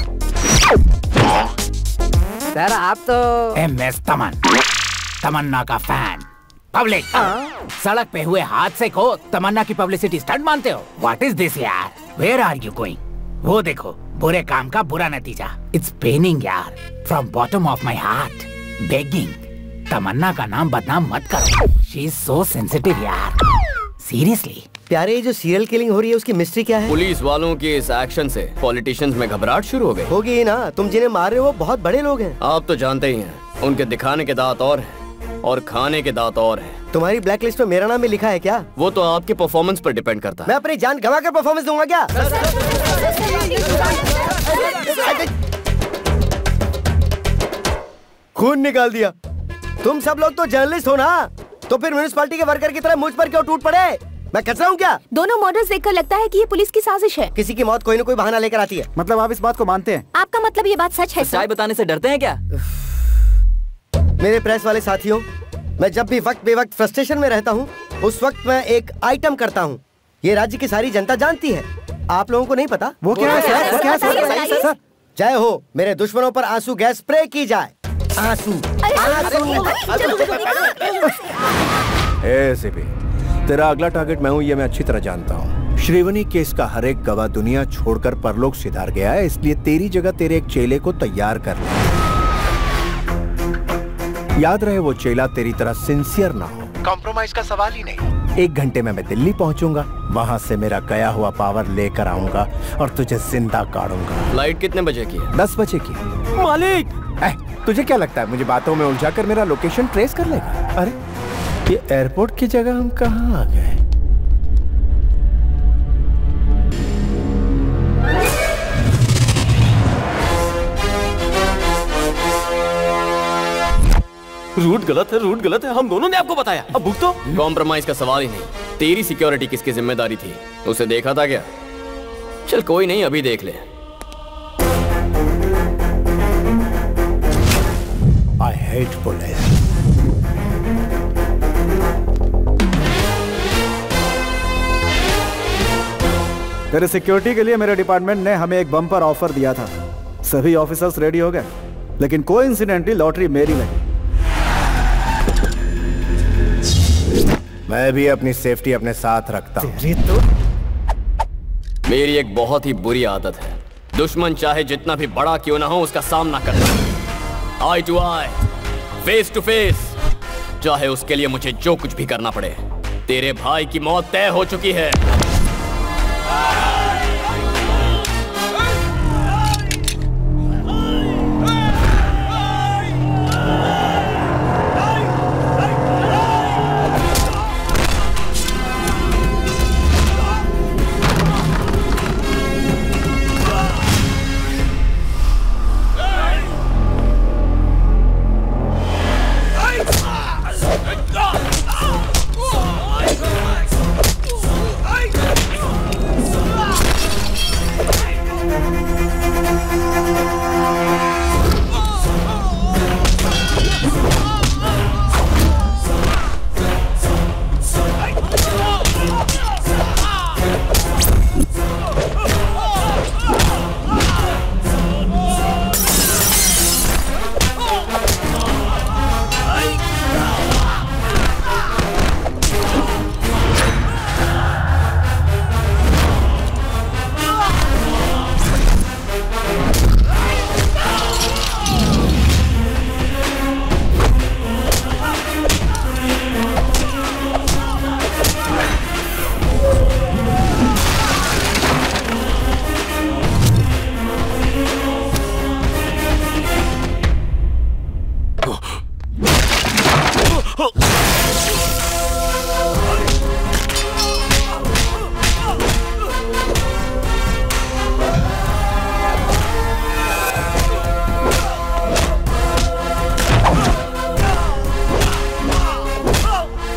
सर आप तो MS तमन्ना का फैन। पब्लिक सड़क पे हुए हादसे को तमन्ना की पब्लिसिटी स्टंट मानते हो? व्हाट इज दिस यार? Where are you going? वो देखो, बुरे काम का बुरा नतीजा। इट्स पेनिंग यार, from bottom of my heart begging, Tamanna का नाम बदनाम मत करो। शी इज सो सेंसिटिव यार, सीरियसली। प्यारे, ये जो सीरियल किलिंग हो रही है उसकी मिस्ट्री क्या है? पुलिस वालों के इस एक्शन से पॉलिटिशियंस में घबराहट शुरू हो गई। होगी ही ना, तुम जिन्हें मार रहे हो वो बहुत बड़े लोग हैं। आप तो जानते ही हैं, उनके दिखाने के दांत और हैं और खाने के दांत और हैं। तुम्हारी ब्लैक लिस्ट में मेरा नाम भी लिखा है क्या? वो तो आपके परफॉर्मेंस पर डिपेंड करता है। मैं अपनी जान गंवा कर परफॉर्मेंस दूंगा क्या? खून निकाल दिया। तुम सब लोग तो जर्नलिस्ट हो ना, तो फिर म्युनिसिपैलिटी के वर्कर की तरह मुझ पर क्यों टूट पड़े? मैं कचरा हूँ क्या? दोनों मर्डर्स देखकर लगता है कि ये पुलिस की साजिश है। किसी की मौत कोई न कोई बहाना लेकर आती है। मतलब आप इस बात को मानते हैं? आपका मतलब ये बात सच है? सच्चाई बताने से डरते हैं क्या? मेरे प्रेस वाले साथियों, मैं जब भी वक्त बेवक्त फ्रस्ट्रेशन में रहता हूँ, उस वक्त मैं एक आइटम करता हूँ। ये राज्य की सारी जनता जानती है, आप लोगों को नहीं पता। वो क्या है सर? वो क्या है सर? जय हो, मेरे दुश्मनों पर आंसू गैस स्प्रे की जाए। आंसू एसीपी, तेरा अगला टारगेट मैं हूँ, ये मैं अच्छी तरह जानता हूँ। श्रीवनी केस का हर एक गवाह दुनिया छोड़कर परलोक सिधार गया है, इसलिए तेरी जगह तेरे एक चेले को तैयार कर ले। याद रहे, वो चेला तेरी तरह सिंसियर ना हो। कॉम्प्रोमाइज का सवाल ही नहीं। 1 घंटे में मैं दिल्ली पहुंचूंगा, वहां से मेरा गया हुआ पावर लेकर आऊंगा और तुझे जिंदा काटूंगा। फ्लाइट कितने बजे की है? 10 बजे की। मालिक, तुझे क्या लगता है मुझे बातों में उलझाकर मेरा लोकेशन ट्रेस कर लेगा? अरे ये एयरपोर्ट की जगह हम कहाँ आ गए? रूट गलत है, हम दोनों ने आपको बताया। अब भुगतो। कॉम्प्रोमाइज का सवाल ही नहीं। तेरी सिक्योरिटी किसकी जिम्मेदारी थी? उसे देखा था क्या? चल कोई नहीं, अभी देख ले। I hate police. तेरे सिक्योरिटी के लिए मेरे डिपार्टमेंट ने हमें एक बम्पर ऑफर दिया था। सभी ऑफिसर्स रेडी हो गए, लेकिन कोइंसिडेंटली लॉटरी मेरी लगी। मैं भी अपनी सेफ्टी अपने साथ रखता हूँ। मेरी एक बहुत ही बुरी आदत है, दुश्मन चाहे जितना भी बड़ा क्यों ना हो उसका सामना करना। Eye to eye, face to face, चाहे उसके लिए मुझे जो कुछ भी करना पड़े। तेरे भाई की मौत तय हो चुकी है।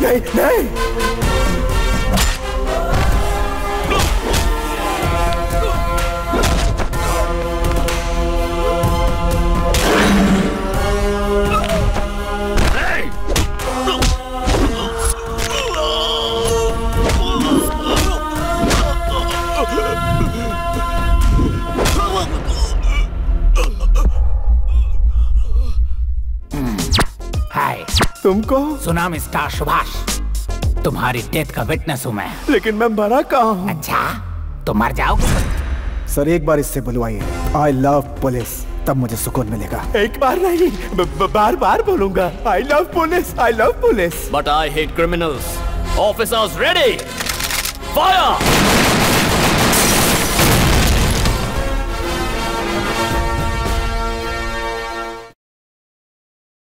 नहीं नहीं। तुमको सुना मिस्टर सुभाष, तुम्हारी डेथ का विटनेस हूँ मैं। लेकिन मैं मरा कहाँ हूँ? अच्छा तो मर जाओगे। सर एक बार इससे बुलवाइए, आई लव पुलिस, तब मुझे सुकून मिलेगा। एक बार नहीं, बार बार बोलूंगा, I love police, I love police. But I hate criminals. Officers ready, fire.